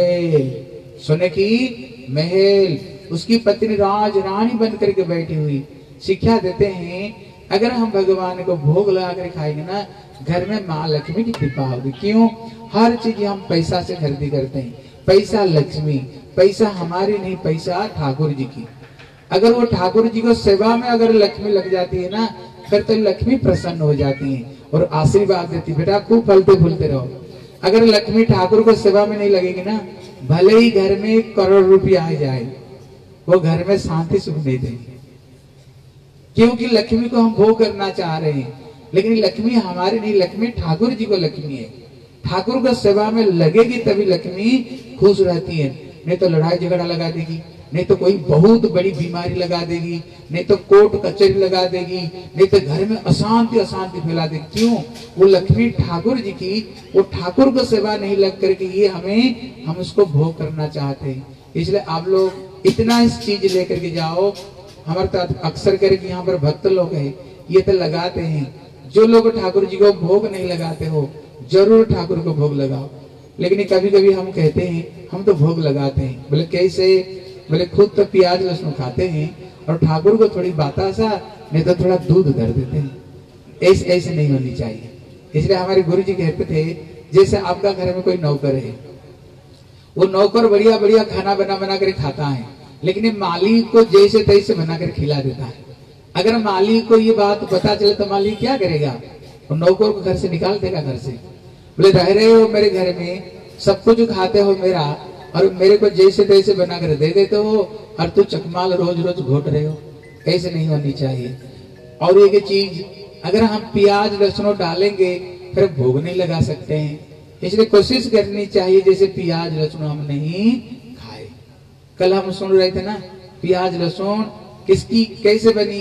महल, उसकी पत्नी राज रानी बन करके बैठी हुई। शिक्षा देते हैं अगर हम भगवान को भोग लगा कर खाएंगे ना, घर में माँ लक्ष्मी की कृपा होगी। क्यों? हर चीज हम पैसा से खरीदी करते हैं। पैसा लक्ष्मी, पैसा हमारी नहीं, पैसा ठाकुर जी की। अगर वो ठाकुर जी को सेवा में अगर लक्ष्मी लग जाती है ना, फिर तो लक्ष्मी प्रसन्न हो जाती है और आशीर्वाद देती, बेटा खूब फलते फूलते रहो। अगर लक्ष्मी ठाकुर को सेवा में नहीं लगेगी ना, भले ही घर में 1 करोड़ रुपया आ जाए, वो घर में शांति सुख नहीं देगी। क्योंकि लक्ष्मी को हम भोग करना चाह रहे हैं, लेकिन लक्ष्मी हमारी नहीं, लक्ष्मी ठाकुर जी को लक्ष्मी है। ठाकुर को सेवा में लगेगी तभी लक्ष्मी खुश रहती है, नहीं तो लड़ाई झगड़ा लगा देगी, नहीं तो कोई बहुत बड़ी बीमारी लगा देगी, नहीं तो कोर्ट कचहरी लगा देगी, नहीं तो घर में अशांति फैला देगी। क्यों? वो लक्ष्मी ठाकुर जी की, वो ठाकुर को सेवा नहीं लग करके ये हम उसको भोग करना चाहते हैं। इसलिए आप लोग इतना इस चीज लेकर के जाओ। हमारे तो अक्सर करके यहाँ पर भक्त लोग हैं, ये तो लगाते हैं। जो लोग ठाकुर जी को भोग नहीं लगाते हो, जरूर ठाकुर को भोग लगाओ। लेकिन कभी कभी हम कहते हैं हम तो भोग लगाते हैं। बोले कैसे? बोले खुद तो प्याज लहसुन खाते हैं और ठाकुर को थोड़ी बतासा नहीं तो थोड़ा दूध धर देते हैं। ऐसे नहीं होनी चाहिए। इसलिए हमारे गुरु जी कहते थे, जैसे आपका घर में कोई नौकर है, वो नौकर बढ़िया बढ़िया खाना बना कर खाता है, लेकिन मालिक को जैसे तैसे बनाकर खिला देता है। अगर मालिक को ये बात पता चले तो मालिक क्या करेगा? और नौकर को घर से निकाल देगा घर से। बोले रह रहे हो मेरे घर में, सब कुछ खाते हो मेरा, और मेरे को जैसे तैसे बनाकर दे देते हो, और तू चकमाल रोज रोज घोट रहे हो। ऐसे नहीं होनी चाहिए। और एक चीज, अगर हम प्याज लहसुन डालेंगे फिर भोग नहीं लगा सकते हैं। इसलिए कोशिश करनी चाहिए जैसे प्याज लहसुन हम नहीं खाए। कल हम सुन रहे थे ना, प्याज लहसुन किसकी कैसे बनी?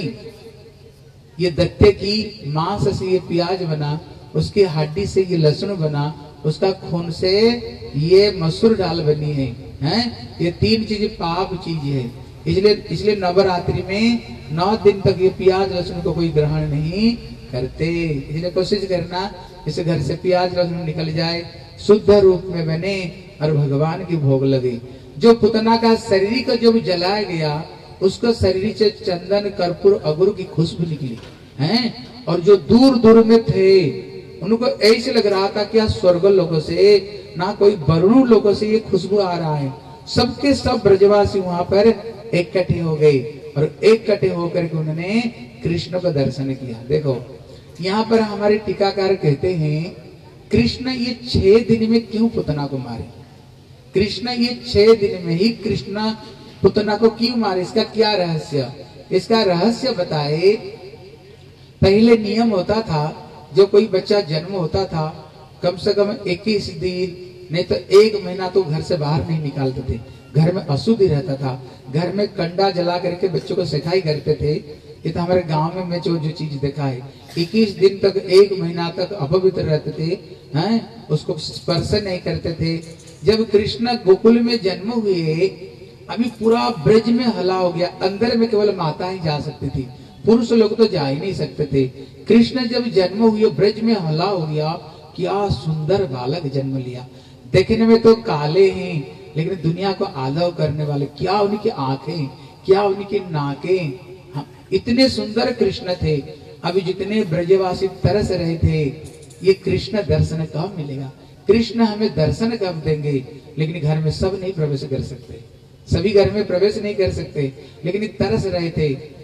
ये दत्ते की मांस से ये प्याज बना, उसकी हड्डी से ये लहसुन बना, उसका खून से ये मसूर दाल बनी है, हैं? ये 3 चीज पाप चीज है। इसलिए नवरात्रि में 9 दिन तक ये प्याज लहसुन को कोई ग्रहण नहीं करते। इसलिए कोशिश करना इस घर से प्याज लहसुन निकल जाए, शुद्ध रूप में बने और भगवान की भोग लगे। जो पुतना का शरीर को जब जलाया गया, उसको शरीर से चंदन कर्पूर अगुर की खुशबू निकली, हैं? और जो दूर दूर में थे उनको ऐसे लग रहा था कि स्वर्ग लोगों से ना कोई वरुण लोगों से ये खुशबू आ रहा है। सबके सब ब्रजवासी वहां पर इकट्ठे हो गए और इकट्ठे होकर के उन्होंने कृष्ण का दर्शन किया। देखो यहाँ पर हमारे टीकाकार कहते हैं, कृष्ण ये 6 दिन में क्यों पुतना को मारे? कृष्ण ये 6 दिन में ही कृष्ण पुतना को क्यों मारे? इसका क्या रहस्य? इसका रहस्य बताए। पहले नियम होता था, जो कोई बच्चा जन्म होता था कम से कम 21 दिन नहीं तो 1 महीना तो घर से बाहर नहीं निकालते थे। घर में अशुद्धि रहता था, घर में कंडा जला करके बच्चों को सिखाई करते थे। ये तो हमारे गांव में मैं जो चीज देखा है, 21 दिन तक 1 महीना तक अपवित्र रहते थे, हैं? उसको स्पर्श नहीं करते थे। जब कृष्ण गोकुल में जन्म हुए, अभी पूरा ब्रज में हला हो गया। अंदर में केवल माता ही जा सकती थी, पुरुष लोग तो जा ही नहीं सकते थे। कृष्ण जब जन्म हुए, ब्रज में हला हो गया। क्या सुंदर बालक जन्म लिया। देखने में तो काले हैं, लेकिन दुनिया को आलव करने वाले। क्या उनकी आंखें, क्या उनकी नाकें, इतने सुंदर कृष्ण थे। अभी जितने ब्रजवासी तरस रहे थे, ये कृष्ण दर्शन कब मिलेगा? कृष्ण हमें दर्शन कब देंगे? लेकिन घर में सब नहीं प्रवेश कर सकते, सभी घर में प्रवेश नहीं कर सकते, लेकिन तरस रहे थे।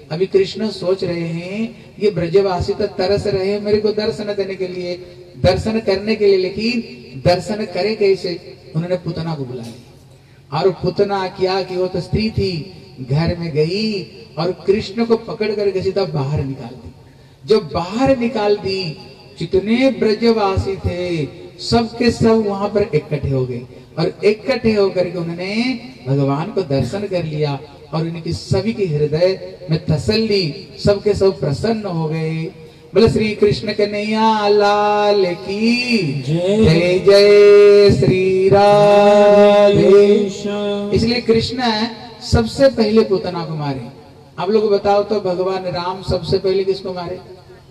अभी कृष्ण सोच रहे हैं ये ब्रजवासी तो तरस रहे हैं मेरे को दर्शन देने के लिए, दर्शन करने के लिए, लेकिन दर्शन करे कैसे? उन्होंने पुतना को बुलाया और पुतना क्या कि वो तो स्त्री थी, घर में गई और कृष्ण को पकड़ कर सीधा बाहर निकाल दी। जब बाहर निकाल दी, जितने ब्रजवासी थे सबके सब वहां पर इकट्ठे हो गए और इकट्ठे होकर के उन्होंने भगवान को दर्शन कर लिया और उनकी सभी के हृदय में तसल्ली, सबके सब प्रसन्न हो गए। बोले श्री कृष्ण कन्हैया लाल की जय, जय श्री राधे। इसलिए कृष्ण सबसे पहले पुतना को मारे। आप लोग बताओ तो भगवान राम सबसे पहले किसको मारे?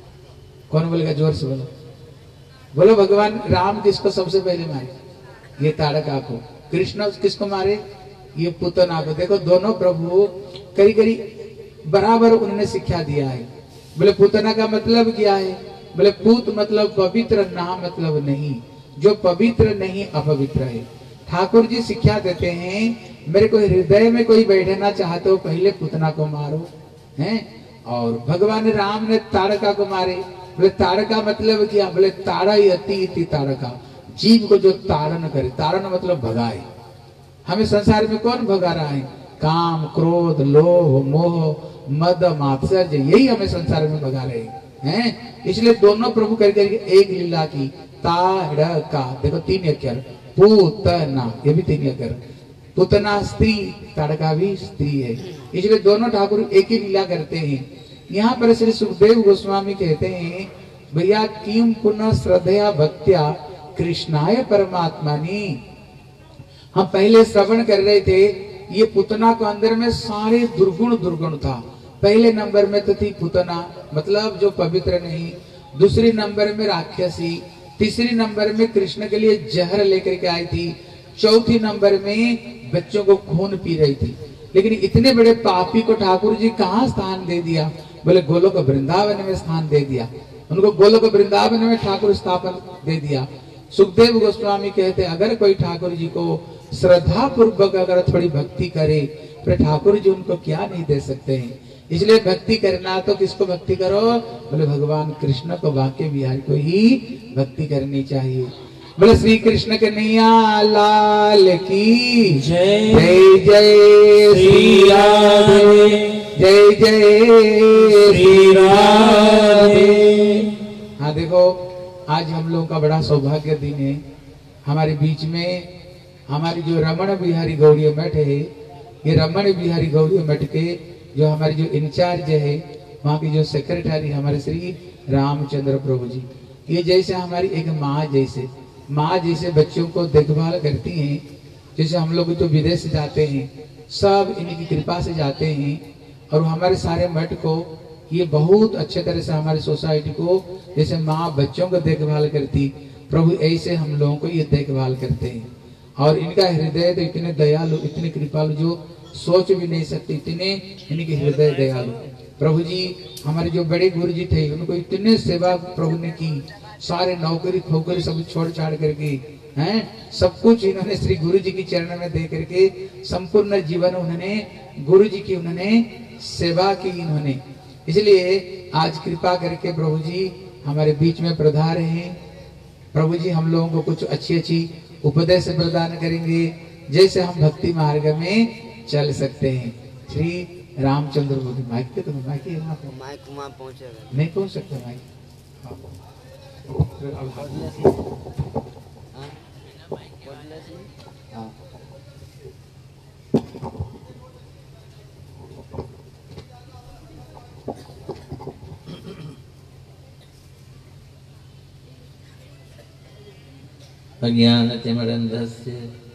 कौन बोलेगा? जोर से बोलो, बोलो भगवान राम किसको सबसे पहले मारे? ये ताड़का को। कृष्ण किसको मारे? ये पुतना को। देखो दोनों प्रभु करी करी बराबर उन्होंने शिक्षा दिया है। बोले पुतना का मतलब क्या है? बोले पुत मतलब पवित्र, ना मतलब नहीं। जो पवित्र नहीं अपवित्र है। ठाकुर जी शिक्षा देते हैं मेरे को हृदय में कोई बैठना चाहते हो पहले पुतना को मारो, हैं? और भगवान राम ने ताड़का को मारे। बोले ताड़का मतलब क्या? बोले ताड़ा यति ताड़का, जीव को जो ताड़न करे। ताड़न मतलब भगाए। हमें संसार में कौन भगा रहा है? काम, क्रोध, लोभ, मोह, मद, मात्सर्य, यही हमें संसार में भगा रहे हैं। इसलिए दोनों प्रभु करके एक लीला की, ताड़का। देखो 3 अक्षर, पूतना, ये भी 3 अक्षर। पुतना स्त्री, ताड़का भी स्त्री है। इसलिए दोनों ठाकुर एक ही लीला करते हैं। यहाँ पर श्री सुखदेव गोस्वामी कहते हैं भैया किम पुनः श्रद्धया भक्त्या कृष्णाय परमात्मानी। हम पहले श्रवण कर रहे थे ये पुतना को अंदर में सारे दुर्गुण था। पहले नंबर में तो थी पुतना, मतलब जो पवित्र नहीं। दूसरी नंबर में राक्षसी। तीसरी नंबर में कृष्ण के लिए जहर लेकर के आई थी। चौथी नंबर में बच्चों को खून पी रही थी। लेकिन इतने बड़े पापी को ठाकुर जी कहाँ स्थान दे दिया? बोले गोलोक वृंदावन में स्थान दे दिया। उनको गोलोक वृंदावन में ठाकुर स्थापन दे दिया। सुखदेव गोस्वामी कहते अगर कोई ठाकुर जी को श्रद्धा पूर्वक अगर थोड़ी भक्ति करे तो ठाकुर जी उनको क्या नहीं दे सकते हैं। इसलिए भक्ति करना तो किसको भक्ति करो? बोले भगवान कृष्ण को, वाक्य बिहारी को ही भक्ति करनी चाहिए। बोले श्री कृष्ण कन्हैया लाल की जय, जय जय श्री राधे, जय जय श्री राधे। हाँ देखो आज हम लोगों का बड़ा सौभाग्य दिन है। हमारे बीच में हमारी जो रमण बिहारी गौड़ीय मठ है, ये रमण बिहारी गौड़ीय मठ के जो हमारे जो इंचार्ज है, वहाँ की जो सेक्रेटरी हमारे श्री रामचंद्र प्रभु जी, ये जैसे हमारी एक माँ जैसे बच्चों को देखभाल करती हैं। जैसे हम लोग तो विदेश जाते हैं सब इनकी कृपा से जाते हैं और हमारे सारे मठ को ये बहुत अच्छे तरह से हमारी सोसाइटी को जैसे माँ बच्चों को देखभाल करती, प्रभु ऐसे हम लोगों को ये देखभाल करते हैं। और इनका हृदय तो इतने दयालु, इतने कृपालु, जो सोच भी नहीं सकते, इतने इनके हृदय दयालु। प्रभु जी हमारे जो बड़े गुरु जी थे उनको इतने सेवा प्रभु ने की, सारे नौकरी खोकरी सब छोड़ छाड़ करके हैं, सब कुछ इन्होंने श्री गुरु जी की चरण में दे करके संपूर्ण जीवन उन्होंने गुरु जी की उन्होंने सेवा की इन्होंने। इसलिए आज कृपा करके प्रभु जी हमारे बीच में पधारे हैं। प्रभु जी हम लोगों को कुछ अच्छी उपदेश प्रदान करेंगे जैसे हम भक्ति मार्ग में चल सकते हैं। श्री रामचंद्र प्रभु माइक पे, तुम्हें माइक वहाँ पहुंचेगा नहीं पहुंच सकते माइक। अज्ञानतिमिरन्धस्य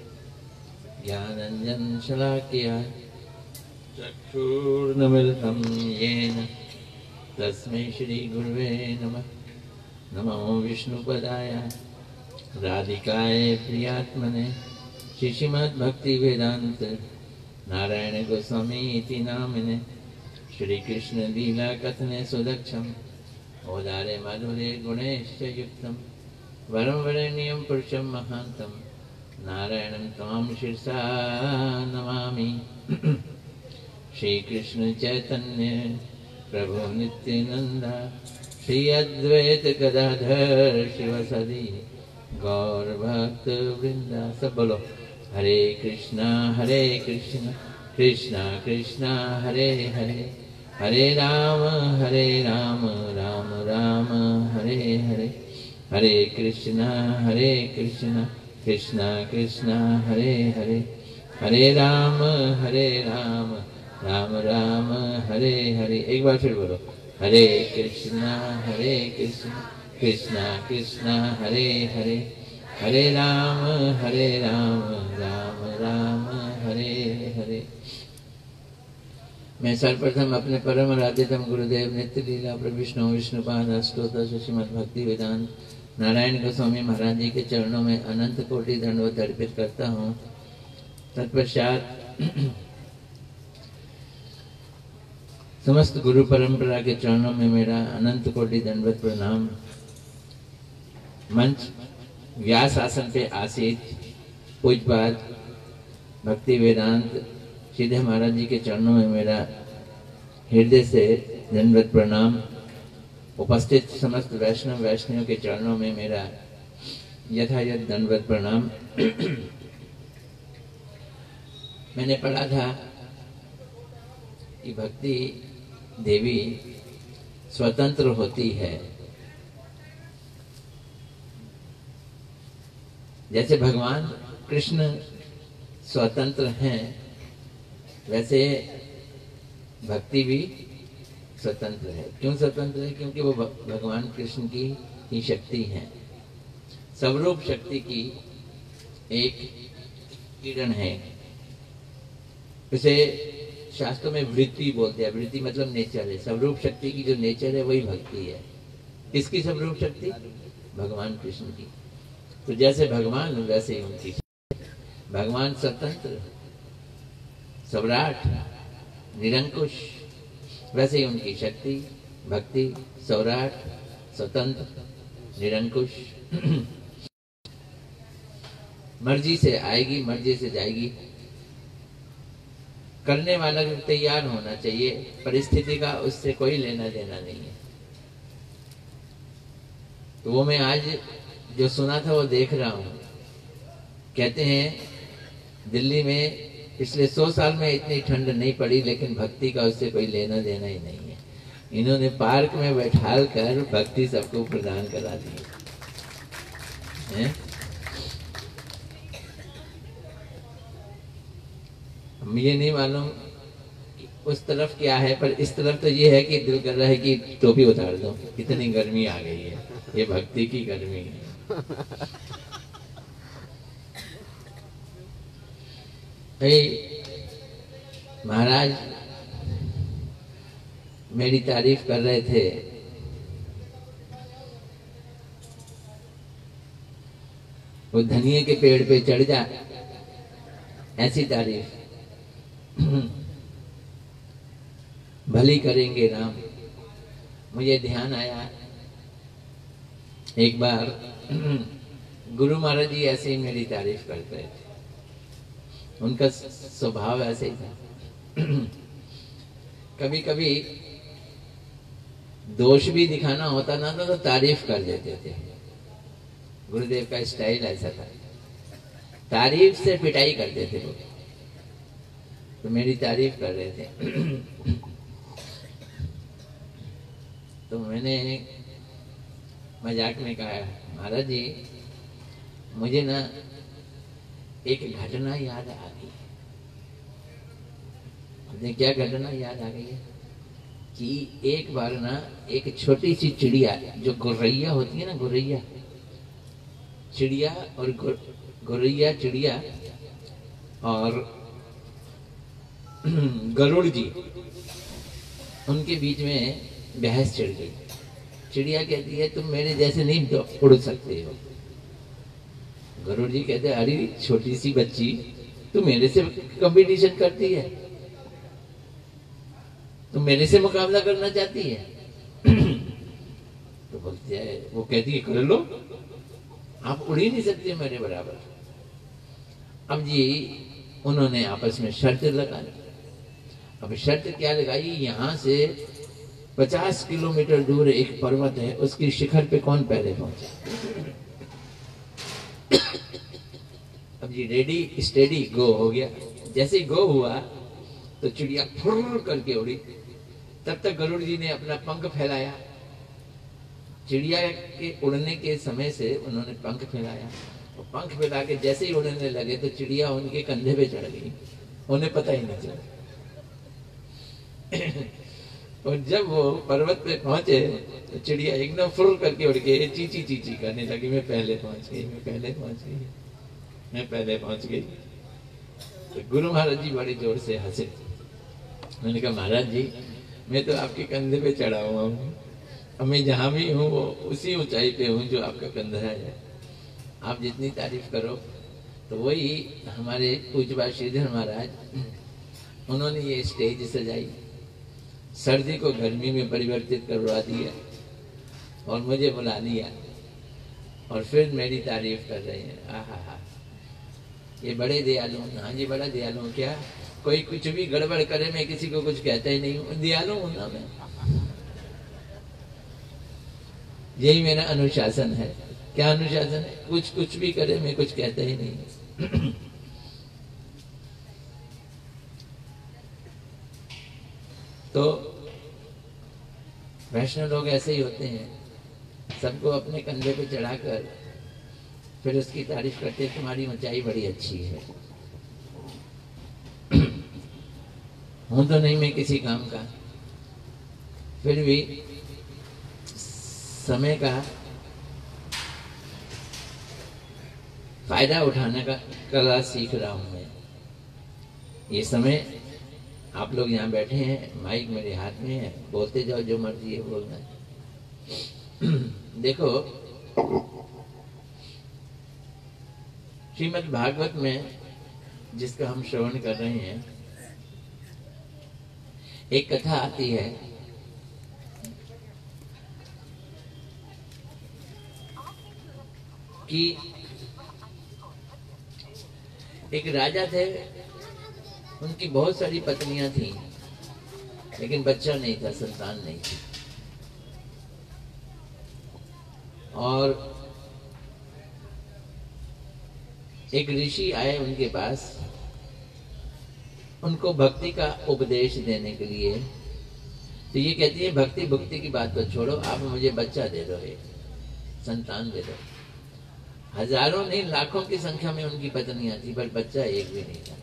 ज्ञानञ्जनशलाकया चक्षुर्नमिलितं येन तस्मै श्रीगुरुवे नमः। नमो विष्णुपदाय राधिकाय प्रियात्मने श्रीमद्भक्तिवेदान्त नारायण गोस्वामी इति नामिने श्रीकृष्ण लीला कथने सुदक्षम् औदारे माधुर्ये गुणैश्च युक्तम् वरं वरेण्यं पुरुषं महान्तं नारायणं त्वां शिरसा नमामि। श्री कृष्ण चैतन्य प्रभु नित्यानंद श्री अद्वैत गदाधर शिवसदि गौर भक्त वृंदा। सब बोलो हरे कृष्णा कृष्णा कृष्णा हरे हरे, हरे राम राम राम हरे हरे, हरे कृष्णा कृष्णा कृष्णा हरे हरे, हरे राम राम राम हरे हरे। एक बार फिर बोलो हरे कृष्णा कृष्णा कृष्णा हरे हरे, हरे राम राम राम हरे हरे। मैं सर्वप्रथम अपने परम आराध्यतम गुरुदेव नित्य लीला प्रभु विष्णुपाद अष्टोत्तर श्रीमद् भक्ति वेदांत नारायण गोस्वामी महाराज जी के चरणों में अनंत कोटि दंडवत अर्पित करता हूँ। तत्पश्चात समस्त गुरु परंपरा के चरणों में मेरा अनंत कोटि दंडवत प्रणाम। मंच व्यास आसन पे आसीत पूज्यपाद भक्ति वेदांत सीधे महाराज जी के चरणों में मेरा हृदय से दंडवत प्रणाम। उपस्थित समस्त वैष्णवियों के चरणों में मेरा यथायथ दंडवत प्रणाम। मैंने पढ़ा था कि भक्ति देवी स्वतंत्र होती है। जैसे भगवान कृष्ण स्वतंत्र हैं, वैसे भक्ति भी स्वतंत्र है। क्यों स्वतंत्र है? क्योंकि वो भगवान कृष्ण की ही शक्ति है, स्वरूप शक्ति की एक किरण है। इसे शास्त्रों में वृत्ति बोलते हैं। वृत्ति मतलब नेचर है। स्वरूप शक्ति की जो नेचर है वही भक्ति है। किसकी स्वरूप शक्ति? भगवान कृष्ण की। तो जैसे भगवान वैसे ही उनकी। भगवान स्वतंत्र, सम्राट, निरंकुश, वैसे ही उनकी शक्ति भक्ति सौराट, स्वतंत्र, निरंकुश। मर्जी से आएगी, मर्जी से जाएगी। करने वाला तैयार होना चाहिए। परिस्थिति का उससे कोई लेना देना नहीं है। तो वो मैं आज जो सुना था वो देख रहा हूं। कहते हैं दिल्ली में पिछले 100 साल में इतनी ठंड नहीं पड़ी, लेकिन भक्ति का उससे कोई लेना देना ही नहीं है। इन्होंने पार्क में बैठाल कर भक्ति सबको प्रदान करा दी है। मुझे नहीं मालूम उस तरफ क्या है, पर इस तरफ तो ये है कि दिल कर रहा है कि टोपी उतार दो, कितनी गर्मी आ गई है। ये भक्ति की गर्मी है। महाराज मेरी तारीफ कर रहे थे। वो धनिये के पेड़ पे चढ़ जा, ऐसी तारीफ। भली करेंगे राम। मुझे ध्यान आया एक बार गुरु महाराज जी ऐसे ही मेरी तारीफ करते थे। उनका स्वभाव ऐसे ही था। कभी कभी दोष भी दिखाना होता ना तो तारीफ कर देते थे। गुरुदेव का स्टाइल ऐसा था, तारीफ से पिटाई करते थे लोग। तो मेरी तारीफ कर रहे थे। तो मैंने मजाक में कहा, महाराज जी मुझे ना एक घटना याद आ गई। क्या घटना याद आ गई है कि एक बार ना एक छोटी सी चिड़िया, जो गोरैया होती है ना, गोरैया चिड़िया और गोरैया चिड़िया और गरुड़ जी, उनके बीच में बहस छिड़ गई। चिड़िया कहती है तुम मेरे जैसे नहीं उड़ सकते हो। गरुड़ जी कहते हैं अरे छोटी सी बच्ची तू मेरे से कंपटीशन करती है, तुम मेरे से मुकाबला करना चाहती है। तो बोलते है, वो कहती है कर लो, आप उड़ ही नहीं सकते मेरे बराबर। अब जी उन्होंने आपस में शर्त लगाई। अब शर्त क्या लगाई, यहां से 50 किलोमीटर दूर एक पर्वत है, उसकी शिखर पे कौन पहले पहुंचे? अब जी रेडी स्टेडी गो हो गया। जैसे ही गो हुआ तो चिड़िया फुर करके उड़ी। तब तक गरुड़ जी ने अपना पंख फैलाया। चिड़िया के उड़ने के समय से उन्होंने पंख फैलाया, और पंख फैला के जैसे ही उड़ने लगे तो चिड़िया उनके कंधे पे चढ़ गई, उन्हें पता ही नहीं चला। और जब वो पर्वत पे पहुंचे तो चिड़िया एकदम फुर करके उड़ के चीची चीची करने लगी, मैं पहले पहुंच गई, मैं पहले पहुंच गई, मैं पहले पहुंच गई। तो गुरु महाराज जी बड़े जोर से हंसे। मैंने कहा महाराज जी, मैं तो आपके कंधे पे चढ़ा हुआ हूँ, अब मैं जहाँ भी हूँ वो उसी ऊंचाई पे हूँ जो आपका कंधा है। आप जितनी तारीफ करो। तो वही हमारे पूज्यपाद श्रीधर महाराज, उन्होंने ये स्टेज सजाई, सर्दी को गर्मी में परिवर्तित करवा दिया और मुझे बुला लिया, और फिर मेरी तारीफ कर रहे हैं। आहा, ये बड़े दयालु। हाँ जी, बड़ा दयालु हूँ। क्या कोई कुछ भी गड़बड़ करे मैं किसी को कुछ कहता ही नहीं हूँ, दयालु हूँ ना मैं। यही मेरा अनुशासन है। क्या अनुशासन है? कुछ भी करे मैं कुछ कहता ही नहीं। तो वैष्णव लोग ऐसे ही होते हैं, सबको अपने कंधे पे चढ़ाकर फिर उसकी तारीफ करते, तुम्हारी ऊंचाई बड़ी अच्छी है। हूं तो नहीं मैं किसी काम का, फिर भी समय का फायदा उठाने का कला सीख रहा हूं मैं। ये समय आप लोग यहाँ बैठे हैं, माइक मेरे हाथ में है, बोलते जाओ जो मर्जी है बोलना है। देखो, श्रीमद् भागवत में जिसका हम श्रवण कर रहे हैं, एक कथा आती है कि एक राजा थे, उनकी बहुत सारी पत्नियां थीं, लेकिन बच्चा नहीं था, संतान नहीं थी। और एक ऋषि आए उनके पास, उनको भक्ति का उपदेश देने के लिए। तो ये कहती है, भक्ति भक्ति की बात तो छोड़ो, आप मुझे बच्चा दे दो, एक संतान दे दो। हजारों नहीं लाखों की संख्या में उनकी पत्नियां थी, पर बच्चा एक भी नहीं था।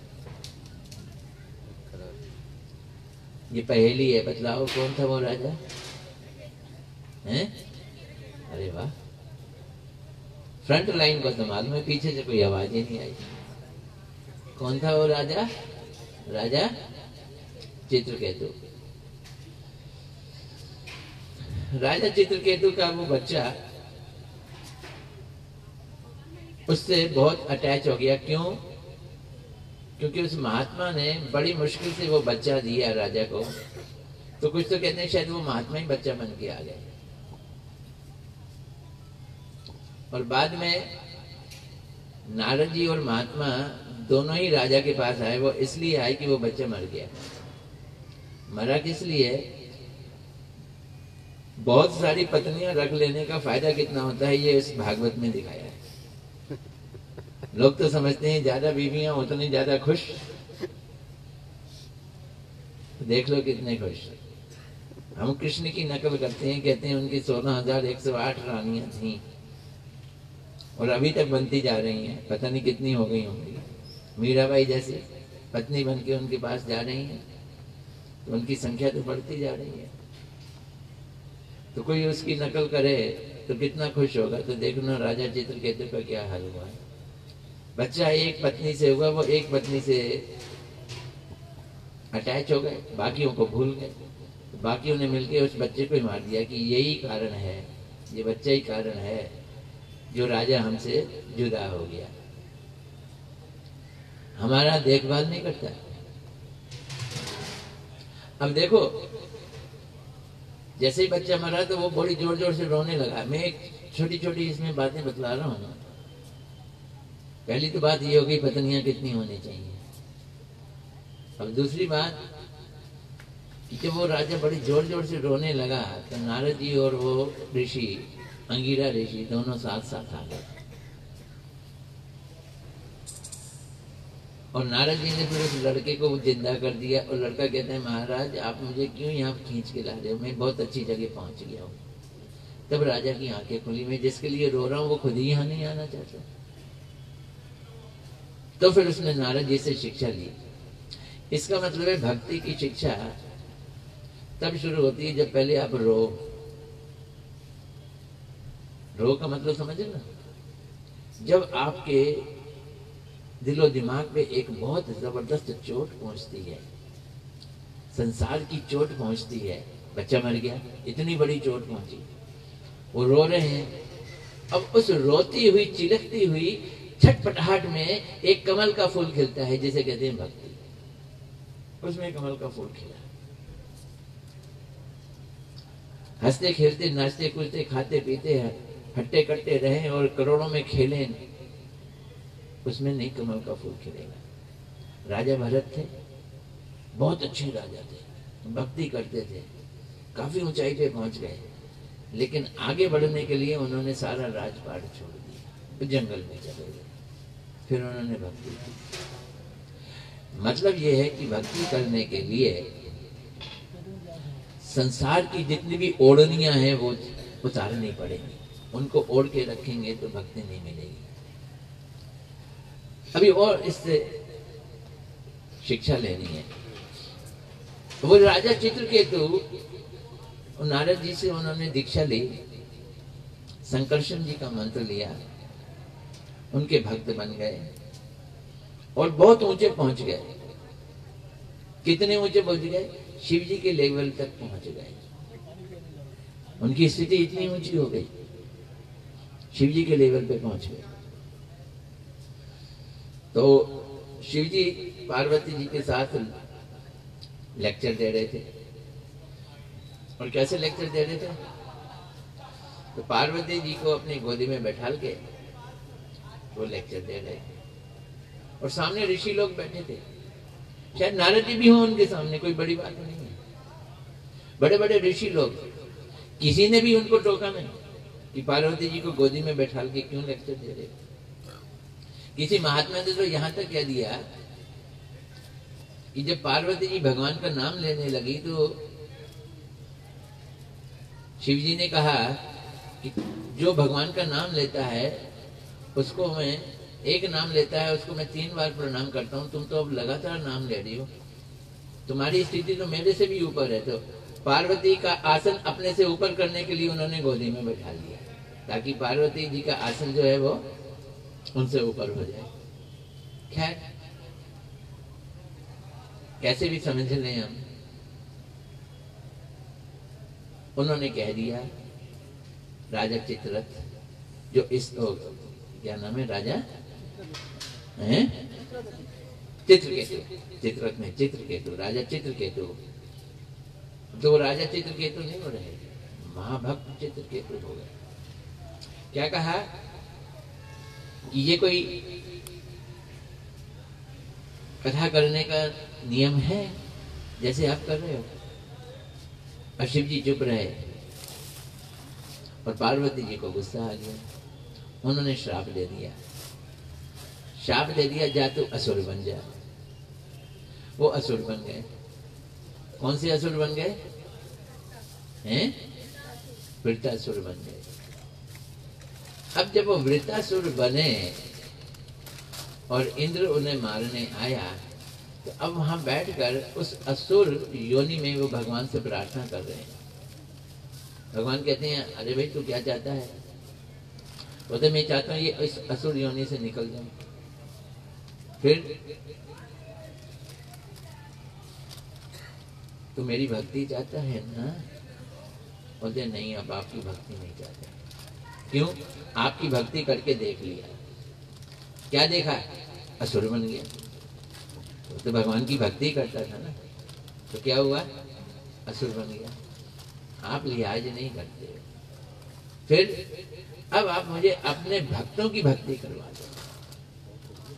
ये पहेली है, बतलाओ कौन था वो राजा? हैं? अरे वाह, फ्रंट लाइन को तो मालूम है, पीछे से कोई आवाज ही नहीं आई। कौन था वो राजा? राजा चित्रकेतु। राजा चित्रकेतु का वो बच्चा उससे बहुत अटैच हो गया। क्यों? क्योंकि उस महात्मा ने बड़ी मुश्किल से वो बच्चा दिया राजा को। तो कुछ तो कहते हैं शायद वो महात्मा ही बच्चा बन के आ गए। और बाद में नारद जी और महात्मा दोनों ही राजा के पास आए। वो इसलिए आए कि वो बच्चा मर गया। मरा किस लिए? बहुत सारी पत्नियां रख लेने का फायदा कितना होता है, ये इस भागवत में दिखाया है। लोग तो समझते हैं ज्यादा बीवियां उतनी ज्यादा खुश। देख लो कितने खुश। हम कृष्ण की नकल करते हैं, कहते हैं उनकी 16,108 रानियां थीं और अभी तक बनती जा रही हैं। पता नहीं कितनी हो गई होंगी। मीराबाई जैसी पत्नी बन के उनके पास जा रही हैं, तो उनकी संख्या तो बढ़ती जा रही है। तो कोई उसकी नकल करे तो कितना खुश होगा। तो देखना राजा चित्रकेतु का क्या हाल हुआ है। बच्चा एक पत्नी से हुआ, वो एक पत्नी से अटैच हो गए, बाकियों को भूल गए। तो बाकियों ने मिलकर उस बच्चे को ही मार दिया कि यही कारण है, ये बच्चा ही कारण है जो राजा हमसे जुदा हो गया, हमारा देखभाल नहीं करता। अब देखो, जैसे ही बच्चा मरा तो वो बड़ी जोर जोर से रोने लगा। मैं एक छोटी छोटी इसमें बातें बतला रहा हूँ। पहली तो बात ये हो गई पत्नियां कितनी होनी चाहिए। अब दूसरी बात, कि जब वो राजा बड़े जोर जोर से रोने लगा तो नारद जी और वो ऋषि अंगिरा ऋषि दोनों साथ साथ आ गए। और नारद जी ने फिर उस लड़के को जिंदा कर दिया और लड़का कहता है महाराज आप मुझे क्यों यहाँ खींच के ला रहे हो, मैं बहुत अच्छी जगह पहुंच गया हूँ। तब राजा की आंखें खुली, मैं जिसके लिए रो रहा हूँ वो खुद ही यहाँ नहीं आना चाहता। तो फिर उसने नारद जी से शिक्षा ली। इसका मतलब है भक्ति की शिक्षा तब शुरू होती है जब पहले आप रो का मतलब समझे ना, जब आपके दिलो दिमाग पे एक बहुत जबरदस्त चोट पहुंचती है, संसार की चोट पहुंचती है, बच्चा मर गया, इतनी बड़ी चोट पहुंची, वो रो रहे हैं। अब उस रोती हुई चिलकती हुई छटपटाहट में एक कमल का फूल खिलता है जिसे कहते हैं भक्ति। उसमें कमल का फूल खिला, हंसते खेलते नाचते कूदते खाते पीते हट्टे कट्टे रहे और करोड़ों में खेलें, उसमें नहीं कमल का फूल खिलेगा। राजा भरत थे, बहुत अच्छे राजा थे, भक्ति करते थे, काफी ऊंचाई पे पहुंच गए, लेकिन आगे बढ़ने के लिए उन्होंने सारा राजपाट छोड़ दिया, जंगल में चले गए, फिर उन्होंने भक्ति की। मतलब यह है कि भक्ति करने के लिए संसार की जितनी भी ओढ़नियां हैं वो उतारनी पड़ेगी, उनको ओढ़ के रखेंगे तो भक्ति नहीं मिलेगी। अभी और इससे शिक्षा लेनी है। वो राजा चित्रकेतु नारद जी से उन्होंने दीक्षा ली, संकर्षण जी का मंत्र लिया, उनके भक्त बन गए और बहुत ऊंचे पहुंच गए। कितने ऊंचे पहुंच गए? शिव जी के लेवल तक पहुंच गए। उनकी स्थिति इतनी ऊंची हो गई, शिव जी के लेवल पे पहुंच गए। तो शिव जी पार्वती जी के साथ लेक्चर दे रहे थे। और कैसे लेक्चर दे रहे थे? तो पार्वती जी को अपनी गोदी में बैठा के वो लेक्चर दे रहे थे और सामने ऋषि लोग बैठे थे। शायद नारद जी भी हो उनके सामने, कोई बड़ी बात नहीं है। बड़े बड़े ऋषि लोग, किसी ने भी उनको टोका नहीं कि पार्वती जी को गोदी में बैठा के क्यों लेक्चर दे रहे। किसी महात्मा ने तो यहां तक कह दिया कि जब पार्वती जी भगवान का नाम लेने लगी तो शिव जी ने कहा कि जो भगवान का नाम लेता है उसको मैं, एक नाम लेता है उसको मैं 3 बार प्रणाम करता हूं, तुम तो अब लगातार नाम ले रही हो, तुम्हारी स्थिति तो मेरे से भी ऊपर है। तो पार्वती का आसन अपने से ऊपर करने के लिए उन्होंने गोदी में बैठा लिया ताकि पार्वती जी का आसन जो है वो उनसे ऊपर हो जाए। खैर कैसे भी समझ लें हम, उन्होंने कह दिया राजा चित्ररथ, जो इस क्या नाम है राजा हैं चित्रकेतु, चित्ररथ में चित्रकेतु, राजा चित्रकेतु। तो राजा चित्रकेतु नहीं हो रहे, महाभक्त चित्रकेतु हो गए। क्या कहा कि ये कोई कथा करने का नियम है जैसे आप कर रहे हो? और शिव जी चुप रहे और पार्वती जी को गुस्सा आ गया। उन्होंने श्राप दे दिया, श्राप दे दिया, जा तू असुर बन जा। वो असुर बन गए। कौन से असुर बन गए हैं? वृत्तासुर बन गए। अब जब वो वृत्तासुर बने और इंद्र उन्हें मारने आया तो अब वहां बैठकर उस असुर योनि में वो भगवान से प्रार्थना कर रहे हैं। भगवान कहते हैं अरे भाई तू क्या चाहता है? बोलते मैं चाहता हूं ये इस असुर योनि से निकल जाऊं। फिर तू मेरी भक्ति चाहता है ना? बोलते नहीं, अब आपकी भक्ति नहीं चाहते। क्यों? आपकी भक्ति करके देख लिया। क्या देखा? असुर बन गया। तो भगवान की भक्ति करता था ना, तो क्या हुआ? असुर बन गया। आप लिहाज नहीं करते। फिर अब आप मुझे अपने भक्तों की भक्ति करवा दो।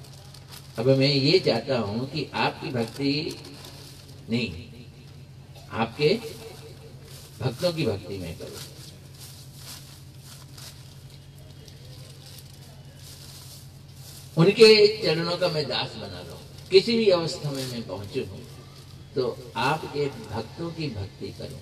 अब मैं ये चाहता हूं कि आपकी भक्ति नहीं, आपके भक्तों की भक्ति में करूं। उनके चरणों का मैं दास बना रहा हूं। किसी भी अवस्था में मैं पहुंचू हूं तो आपके भक्तों की भक्ति करूं।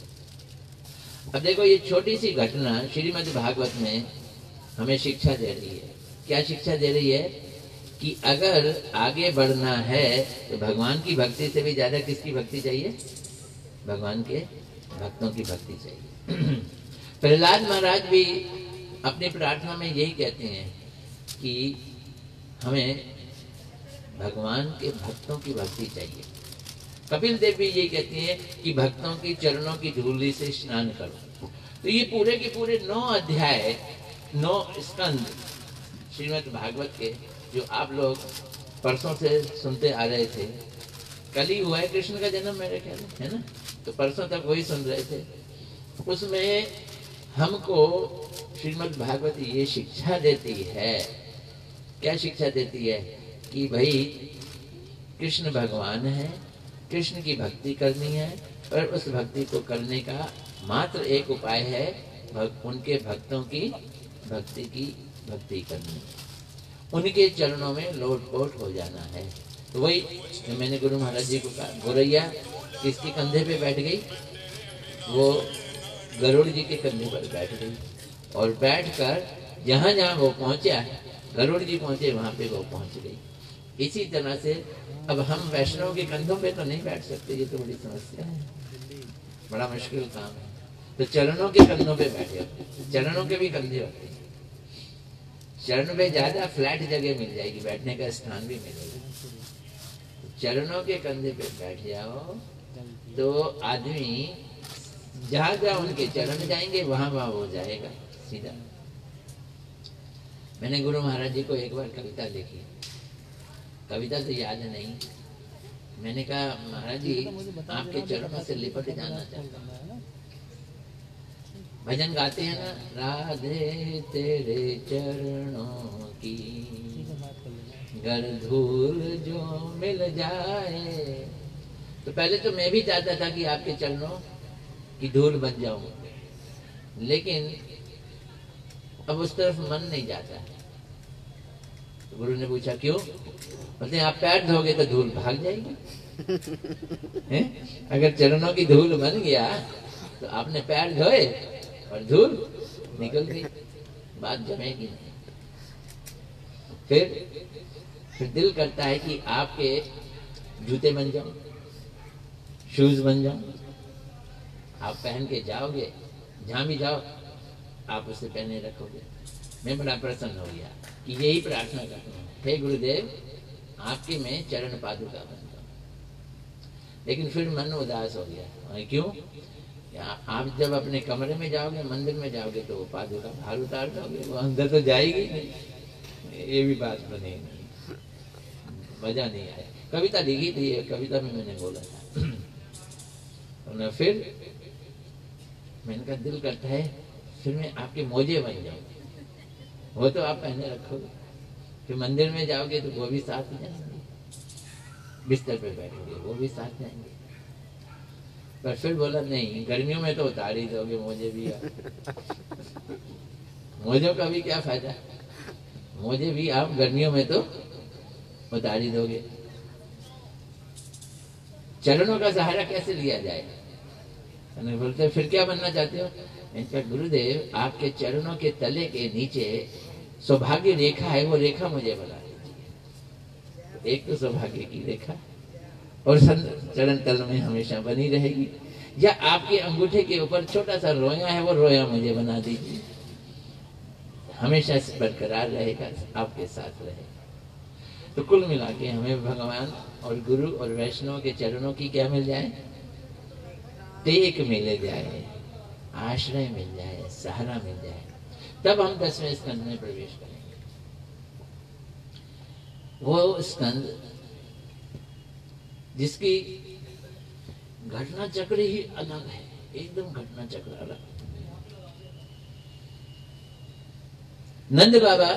अब देखो, ये छोटी सी घटना श्रीमद् भागवत में हमें शिक्षा दे रही है। क्या शिक्षा दे रही है? कि अगर आगे बढ़ना है तो भगवान की भक्ति से भी ज्यादा किसकी भक्ति चाहिए? भगवान के भक्तों की भक्ति चाहिए। प्रहलाद महाराज भी अपनी प्रार्थना में यही कहते हैं कि हमें भगवान के भक्तों की भक्ति चाहिए। कपिल देव भी यही कहती हैं कि भक्तों की चरणों की धूलि से स्नान करो। तो ये पूरे के पूरे 9 अध्याय, 9 स्कंद श्रीमद् भागवत के, जो आप लोग परसों से सुनते आ रहे थे। कल ही हुआ है कृष्ण का जन्म मेरे ख्याल है ना, तो परसों तक वही सुन रहे थे। उसमें हमको श्रीमद् भागवत ये शिक्षा देती है। क्या शिक्षा देती है? कि भाई कृष्ण भगवान है, कृष्ण की भक्ति करनी है, और उस भक्ति को करने का मात्र एक उपाय है, उनके भक्तों की भक्ति करनी है, उनके चरणों में लोटपोट हो जाना है। तो वही जो मैंने गुरु महाराज जी को कहा, गोरैया किसके कंधे पे बैठ गई? वो गरुड़ जी के कंधे पर बैठ गई, और बैठकर जहां जहां वो पहुंचा, गरुड़ जी पहुंचे वहां पे वो पहुंच गई। इसी तरह से अब हम वैष्णव के कंधों पे तो नहीं बैठ सकते, ये तो बड़ी समस्या है, बड़ा मुश्किल काम है। तो चरणों के कंधों पे बैठे, चरणों के भी कंधे होते हैं। चरण पे ज्यादा फ्लैट जगह मिल जाएगी, बैठने का स्थान भी मिलेगा। चरणों के कंधे पे बैठ जाओ तो आदमी जहां जहां उनके चरण जाएंगे वहां वहां हो जाएगा सीधा। मैंने गुरु महाराज जी को एक बार कविता लिखी, कविता तो याद नहीं। मैंने कहा महाराज जी आपके चरणों से लिपट जाना चाहता हूँ। भजन गाते हैं ना, राधे तेरे चरणों की गर धूल जो मिल जाए। तो पहले तो मैं भी चाहता था कि आपके चरणों की धूल बन जाऊं, लेकिन अब उस तरफ मन नहीं जाता। तो गुरु ने पूछा क्यों? बोलते हैं आप पैर धोगे तो धूल भाग जाएगी। अगर चरणों की धूल बन गया तो आपने पैर धोए और धूल निकल गई, बात जमेगी नहीं। फिर दिल करता है कि आपके जूते बन जाऊं, शूज बन जाऊं, आप पहन के जाओगे, जहां भी जाओ आप उसे पहने रखोगे। मैं बड़ा प्रसन्न हो गया कि यही प्रार्थना करता हूँ, हे गुरुदेव आपके मैं चरण पादुका बन जाऊं। लेकिन फिर मन उदास हो गया। और क्यों? आप जब अपने कमरे में जाओगे, मंदिर में जाओगे, तो वो पादुका बाहर उतार दोगे, वो अंदर तो जाएगी नहीं। ये भी बात बनी नहीं, मजा नहीं आया। कविता लिखी थी, कविता में मैंने बोला था। फिर मैंने कहा दिल करता है फिर मैं आपके मोजे बन जाऊं, वो तो आप पहने रखोगे। फिर मंदिर में जाओगे तो वो भी साथ जाएंगे, बिस्तर पे बैठोगे वो भी साथ जाएंगे। पर फिर बोला नहीं, गर्मियों में तो उतार ही दोगे मोजे भी। मोजों का भी क्या फायदा, मोजे भी आप गर्मियों में तो उतार ही दोगे। चरणों का सहारा कैसे लिया जाए? बोलते फिर क्या बनना चाहते हो? इनका गुरुदेव आपके चरणों के तले के नीचे सौभाग्य रेखा है, वो रेखा मुझे बना दीजिए। एक तो सौभाग्य की रेखा और चरण तल में हमेशा बनी रहेगी, या आपके अंगूठे के ऊपर छोटा सा रोया है, वो रोया मुझे बना दीजिए, हमेशा बरकरार रहेगा, आपके साथ रहेगा। तो कुल मिला के हमें भगवान और गुरु और वैष्णव के चरणों की क्या मिल जाए? टेक मिल जाए, आश्रय मिल जाए, सहारा मिल जाए, तब हम 10वें स्कंद में प्रवेश करेंगे। वो स्कंद जिसकी घटना चक्र ही अलग है, एकदम घटना चक्र अलग। नंद बाबा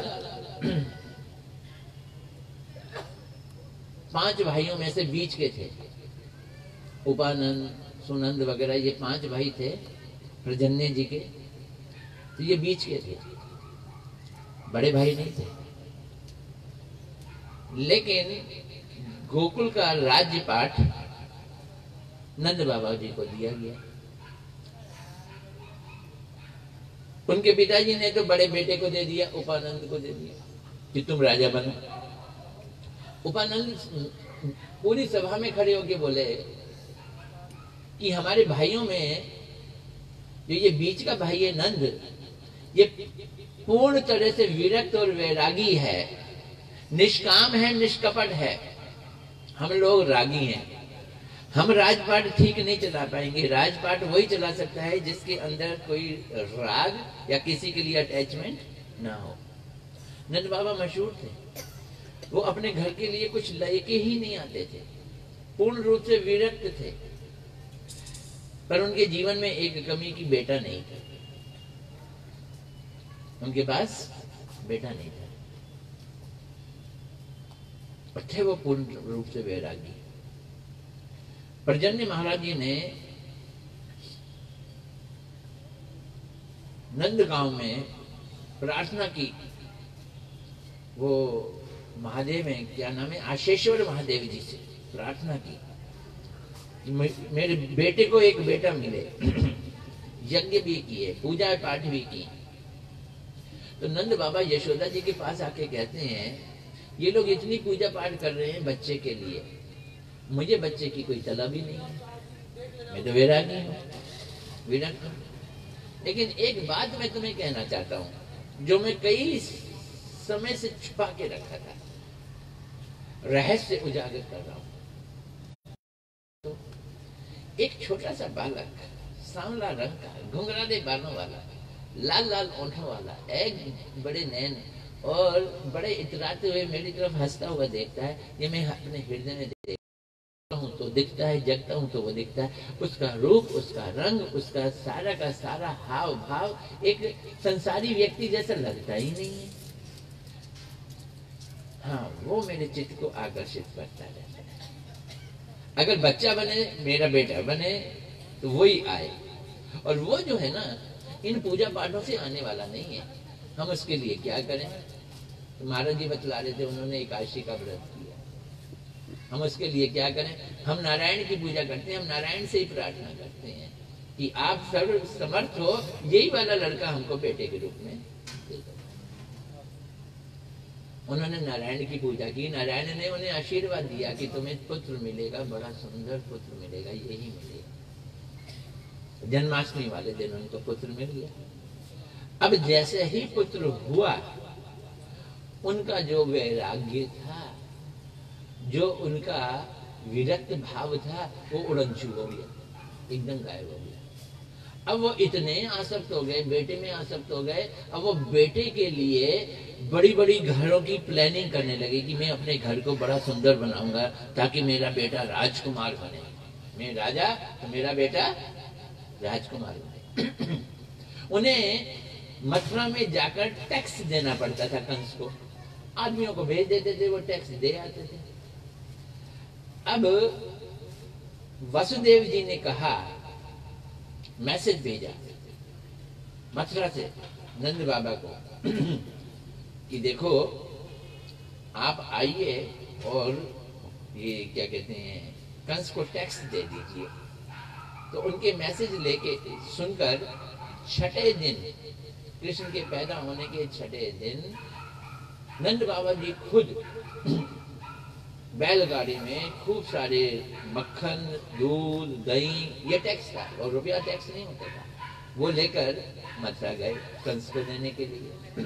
5 भाइयों में से बीच के थे। उपानंद, सुनंद वगैरह, ये 5 भाई थे प्रजन्य जी के, तो ये बीच के थे, बड़े भाई नहीं थे। लेकिन गोकुल का राज्य पाठ नंद बाबा जी को दिया गया। उनके पिताजी ने तो बड़े बेटे को दे दिया, उपानंद को दे दिया कि तुम राजा बनो। उपानंद पूरी सभा में खड़े होके बोले कि हमारे भाइयों में जो ये बीच का भाई है नंद, ये पूर्ण तरह से विरक्त और वैरागी है, निष्काम है, निष्कपट है। हम लोग रागी हैं, हम राजपाट ठीक नहीं चला पाएंगे। राजपाट वही चला सकता है जिसके अंदर कोई राग या किसी के लिए अटैचमेंट ना हो। नंद बाबा मशहूर थे, वो अपने घर के लिए कुछ लेके ही नहीं आते थे, पूर्ण रूप से विरक्त थे। पर उनके जीवन में एक कमी की बेटा नहीं था, उनके पास बेटा नहीं था, और थे वो पूर्ण रूप से वैरागी। पर्जन्य महाराज जी ने नंदगांव में प्रार्थना की, वो महादेव में क्या नाम है, आशेश्वर महादेव जी से प्रार्थना की मेरे बेटे को एक बेटा मिले। यज्ञ भी किए, पूजा पाठ भी की। तो नंद बाबा यशोदा जी के पास आके कहते हैं, ये लोग इतनी पूजा पाठ कर रहे हैं बच्चे के लिए, मुझे बच्चे की कोई तलब ही नहीं है, मैं तो वैरागी हूँ, विरक्त हूँ। लेकिन एक बात मैं तुम्हें कहना चाहता हूँ जो मैं कई समय से छुपा के रखा था, रहस्य उजागर कर रहा हूँ। तो एक छोटा सा बालक, सांवला रंग का, घुंघराले बालों वाला, लाल लाल ओंठों वाला, एक बड़े नैन और बड़े इतराते हुए मेरी तरफ हंसता हुआ देखता है। ये मैं अपने हृदय में देखता हूँ तो दिखता है, जगता हूँ तो वो दिखता है। उसका रूप, उसका रंग, उसका सारा का सारा हाव भाव एक संसारी व्यक्ति जैसा लगता ही नहीं है। हाँ, वो मेरे चित्त को आकर्षित करता रहता है। अगर बच्चा बने, मेरा बेटा बने, तो वही आए। और वो जो है ना, इन पूजा पाठों से आने वाला नहीं है। हम उसके लिए क्या करें? तो महाराज जी बतला रहे थे, उन्होंने एकादशी का व्रत किया। हम उसके लिए क्या करें? हम नारायण की पूजा करते हैं, हम नारायण से ही प्रार्थना करते हैं कि आप सर्व समर्थ हो, यही वाला लड़का हमको बेटे के रूप में दे दो। उन्होंने नारायण की पूजा की, नारायण ने उन्हें आशीर्वाद दिया कि तुम्हें पुत्र मिलेगा, बड़ा सुंदर पुत्र मिलेगा, यही मिलेगा। जन्माष्टमी वाले दिन उनको पुत्र मिल गया। अब जैसे ही पुत्र हुआ, उनका जो वैराग्य था, जो उनका विरक्त भाव था, वो उड़नछू हो गया, एकदम गायब हो गया। अब वो इतने आसक्त हो गए, बेटे में आसक्त हो गए। अब वो बेटे के लिए बड़ी बड़ी घरों की प्लानिंग करने लगे कि मैं अपने घर को बड़ा सुंदर बनाऊंगा ताकि मेरा बेटा राजकुमार बने। मैं राजा तो मेरा बेटा राजकुमार बने। उन्हें मथुरा में जाकर टैक्स देना पड़ता था कंस को। आदमियों को भेज देते थे, वो टैक्स दे आते थे। अब वसुदेव जी ने कहा, मैसेज भेजा मथुरा से नंद बाबा को कि देखो आप आइए और ये क्या कहते हैं, कंस को टैक्स दे दीजिए। तो उनके मैसेज लेके सुनकर छठे दिन, कृष्ण के पैदा होने के छठे दिन, नंद बाबा जी खुद बैलगाड़ी में खूब सारे मक्खन, दूध, दही, ये टैक्स था और रुपया टैक्स नहीं होता था, वो लेकर मथुरा गए कंस को देने के लिए।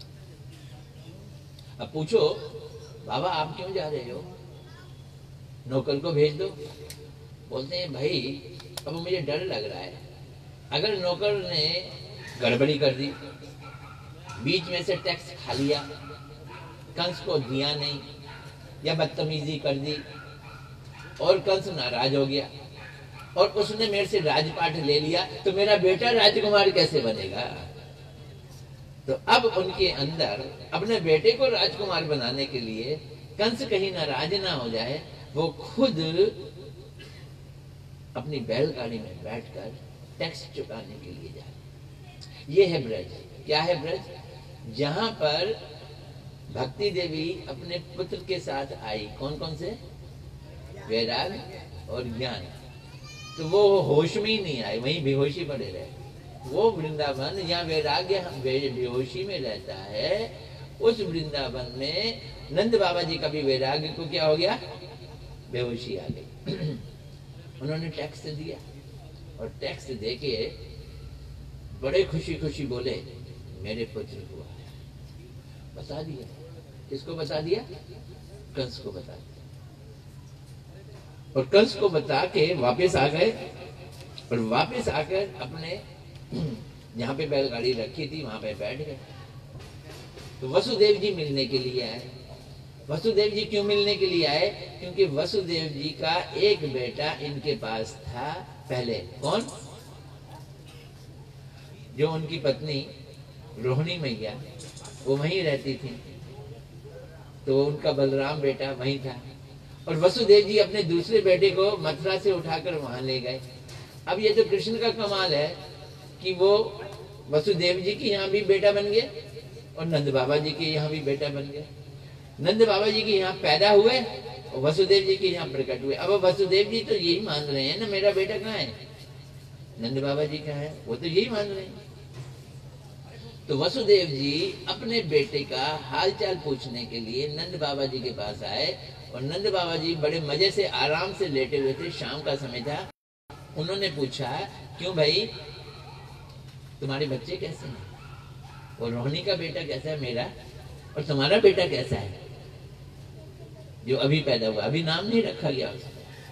अब पूछो, बाबा आप क्यों जा रहे हो? नौकर को भेज दो। बोलते हैं भाई अब मुझे डर लग रहा है, अगर नौकर ने गड़बड़ी कर दी, बीच में से टैक्स खा लिया, कंस को दिया नहीं, या बदतमीजी कर दी और कंस नाराज हो गया और उसने मेरे से राजपाट ले लिया, तो मेरा बेटा राजकुमार कैसे बनेगा? तो अब उनके अंदर अपने बेटे को राजकुमार बनाने के लिए, कंस कहीं नाराज ना हो जाए, वो खुद अपनी बैलगाड़ी में बैठकर टैक्स चुकाने के लिए जा रहे। ये है ब्रज। क्या है ब्रज? जहां पर भक्ति देवी अपने पुत्र के साथ आई। कौन कौन से? वैराग और ज्ञान। तो वो होश में ही नहीं आए, वहीं बेहोशी पड़े रहे। वो वृंदावन जहाँ वैराग्य बेहोशी में रहता है, उस वृंदावन में नंद बाबा जी का भी वैराग्य को क्या हो गया? बेहोशी आ गई। उन्होंने टैक्स दिया और टैक्स देके बड़े खुशी खुशी बोले मेरे पुत्र को आया। बता दिया। किसको बता दिया? कंस को बता दिया। और कंस को बता के वापस आ गए और वापस आकर अपने जहां पे बैलगाड़ी रखी थी वहां पे बैठ गए। तो वसुदेव जी मिलने के लिए आए। वसुदेव जी क्यों मिलने के लिए आए? क्योंकि वसुदेव जी का एक बेटा इनके पास था पहले। कौन? जो उनकी पत्नी रोहिणी मैया वो वहीं रहती थी, तो उनका बलराम बेटा वहीं था। और वसुदेव जी अपने दूसरे बेटे को मथुरा से उठाकर वहां ले गए। अब ये तो कृष्ण का कमाल है कि वो वसुदेव जी के यहाँ भी बेटा बन गए और नंद बाबा जी के यहाँ भी बेटा बन गए। नंद बाबा जी के यहाँ पैदा हुए और वसुदेव जी के यहाँ प्रकट हुए। अब वसुदेव जी तो यही मान रहे हैं ना, मेरा बेटा कहाँ है? नंद बाबा जी कहाँ है? वो तो यही मान रहे हैं। तो वसुदेव जी अपने बेटे का हालचाल पूछने के लिए नंद बाबा जी के पास आए और नंद बाबा जी बड़े मजे से आराम से लेटे हुए थे। शाम का समय था। उन्होंने पूछा क्यों भाई तुम्हारे बच्चे कैसे हैं? और रोहिणी का बेटा कैसा है मेरा, और तुम्हारा बेटा कैसा है जो अभी पैदा हुआ? अभी नाम नहीं रखा गया उसका।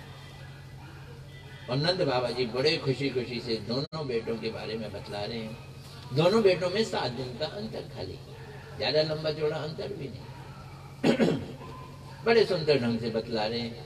और नंद बाबा जी बड़े खुशी खुशी से दोनों बेटों के बारे में बतला रहे हैं। दोनों बेटों में 7 दिन का अंतर, खाली, ज्यादा लंबा चौड़ा अंतर भी नहीं। बड़े सुंदर ढंग से बतला रहे हैं।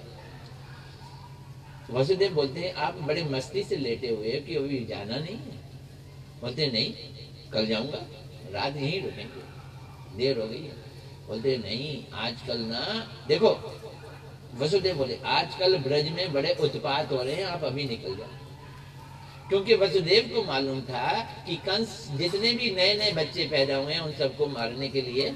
वसुदेव बोलते हैं आप बड़े मस्ती से लेटे हुए हो कि अभी जाना नहीं है? बोलते नहीं, कल जाऊंगा, रात यहीं रुकेंगे, देर हो गई है। बोलते नहीं, आजकल ना देखो, वसुदेव बोले आजकल ब्रज में बड़े उत्पात हो रहे हैं, आप अभी निकल जाओ। क्योंकि वसुदेव को मालूम था कि कंस जितने भी नए नए बच्चे पैदा हुए हैं उन सबको मारने के लिए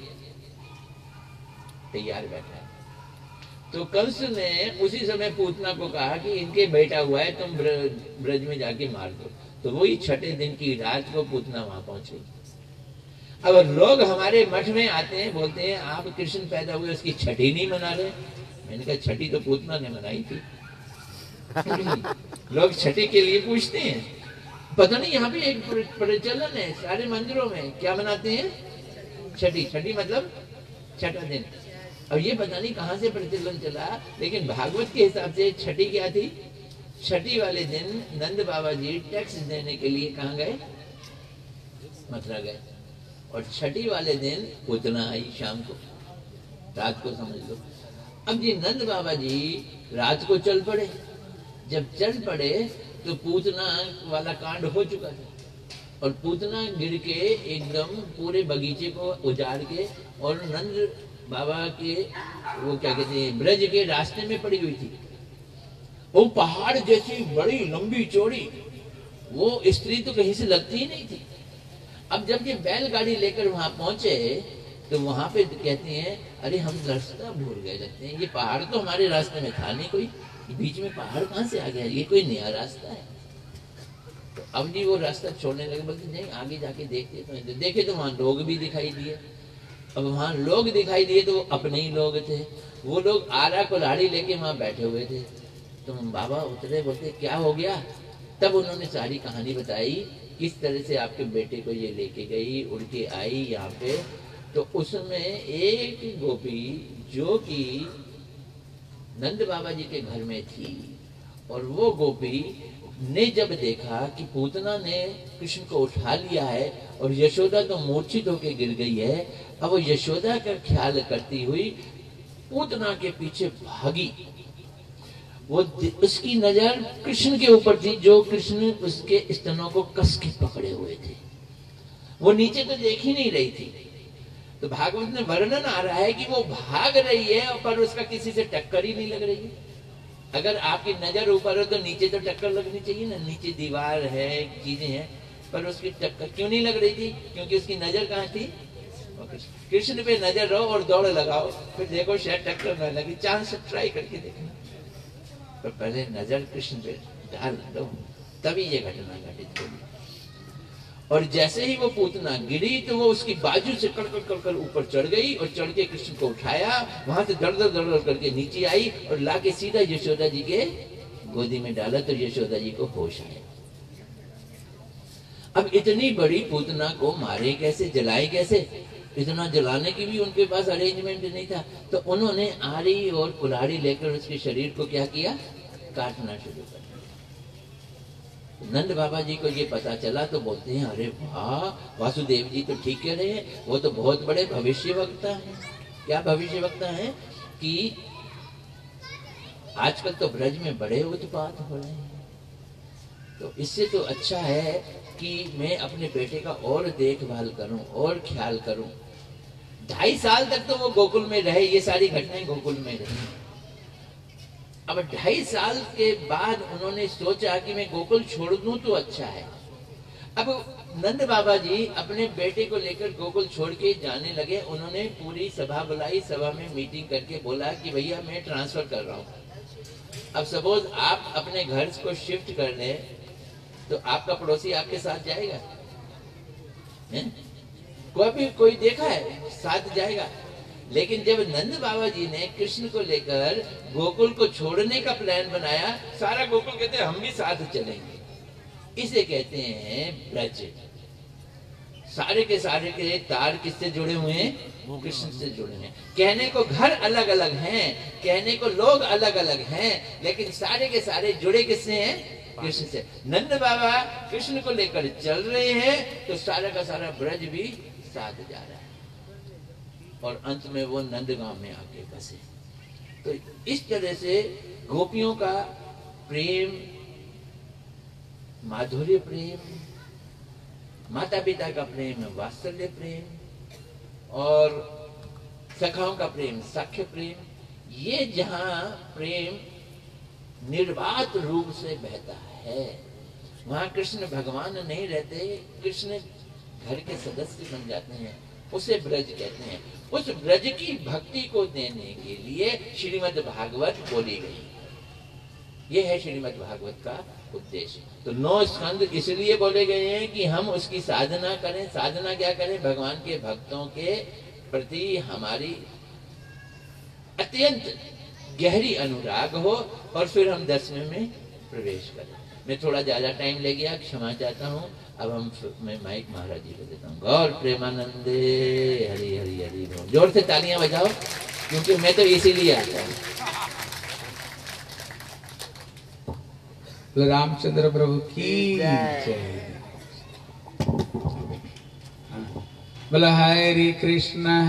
तैयार बैठा है। तो कंस ने उसी समय पूतना को कहा कि इनके बेटा हुआ है, तुम ब्रज में जाके मार दो। तो वही 6ठे दिन की रात को पूतना वहां पहुंचे। अब लोग हमारे मठ में आते हैं, बोलते हैं आप कृष्ण पैदा हुए उसकी छठी नहीं मना रहे। मैंने कहा छठी तो पूतना ने मनाई थी। लोग छठी के लिए पूछते हैं। पता नहीं यहाँ पे एक प्रचलन है सारे मंदिरों में, क्या मनाते हैं? छठी। छठी मतलब 6ठा दिन। अब ये पता नहीं कहाँ से प्रचलन चला, लेकिन भागवत के हिसाब से छठी क्या थी? छठी वाले दिन नंद बाबा जी टैक्स देने के लिए कहाँ गए? मथुरा गए। और छठी वाले दिन पूतना आई शाम को, रात को समझ लो। अब जी नंद बाबा जी रात को चल पड़े। जब चल पड़े तो पूतना वाला कांड हो चुका था और पूतना गिर के एकदम पूरे बगीचे को उजाड़ के और नंद बाबा के वो क्या कहते हैं ब्रज के रास्ते में पड़ी हुई थी। वो पहाड़ जैसी बड़ी लंबी चौड़ी वो स्त्री तो कहीं से लगती ही नहीं थी। अब जब ये बैलगाड़ी लेकर वहां पहुंचे तो वहां पे कहते हैं अरे हम रास्ता भूल गए लगते हैं, ये पहाड़ तो हमारे रास्ते में था नहीं, कोई बीच में पहाड़ कहाँ से आ गया, ये कोई नया रास्ता है। तो अब जी वो रास्ता छोड़ने लगे, बोलते नहीं आगे जाके देखते। तो देखे तो वहां लोग भी दिखाई दिए। अब वहां लोग दिखाई दिए तो वो अपने ही लोग थे। वो लोग आरा कुल्हाड़ी लेके वहां बैठे हुए थे। तो बाबा उतरे, बोलते क्या हो गया? तब उन्होंने सारी कहानी बताई, किस तरह से आपके बेटे को ये लेके गई, उड़ के आई यहाँ पे। तो उसमें एक गोपी जो कि नंद बाबा जी के घर में थी, और वो गोपी ने जब देखा कि पूतना ने कृष्ण को उठा लिया है और यशोदा तो मूर्छित होकर गिर गई है, अब वो यशोदा का ख्याल करती हुई पूतना के पीछे भागी। वो उसकी नजर कृष्ण के ऊपर थी, जो कृष्ण उसके स्तनों को कस के पकड़े हुए थे। वो नीचे तो देख ही नहीं रही थी। तो भागवत में वर्णन आ रहा है कि वो भाग रही है पर उसका किसी से टक्कर ही नहीं लग रही है। अगर आपकी नजर ऊपर हो तो नीचे तो टक्कर लगनी चाहिए ना, नीचे दीवार है, चीजें हैं, पर उसकी टक्कर क्यों नहीं लग रही थी? क्योंकि उसकी नजर कहाँ थी? कृष्ण पे नजर रहो और दौड़ लगाओ, फिर देखो शायद टक्कर न लगी, चांस ट्राई करके देखना। पर पहले नजर कृष्ण पे डाल दो, तभी ये घटना घटित होगी। और जैसे ही वो पूतना गिरी तो वो उसकी बाजू से कड़कड़ कड़कड़ ऊपर चढ़ गई और चढ़ के कृष्ण को उठाया, वहां से दर दर दर करके नीचे आई और लाके सीधा यशोदा जी के गोदी में डाला तो यशोदा जी को होश आया। अब इतनी बड़ी पूतना को मारे कैसे, जलाए कैसे? इतना जलाने की भी उनके पास अरेंजमेंट नहीं था, तो उन्होंने आरी और कुल्हाड़ी लेकर उसके शरीर को क्या किया? काटना शुरू कर दिया। नंद बाबा जी को ये पता चला तो बोलते हैं, अरे वाह, वासुदेव जी तो ठीक कह रहे हैं, वो तो बहुत बड़े भविष्यवक्ता हैं। क्या भविष्यवक्ता हैं? कि आजकल तो ब्रज में बड़े उत्पात हो रहे हैं, तो इससे तो अच्छा है कि मैं अपने बेटे का और देखभाल करूं और ख्याल करूं। 2.5 साल तक तो वो गोकुल में रहे, ये सारी घटनाएं गोकुल में रही। अब 2.5 साल के बाद उन्होंने सोचा कि मैं गोकुल छोड़ दूं तो अच्छा है। अब नंद बाबा जी अपने बेटे को लेकर गोकुल छोड़ के जाने लगे। उन्होंने पूरी सभा बुलाई, सभा में मीटिंग करके बोला कि भैया मैं ट्रांसफर कर रहा हूं। अब सपोज आप अपने घर को शिफ्ट कर ले तो आपका पड़ोसी आपके साथ जाएगा? कोई देखा है साथ जाएगा? लेकिन जब नंद बाबा जी ने कृष्ण को लेकर गोकुल को छोड़ने का प्लान बनाया, सारा गोकुल कहते हैं हम भी साथ चलेंगे। इसे कहते हैं ब्रज। सारे के तार किससे जुड़े हुए हैं? कृष्ण से जुड़े हैं। कहने को घर अलग अलग हैं, कहने को लोग अलग अलग हैं, लेकिन सारे के सारे जुड़े किससे हैं? कृष्ण से। नंद बाबा कृष्ण को लेकर चल रहे हैं तो सारा का सारा ब्रज भी साथ जा रहा है और अंत में वो नंदगांव में आके बसे। तो इस तरह से गोपियों का प्रेम, माधुर्य प्रेम, माता पिता का प्रेम, वात्सल्य प्रेम और सखाओं का प्रेम, सख्य प्रेम, ये जहां प्रेम निर्वात रूप से बहता है वहां कृष्ण भगवान नहीं रहते, कृष्ण घर के सदस्य बन जाते हैं, उसे ब्रज कहते हैं। उस ब्रज की भक्ति को देने के लिए श्रीमद् भागवत बोली गई। यह है श्रीमद् भागवत का उद्देश्य। तो 9 स्कंद इसलिए बोले गए हैं कि हम उसकी साधना करें। साधना क्या करें? भगवान के भक्तों के प्रति हमारी अत्यंत गहरी अनुराग हो और फिर हम 10वें में प्रवेश करें। मैं थोड़ा ज्यादा टाइम ले गया, क्षमा चाहता हूँ। अब मैं माइक महाराज जी को देता हूँ। गौर प्रेमानंदे हरि हरि हरि बोल। जोर से तालियां बजाओ, क्योंकि मैं तो इसीलिए आता हूँ। रामचंद्र प्रभु की जय। बोला हरे कृष्ण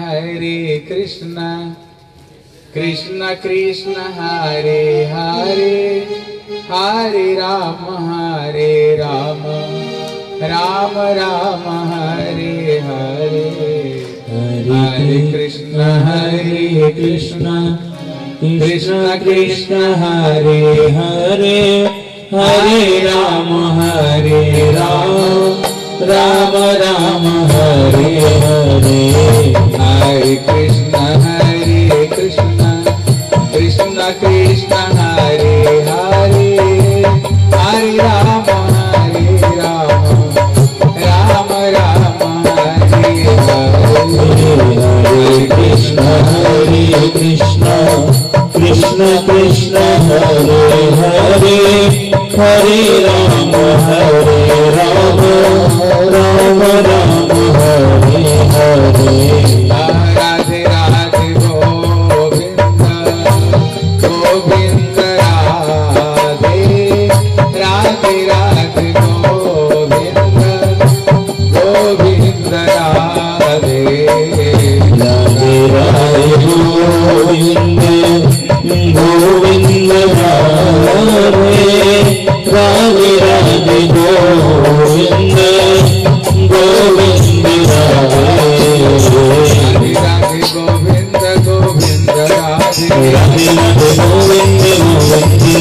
कृष्ण कृष्ण हरे हरे, हरे राम राम राम हरे हरे। हरे कृष्ण कृष्ण कृष्ण हरे हरे, हरे राम राम राम हरे हरे। हरे कृष्ण कृष्ण कृष्ण हरे हरे, हरे राम राम राम हरे हरे। हरे कृष्ण कृष्ण कृष्ण हरे हरे, हरे राम राम राम हरे हरे। राधे राधे गोविंद गोविंद राधे, राधे राधे गोविंद गोविंद राधे। राधे राधे गोविंद गोविंद राधे, राधे राधे गोविंद गोविंद राधे। राधे राधे गोविंद गोविंद राधे, राधे राधे गोविंद गोविंद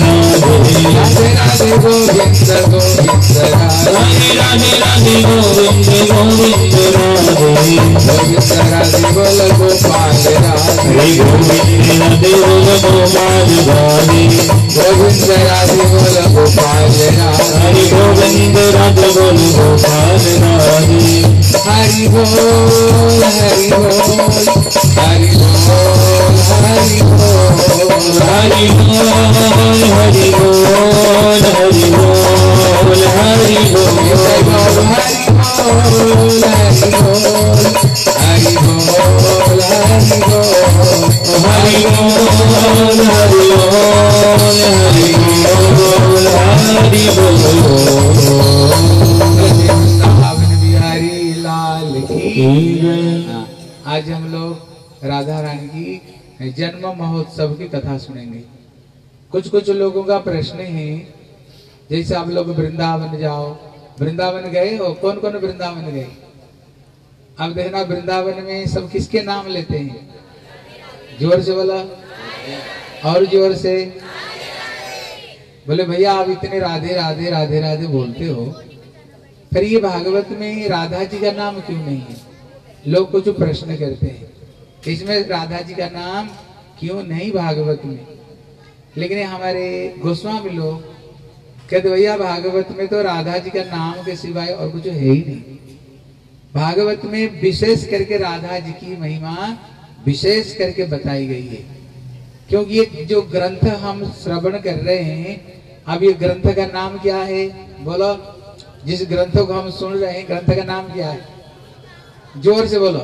गोविंद राधे गोविंद राधे बोल गोपाल राधे हरि गोविंद राधे बोल गोपाल राधे गोविंद राधे बोल गोपाल राधे हरि गोविंद राधे बोल गोपाल राधे हरि बोल हरि बोल हरि बोल हरि बोल हरि बोल हरि बोल हरि बोल हरि बोल हरि बोल हरि बोल हरि बोल हरि बोल हरि बोल वृंदावन बिहारी लाल की जय। आज हम लोग राधा रानी की जन्म महोत्सव की कथा सुनेंगे। कुछ लोगों का प्रश्न है, जैसे आप लोग वृंदावन जाओ, वृंदावन गए हो? कौन कौन वृंदावन गए? अब देखना वृंदावन में सब किसके नाम लेते हैं? जोर से बोला, और जोर से बोले। भैया आप इतने राधे राधे राधे राधे बोलते हो, फिर ये भागवत में राधा जी का नाम क्यों नहीं है? लोग कुछ प्रश्न करते हैं, इसमें राधा जी का नाम क्यों नहीं भागवत में? लेकिन हमारे गोस्वामी लोग कहते भैया भागवत में तो राधा जी का नाम के सिवाय और कुछ है ही नहीं। भागवत में विशेष करके राधा जी की महिमा विशेष करके बताई गई है, क्योंकि ये जो ग्रंथ हम श्रवण कर रहे हैं, अब ये ग्रंथ का नाम क्या है? बोलो, जिस ग्रंथ को हम सुन रहे हैं ग्रंथ का नाम क्या है? जोर से बोलो।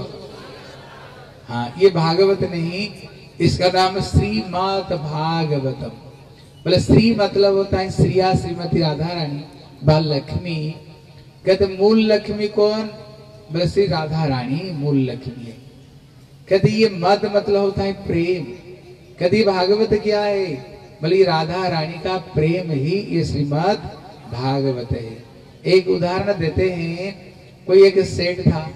हाँ, ये भागवत नहीं, इसका नाम श्रीमद् भागवतम। बोले श्री मतलब होता है श्रिया, श्रीमती राधा रानी, बाल लक्ष्मी। कहते मूल लक्ष्मी कौन? बोले श्री राधा रानी मूल लक्ष्मी है। कहते ये मद मतलब होता है प्रेम। कहते भागवत क्या है? बोले राधा रानी का प्रेम ही ये श्रीमद् भागवत है। एक उदाहरण देते हैं, कोई एक सेठ था,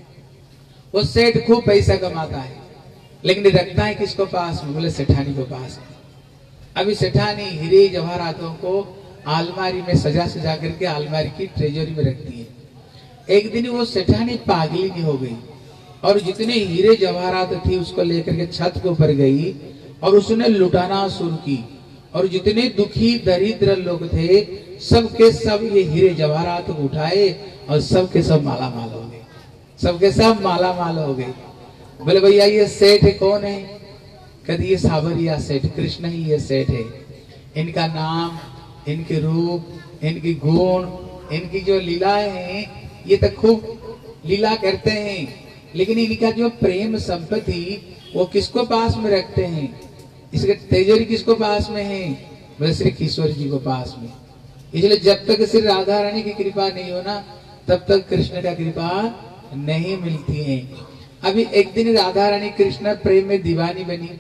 वो सेठ खूब पैसा कमाता है, लेकिन रखता है किसको पास में? बोले सेठानी को पास में। अभी सेठानी हीरे जवाहरातों को अलमारी में सजा सजा करके अलमारी की ट्रेजरी में रखती है। एक दिन वो सेठानी पागलिनी हो गई और जितने हीरे जवाहरात थी उसको लेकर के छत के ऊपर गई और उसने लुटाना शुरू की, और जितने दुखी दरिद्र लोग थे सबके सब ये हीरे जवाहरात उठाए और सबके सब माला माल हो गए, सबके सब माला माल हो गए। बोले भैया ये सेठ कौन है? कहते ये सावरिया सेठ, कृष्ण ही ये सेठ है। इनका नाम, इनके रूप, इनकी गुण, इनकी जो लीलाएं हैं, ये तो खूब लीला करते हैं, लेकिन इनका जो प्रेम संपत्ति वो किसको पास में रखते हैं? इसके तेजरी किसको पास में है? बोले श्री किशोर जी को पास में। इसलिए जब तक श्री राधा रानी की कृपा नहीं हो ना, तब तक कृष्ण का कृपा नहीं मिलती है। अभी एक दिन राधा रानी कृष्ण प्रेम में दीवानी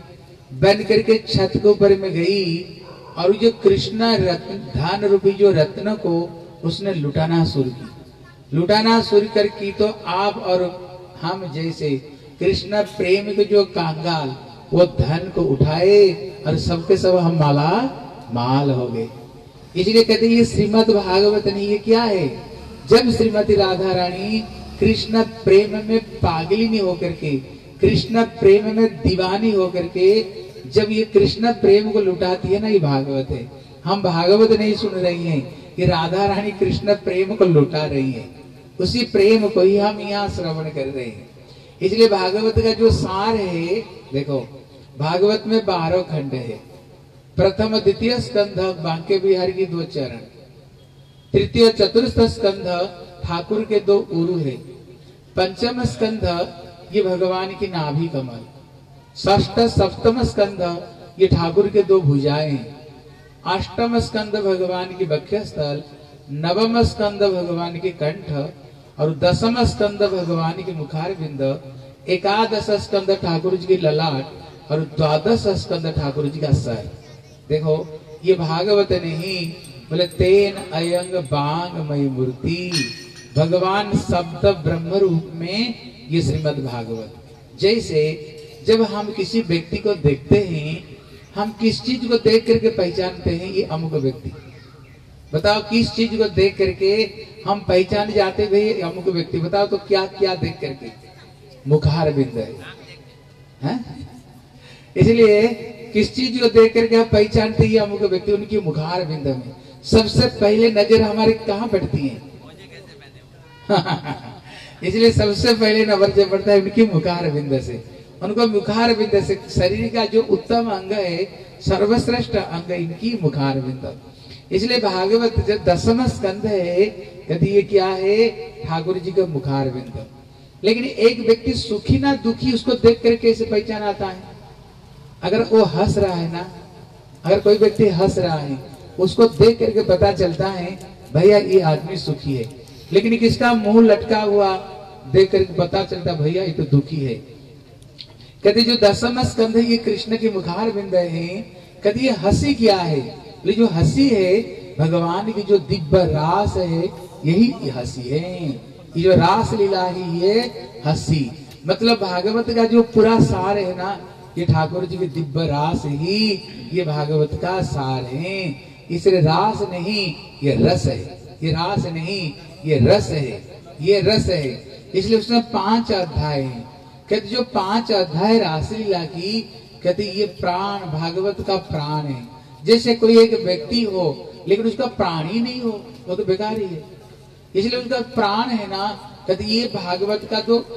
बन करके छत के ऊपर में गई, और जो कृष्ण रत्न, धान रूपी जो रत्न को उसने लुटाना शुरू की। लुटाना शुरू कर की तो आप और हम जैसे कृष्ण प्रेम के जो कांगाल वो धन को उठाए और सबके सब हम माला माल हो गए। इसलिए कहते ये श्रीमद् भागवत नहीं, ये क्या है? जब श्रीमती राधा रानी कृष्ण प्रेम में पागलिनी होकर के, कृष्ण प्रेम में दीवानी होकर के जब ये कृष्ण प्रेम को लुटाती है ना, ये भागवत है। हम भागवत नहीं सुन रही हैं, ये राधा रानी कृष्ण प्रेम को लुटा रही है, उसी प्रेम को ही हम यहाँ श्रवण कर रहे हैं। इसलिए भागवत का जो सार है, देखो भागवत में 12 खंड है। प्रथम द्वितीय स्कंध बांके बिहारी की 2 चरण, तृतीय चतुर्थ स्कंध ठाकुर के 2 उरु है, पंचम स्कंध ये भगवान की नाभि कमल, षष्ठ सप्तम स्कंध ये ठाकुर के 2 भुजाएं हैं, अष्टम स्कंद भगवान की वक्षस्थल, नवम स्कंद भगवान की कंठ, और 10वां स्कंद भगवान की मुखारविंद, 11 स्कंद ठाकुर जी की ललाट, और 12 स्कंद ठाकुर जी का सर। देखो ये भागवत नहीं, बोले तेन अयंग बांग मई मूर्ति, भगवान शब्द ब्रह्म रूप में ये श्रीमद् भागवत। जैसे जब हम किसी व्यक्ति को देखते हैं, हम किस चीज को देख करके पहचानते हैं ये अमुक व्यक्ति? बताओ किस चीज को देख करके हम पहचान जाते भाई अमुक व्यक्ति, बताओ तो क्या क्या देख करके? मुखार बिंद है। इसलिए किस चीज को देख करके आप पहचानते ही अमुक व्यक्ति? उनकी मुखार बिंद में सबसे पहले नजर हमारी कहाँ पड़ती है? इसलिए सबसे पहले नजर जो पड़ता है उनकी मुखार बिंद से। उनको मुखार बिंद से शरीर का जो उत्तम अंग है, सर्वश्रेष्ठ अंग इनकी मुखार बिंद। इसलिए भागवत जो 10वां स्कंद है, कहती ये क्या है? ठाकुर जी का मुखार बिंद। लेकिन एक व्यक्ति सुखी ना दुखी उसको देख कर कैसे पहचान आता है? अगर वो हंस रहा है ना, अगर कोई व्यक्ति हंस रहा है उसको देख करके पता चलता है भैया ये आदमी सुखी है। लेकिन किसका मुंह लटका हुआ देख करके पता चलता भैया ये तो दुखी है। कहते जो 10वां स्कंध है ये कृष्ण की मुखार बिंद है। कहते ये हंसी क्या है? ये जो हंसी है भगवान की जो दिव्य रास है, यही हंसी है। ये जो रास लीला है ये हंसी, मतलब भागवत का जो पूरा सार है ना, ये ठाकुर जी की दिव्य रास ही ये भागवत का सार है। इसलिए रास नहीं ये रस है, ये रास नहीं ये रस है, ये रस है। इसलिए उसमें 5 अध्याय है। कहते जो 5 अध्याय रासलीला की, कहते ये प्राण भागवत का प्राण है। जैसे कोई एक व्यक्ति हो लेकिन उसका प्राण ही नहीं हो, वो तो बेकार ही है। इसलिए उसका प्राण है ना, कहते ये भागवत का तो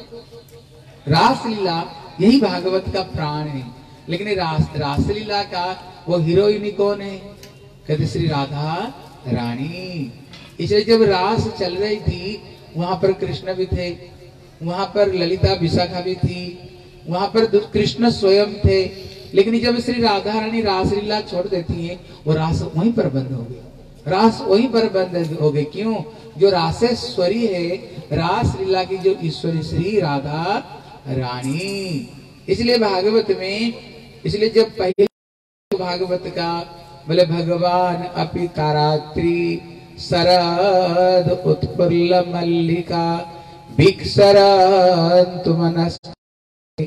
रासलीला यही भागवत का प्राण है। लेकिन रासलीला का वो हीरोइन कौन है? कहते श्री राधा रानी। इसलिए जब रास चल रही थी वहां पर कृष्ण भी थे, वहां पर ललिता विशाखा भी थी, वहां पर कृष्ण स्वयं थे। लेकिन जब श्री राधा रानी रासलीला छोड़ देती है, वो रास वहीं पर बंद हो गई, रास वहीं पर बंद हो गई। क्यों? जो रासेश्वरी है, रासलीला की जो ईश्वरी श्री राधा रानी। इसलिए भागवत में, इसलिए जब पहले भागवत का बोले भगवान अपि तारात्री शरद उत्फुल्ल मल्लिका भिक्षरन्तु मनस्ते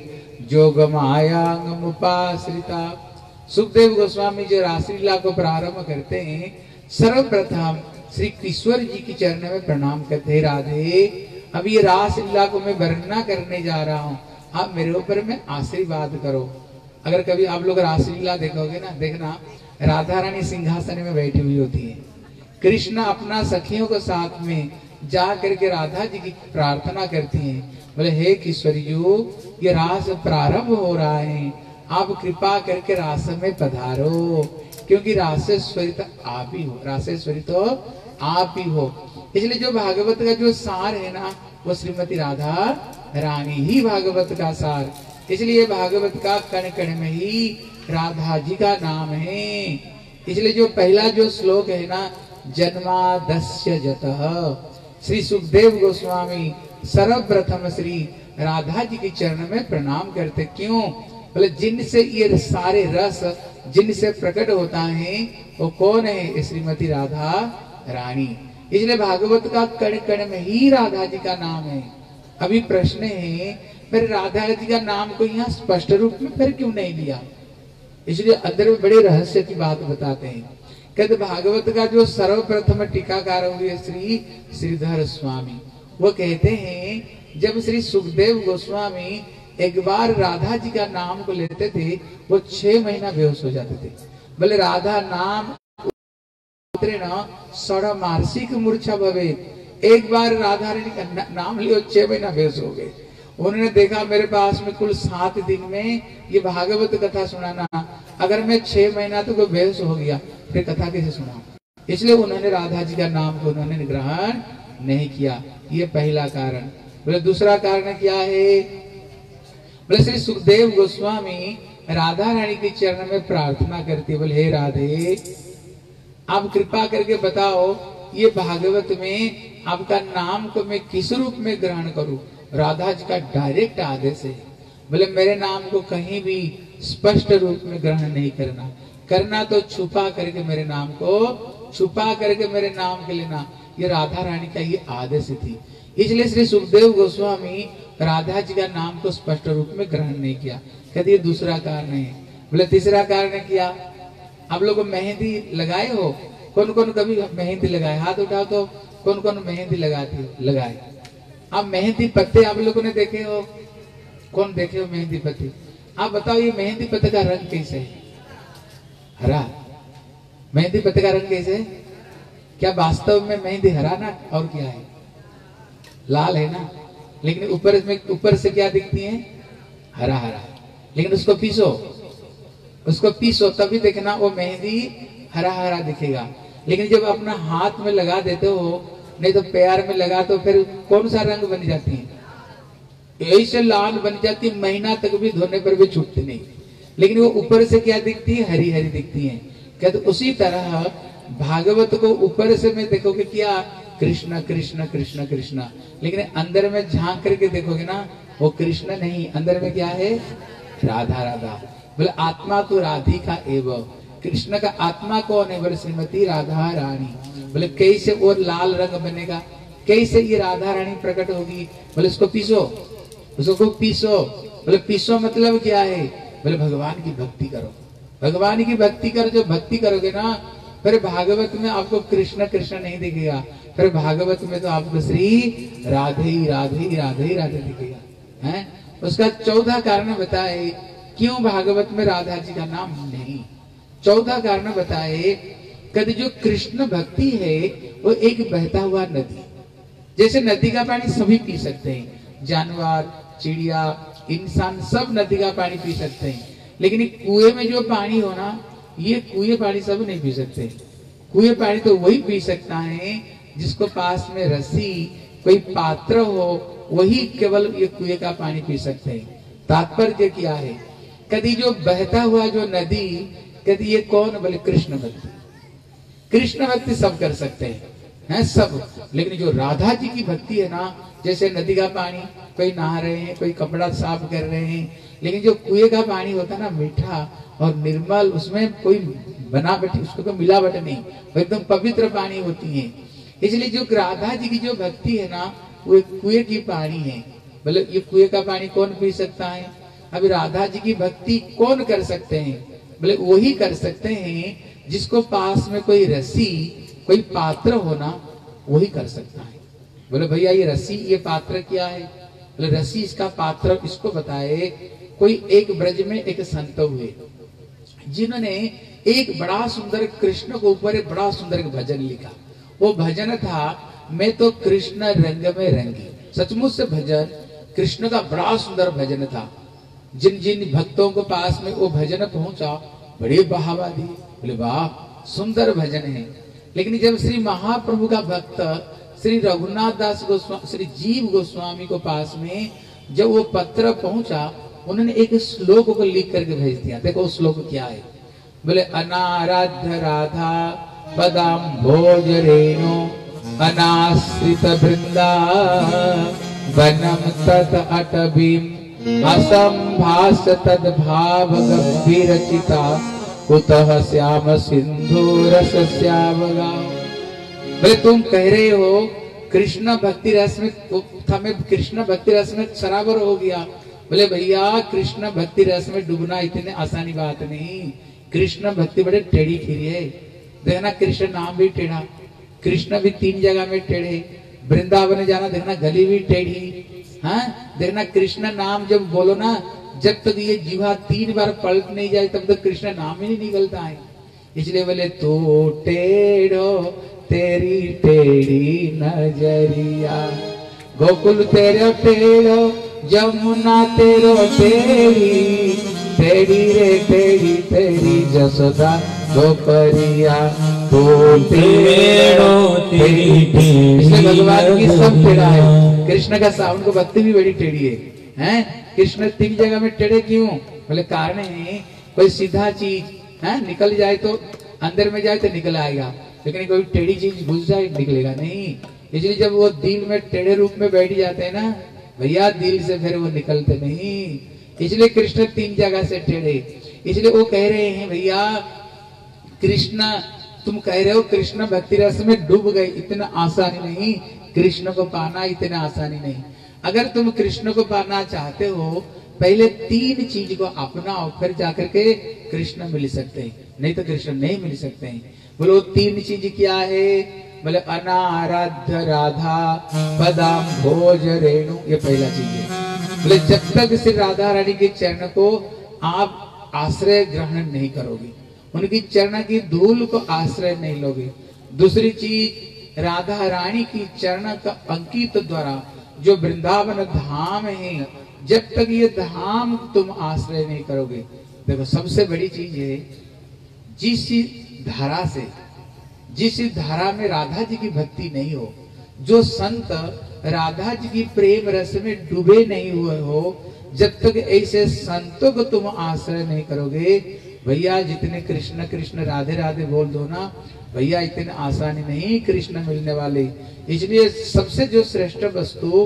जोगमायांगमुपाश्रिता। सुखदेव गोस्वामी जो रासलीला को प्रारंभ करते हैं, सर्वप्रथम श्री किशोर जी की चरण में प्रणाम करते हैं। राधे, अब ये रासलीला को मैं वर्णना करने जा रहा हूँ, आप मेरे ऊपर में आशीर्वाद करो। अगर कभी आप लोग रासलीला देखोगे ना, देखना राधा रानी सिंहासन में बैठी हुई होती है, कृष्ण अपना सखियों के साथ में जा करके राधा जी की प्रार्थना करती हैं। बोले हे किशोरियो, ये रास प्रारंभ हो रहा है, आप कृपा करके रास में पधारो, क्योंकि रासेश्वरी तो आप ही हो, रासेश्वरी तो आप ही हो। इसलिए जो भागवत का जो सार है ना, वो श्रीमती राधा रानी ही भागवत का सार। इसलिए भागवत का कण कण में ही राधा जी का नाम है। इसलिए जो पहला जो श्लोक है ना, जन्मादस्य जतः, श्री सुखदेव गोस्वामी सर्वप्रथम श्री राधा जी के चरण में प्रणाम करते। क्यों? बोले जिनसे ये सारे रस जिनसे प्रकट होता है वो कौन है? श्रीमती राधा रानी। इसलिए भागवत का कण कण में ही राधा जी का नाम है। अभी प्रश्न है, फिर राधा जी का नाम को यहाँ स्पष्ट रूप में फिर क्यों नहीं लिया? इसलिए अंदर में बड़े रहस्य की बात बताते हैं। कहते भागवत का जो सर्वप्रथम टीकाकार हुए श्री श्रीधर स्वामी, वो कहते हैं जब श्री सुखदेव गोस्वामी एक बार राधा जी का नाम को लेते थे, वो 6 महीना बेहोश हो जाते थे। बोले राधा नाम षडमासिक मूर्छा भवे, एक बार राधा रानी का नाम लियो 6 महीना बेहोश हो गए। उन्होंने देखा मेरे पास में कुल 7 दिन में ये भागवत कथा सुनाना, अगर मैं 6 महीना तो बेहोश हो गया, फिर कथा कैसे सुना? इसलिए उन्होंने राधा जी का नाम को उन्होंने ग्रहण नहीं किया। ये पहला कारण। बोले दूसरा कारण क्या है? बोले श्री सुखदेव गोस्वामी राधा रानी के चरण में प्रार्थना करती, बोले हे राधे, आप कृपा करके बताओ ये भागवत में आपका नाम को मैं किस रूप में ग्रहण करूं? राधा जी का डायरेक्ट आदेश है। बोले मेरे नाम को कहीं भी स्पष्ट रूप में ग्रहण नहीं करना, करना तो छुपा करके मेरे नाम को छुपा करके मेरे नाम के लेना। ये राधा रानी का ये आदेश थी। इसलिए श्री सुखदेव गोस्वामी राधा जी का नाम को स्पष्ट रूप में ग्रहण नहीं किया। कहते ये दूसरा कारण है। बोले तीसरा कारण क्या? आप लोग मेहंदी लगाए हो, कौन कौन कभी मेहंदी लगाए? हाथ उठाओ तो कौन कौन मेहंदी लगाए? आप मेहंदी पत्ते आप लोगों ने देखे हो? कौन देखे हो मेहंदी पत्ते? आप बताओ ये मेहंदी पत्ते का रंग कैसे है? हरा। मेहंदी पत्ते का रंग कैसे है? क्या वास्तव में मेहंदी हरा ना और क्या है? लाल है ना, लेकिन ऊपर से क्या दिखती है? हरा हरा। लेकिन उसको पीसो तभी देखना वो मेहंदी हरा हरा दिखेगा। लेकिन जब अपना हाथ में लगा देते हो, नहीं तो पैर में लगा तो फिर कौन सा रंग बन जाती है? ऐसे लाल बन जाती है, महीना तक भी धोने पर भी छूटती नहीं। लेकिन वो ऊपर से क्या दिखती है? हरी हरी दिखती है। क्या तो उसी तरह भागवत को ऊपर से में देखोगे क्या? कृष्ण कृष्ण कृष्ण कृष्ण, लेकिन अंदर में झांक करके देखोगे ना, वो कृष्ण नहीं, अंदर में क्या है? राधा राधा। बोले आत्मा तो राधिका एवं। कृष्ण का आत्मा कौन है? बोले श्रीमती राधा रानी। बोले कैसे वो लाल रंग बनेगा? कैसे ये राधा रानी प्रकट होगी? बोले उसको पीसो। बोले पीसो मतलब क्या है? बोले भगवान की भक्ति करो, भगवान की भक्ति करो। जो भक्ति करोगे ना, फिर भागवत में आपको कृष्ण कृष्ण नहीं दिखेगा, फिर भागवत में तो आपको श्री राधे ही राधे ही राधे ही राधे दिखेगा है। उसका 14 कारण बताए क्यों भागवत में राधा जी का नाम नहीं। 14 कारण बताए। कभी जो कृष्ण भक्ति है वो एक बहता हुआ नदी, जैसे नदी का पानी सभी पी सकते हैं, जानवर, चिड़िया, इंसान सब नदी का पानी पी सकते हैं। लेकिन कुएं में जो पानी हो ना, ये कुएं पानी सब नहीं पी सकते। कुएं पानी तो वही पी सकता है जिसको पास में रस्सी कोई पात्र हो, वही केवल ये कुएं का पानी पी सकते हैं। तात्पर्य क्या है? कभी जो बहता हुआ जो नदी, कभी ये कौन? बोले कृष्ण भक्ति। कृष्ण भक्ति सब कर सकते हैं सब। लेकिन जो राधा जी की भक्ति है ना, जैसे नदी का पानी कोई नहा रहे हैं, कोई कपड़ा साफ कर रहे हैं, लेकिन जो कुएं का पानी होता है ना, मीठा और निर्मल, उसमें कोई बनावट, उसको कोई मिलावट नहीं, वो एकदम पवित्र पानी होती है। इसलिए जो राधा जी की जो भक्ति है ना, वो कुएं की पानी है। बोले ये कुएं का पानी कौन पी सकता है? अभी राधा जी की भक्ति कौन कर सकते हैं? बोले वही कर सकते हैं जिसको पास में कोई रस्सी कोई पात्र होना, वही कर सकता है। बोले भैया ये रस्सी ये पात्र क्या है? बोले रस्सी इसका पात्र इसको बताए। कोई एक ब्रज में एक संत हुए जिन्होंने एक बड़ा सुंदर कृष्ण के ऊपर एक बड़ा सुंदर एक भजन लिखा। वो भजन था, मैं तो कृष्ण रंग में रंगी। सचमुच से भजन कृष्ण का बड़ा सुंदर भजन था। जिन जिन भक्तों को पास में वो भजन पहुंचा, बड़ी बहावा दी, बोले वाह सुंदर भजन है। लेकिन जब श्री महाप्रभु का भक्त श्री रघुनाथ दास गोस्वामी, श्री जीव गोस्वामी को पास में जब वो पत्र पहुंचा, उन्होंने एक श्लोक को लिख करके भेज दिया। देखो श्लोक क्या है? बोले अनाराध्य राधा पदाम्भोज रेणु अनाश्रित वृंदा वनम तत अटवीम असंभास तद भाव गंभीर चिता कुतः श्याम सिंधु रस श्यामगा। बोले तुम कह रहे हो कृष्ण भक्ति रस में, मैं कृष्ण भक्ति रस में सराबर हो गया। बोले भैया कृष्ण भक्ति रस में डूबना इतनी आसानी बात नहीं। कृष्ण भक्ति बड़े टेढ़ी खीरी है। देखना कृष्ण नाम भी टेढ़ा, कृष्ण भी 3 जगह में टेढ़े। वृंदावन जाना देखना गली भी टेढ़ी। हाँ देखना कृष्ण नाम जब बोलो ना, जब तक ये जीवा 3 बार पलट नहीं जाए तब तक कृष्ण नाम ही नहीं निकलता है। इसलिए बोले तो टेढ़ो तेरी टेढ़ी नजरिया, गोकुल तेरे टेढ़ो जमुना तेरो टेढ़ी, टेढ़ी रे टेढ़ी तेरी जसोदा गोपरिया, तो टेढ़ो तेरी टेढ़ी। इसलिए भगवान की सब टेढ़ा है। कृष्ण का सावन को भक्ति भी बड़ी टेढ़ी है। हैं कृष्ण 3 जगह में टेढ़े क्यों? बोले कारण है कोई सीधा चीज निकल जाए तो अंदर में जाए तो निकल आएगा, लेकिन कोई टेढ़ी चीज घुस जाए निकलेगा नहीं। इसलिए जब वो दिल में टेढ़े रूप में बैठ जाते हैं ना भैया, दिल से फिर वो निकलते नहीं। इसलिए कृष्ण 3 जगह से टेढ़े। इसलिए वो कह रहे हैं भैया कृष्ण, तुम कह रहे हो कृष्ण भक्ति रस में डूब गए, इतना आसानी नहीं। कृष्ण को पाना इतना आसानी नहीं। अगर तुम कृष्ण को पाना चाहते हो, पहले 3 चीज को अपनाओ, फिर जाकर के कृष्ण मिल सकते हैं, नहीं तो कृष्ण नहीं मिल सकते हैं। बोलो तीन चीज क्या है? बोले अनाराध्य राधा पदाम भोज रेणु, ये पहला चीज है। बोले जब तक श्री राधा रानी के चरण को आप आश्रय ग्रहण नहीं करोगे, उनकी चरण की धूल को आश्रय नहीं लोगे। दूसरी चीज, राधा रानी की चरण का अंकित द्वारा जो वृंदावन धाम है, जब तक ये धाम तुम आश्रय नहीं करोगे। देखो सबसे बड़ी चीज है, जिस धारा से, जिस धारा में राधा जी की भक्ति नहीं हो, जो संत राधा जी की प्रेम रस में डूबे नहीं हुए हो, जब तक ऐसे संतों को तुम आश्रय नहीं करोगे, भैया जितने कृष्ण कृष्ण राधे राधे बोल दो ना भैया, इतने आसानी नहीं कृष्ण मिलने वाले। इसलिए सबसे जो श्रेष्ठ वस्तु,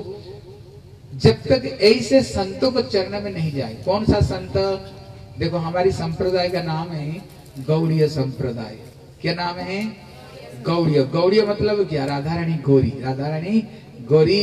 जब तक ऐसे संतों को चरण में नहीं जाए। कौन सा संत? देखो हमारी संप्रदाय का नाम है गौड़ीय संप्रदाय। क्या नाम है? गौड़ीय। गौड़ीय मतलब क्या? राधा रानी गौरी, राधा रानी गौरी।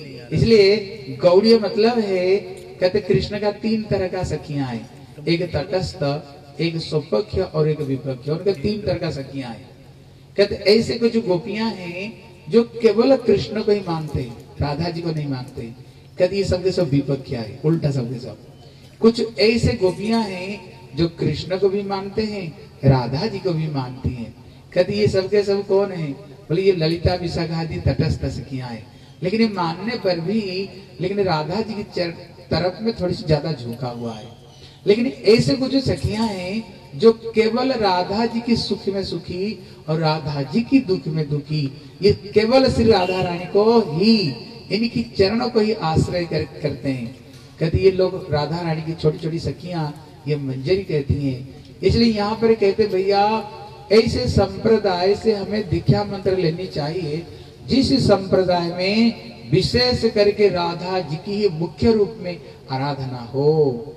इसलिए गौड़ीय मतलब है, कहते कृष्ण का तीन तरह का सखियां है, एक तटस्थ, एक स्वपक्ष और एक विपक्ष, उनके तीन तरह का सखियां है। कहते ऐसे कुछ गोपियां हैं जो केवल कृष्ण को ही मानते हैं, राधा जी को नहीं मानते। कहते ये सबके सब विपक्ष है, उल्टा सबके सब। कुछ ऐसे गोपियां हैं जो कृष्ण को भी मानते हैं, राधा जी को भी मानती हैं। कहते ये सबके सब कौन है? बोले ये ललिता विशाखा आदि तटस्थ सखियां हैं। लेकिन ये मानने पर भी, लेकिन राधा जी की तरफ में थोड़ी सी ज्यादा झुका हुआ है। लेकिन ऐसे कुछ सखियां हैं जो केवल राधा जी की सुख में सुखी और राधा जी की दुख में दुखी, ये केवल श्री राधा रानी को ही, इनकी चरणों को ही आश्रय करते हैं। कहते ये लोग राधा रानी की छोटी छोटी सखियां ये मंजरी कहती हैं। इसलिए यहाँ पर कहते भैया ऐसे संप्रदाय से हमें दीक्षा मंत्र लेनी चाहिए, जिस संप्रदाय में विशेष करके राधा जी की ही मुख्य रूप में आराधना हो।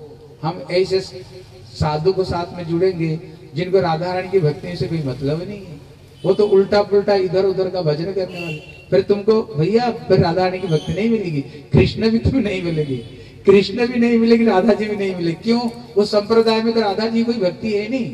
हम ऐसे साधु को साथ में जुड़ेंगे जिनको राधा रानी की भक्ति से कोई मतलब नहीं है, वो तो उल्टा पुल्टा इधर उधर का भजन करने वाले, फिर तुमको भैया फिर राधा रानी की भक्ति नहीं मिलेगी, कृष्ण भी तुम्हें नहीं मिलेगी, कृष्ण भी नहीं मिलेगी, राधा जी भी नहीं मिलेगी। क्यों? वो संप्रदाय में तो राधा जी की कोई भक्ति है नहीं,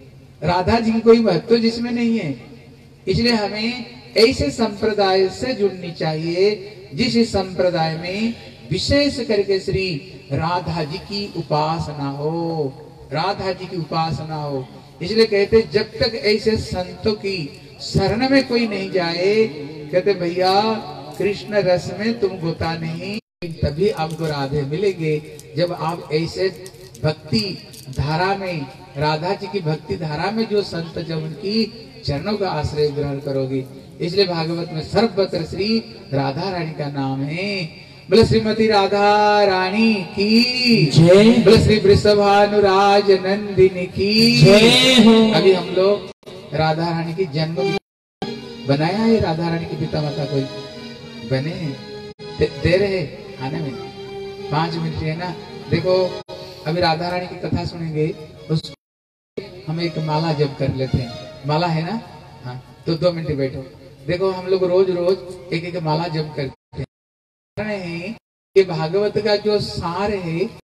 राधा जी की कोई महत्व जिसमें नहीं है। इसलिए हमें ऐसे संप्रदाय से जुड़नी चाहिए जिस संप्रदाय में विशेष करके श्री राधा जी की उपासना हो, राधा जी की उपासना हो। इसलिए कहते जब तक ऐसे संतों की शरण में कोई नहीं जाए, कहते भैया कृष्ण रस में तुम गोता नहीं, तभी आपको राधे मिलेंगे। जब आप ऐसे भक्ति धारा में, राधा जी की भक्ति धारा में जो संत, जब उनकी चरणों का आश्रय ग्रहण करोगे। इसलिए भागवत में सर्वत्र श्री राधा रानी का नाम है। बोले श्रीमती राधा रानी की जय, बोले श्री वृषभानुराज नंदिनी की जय। अभी हम लोग राधा रानी की जन्म बनाया है, राधा रानी की पिता माता कोई बने दे रहे आने में 5 मिनट है ना। देखो अभी राधा रानी की कथा सुनेंगे, उस हम एक माला जप कर लेते हैं, माला है ना, हाँ तो 2 मिनट बैठो। देखो हम लोग रोज रोज एक एक माला जप करते हैं। ये भागवत का जो सार है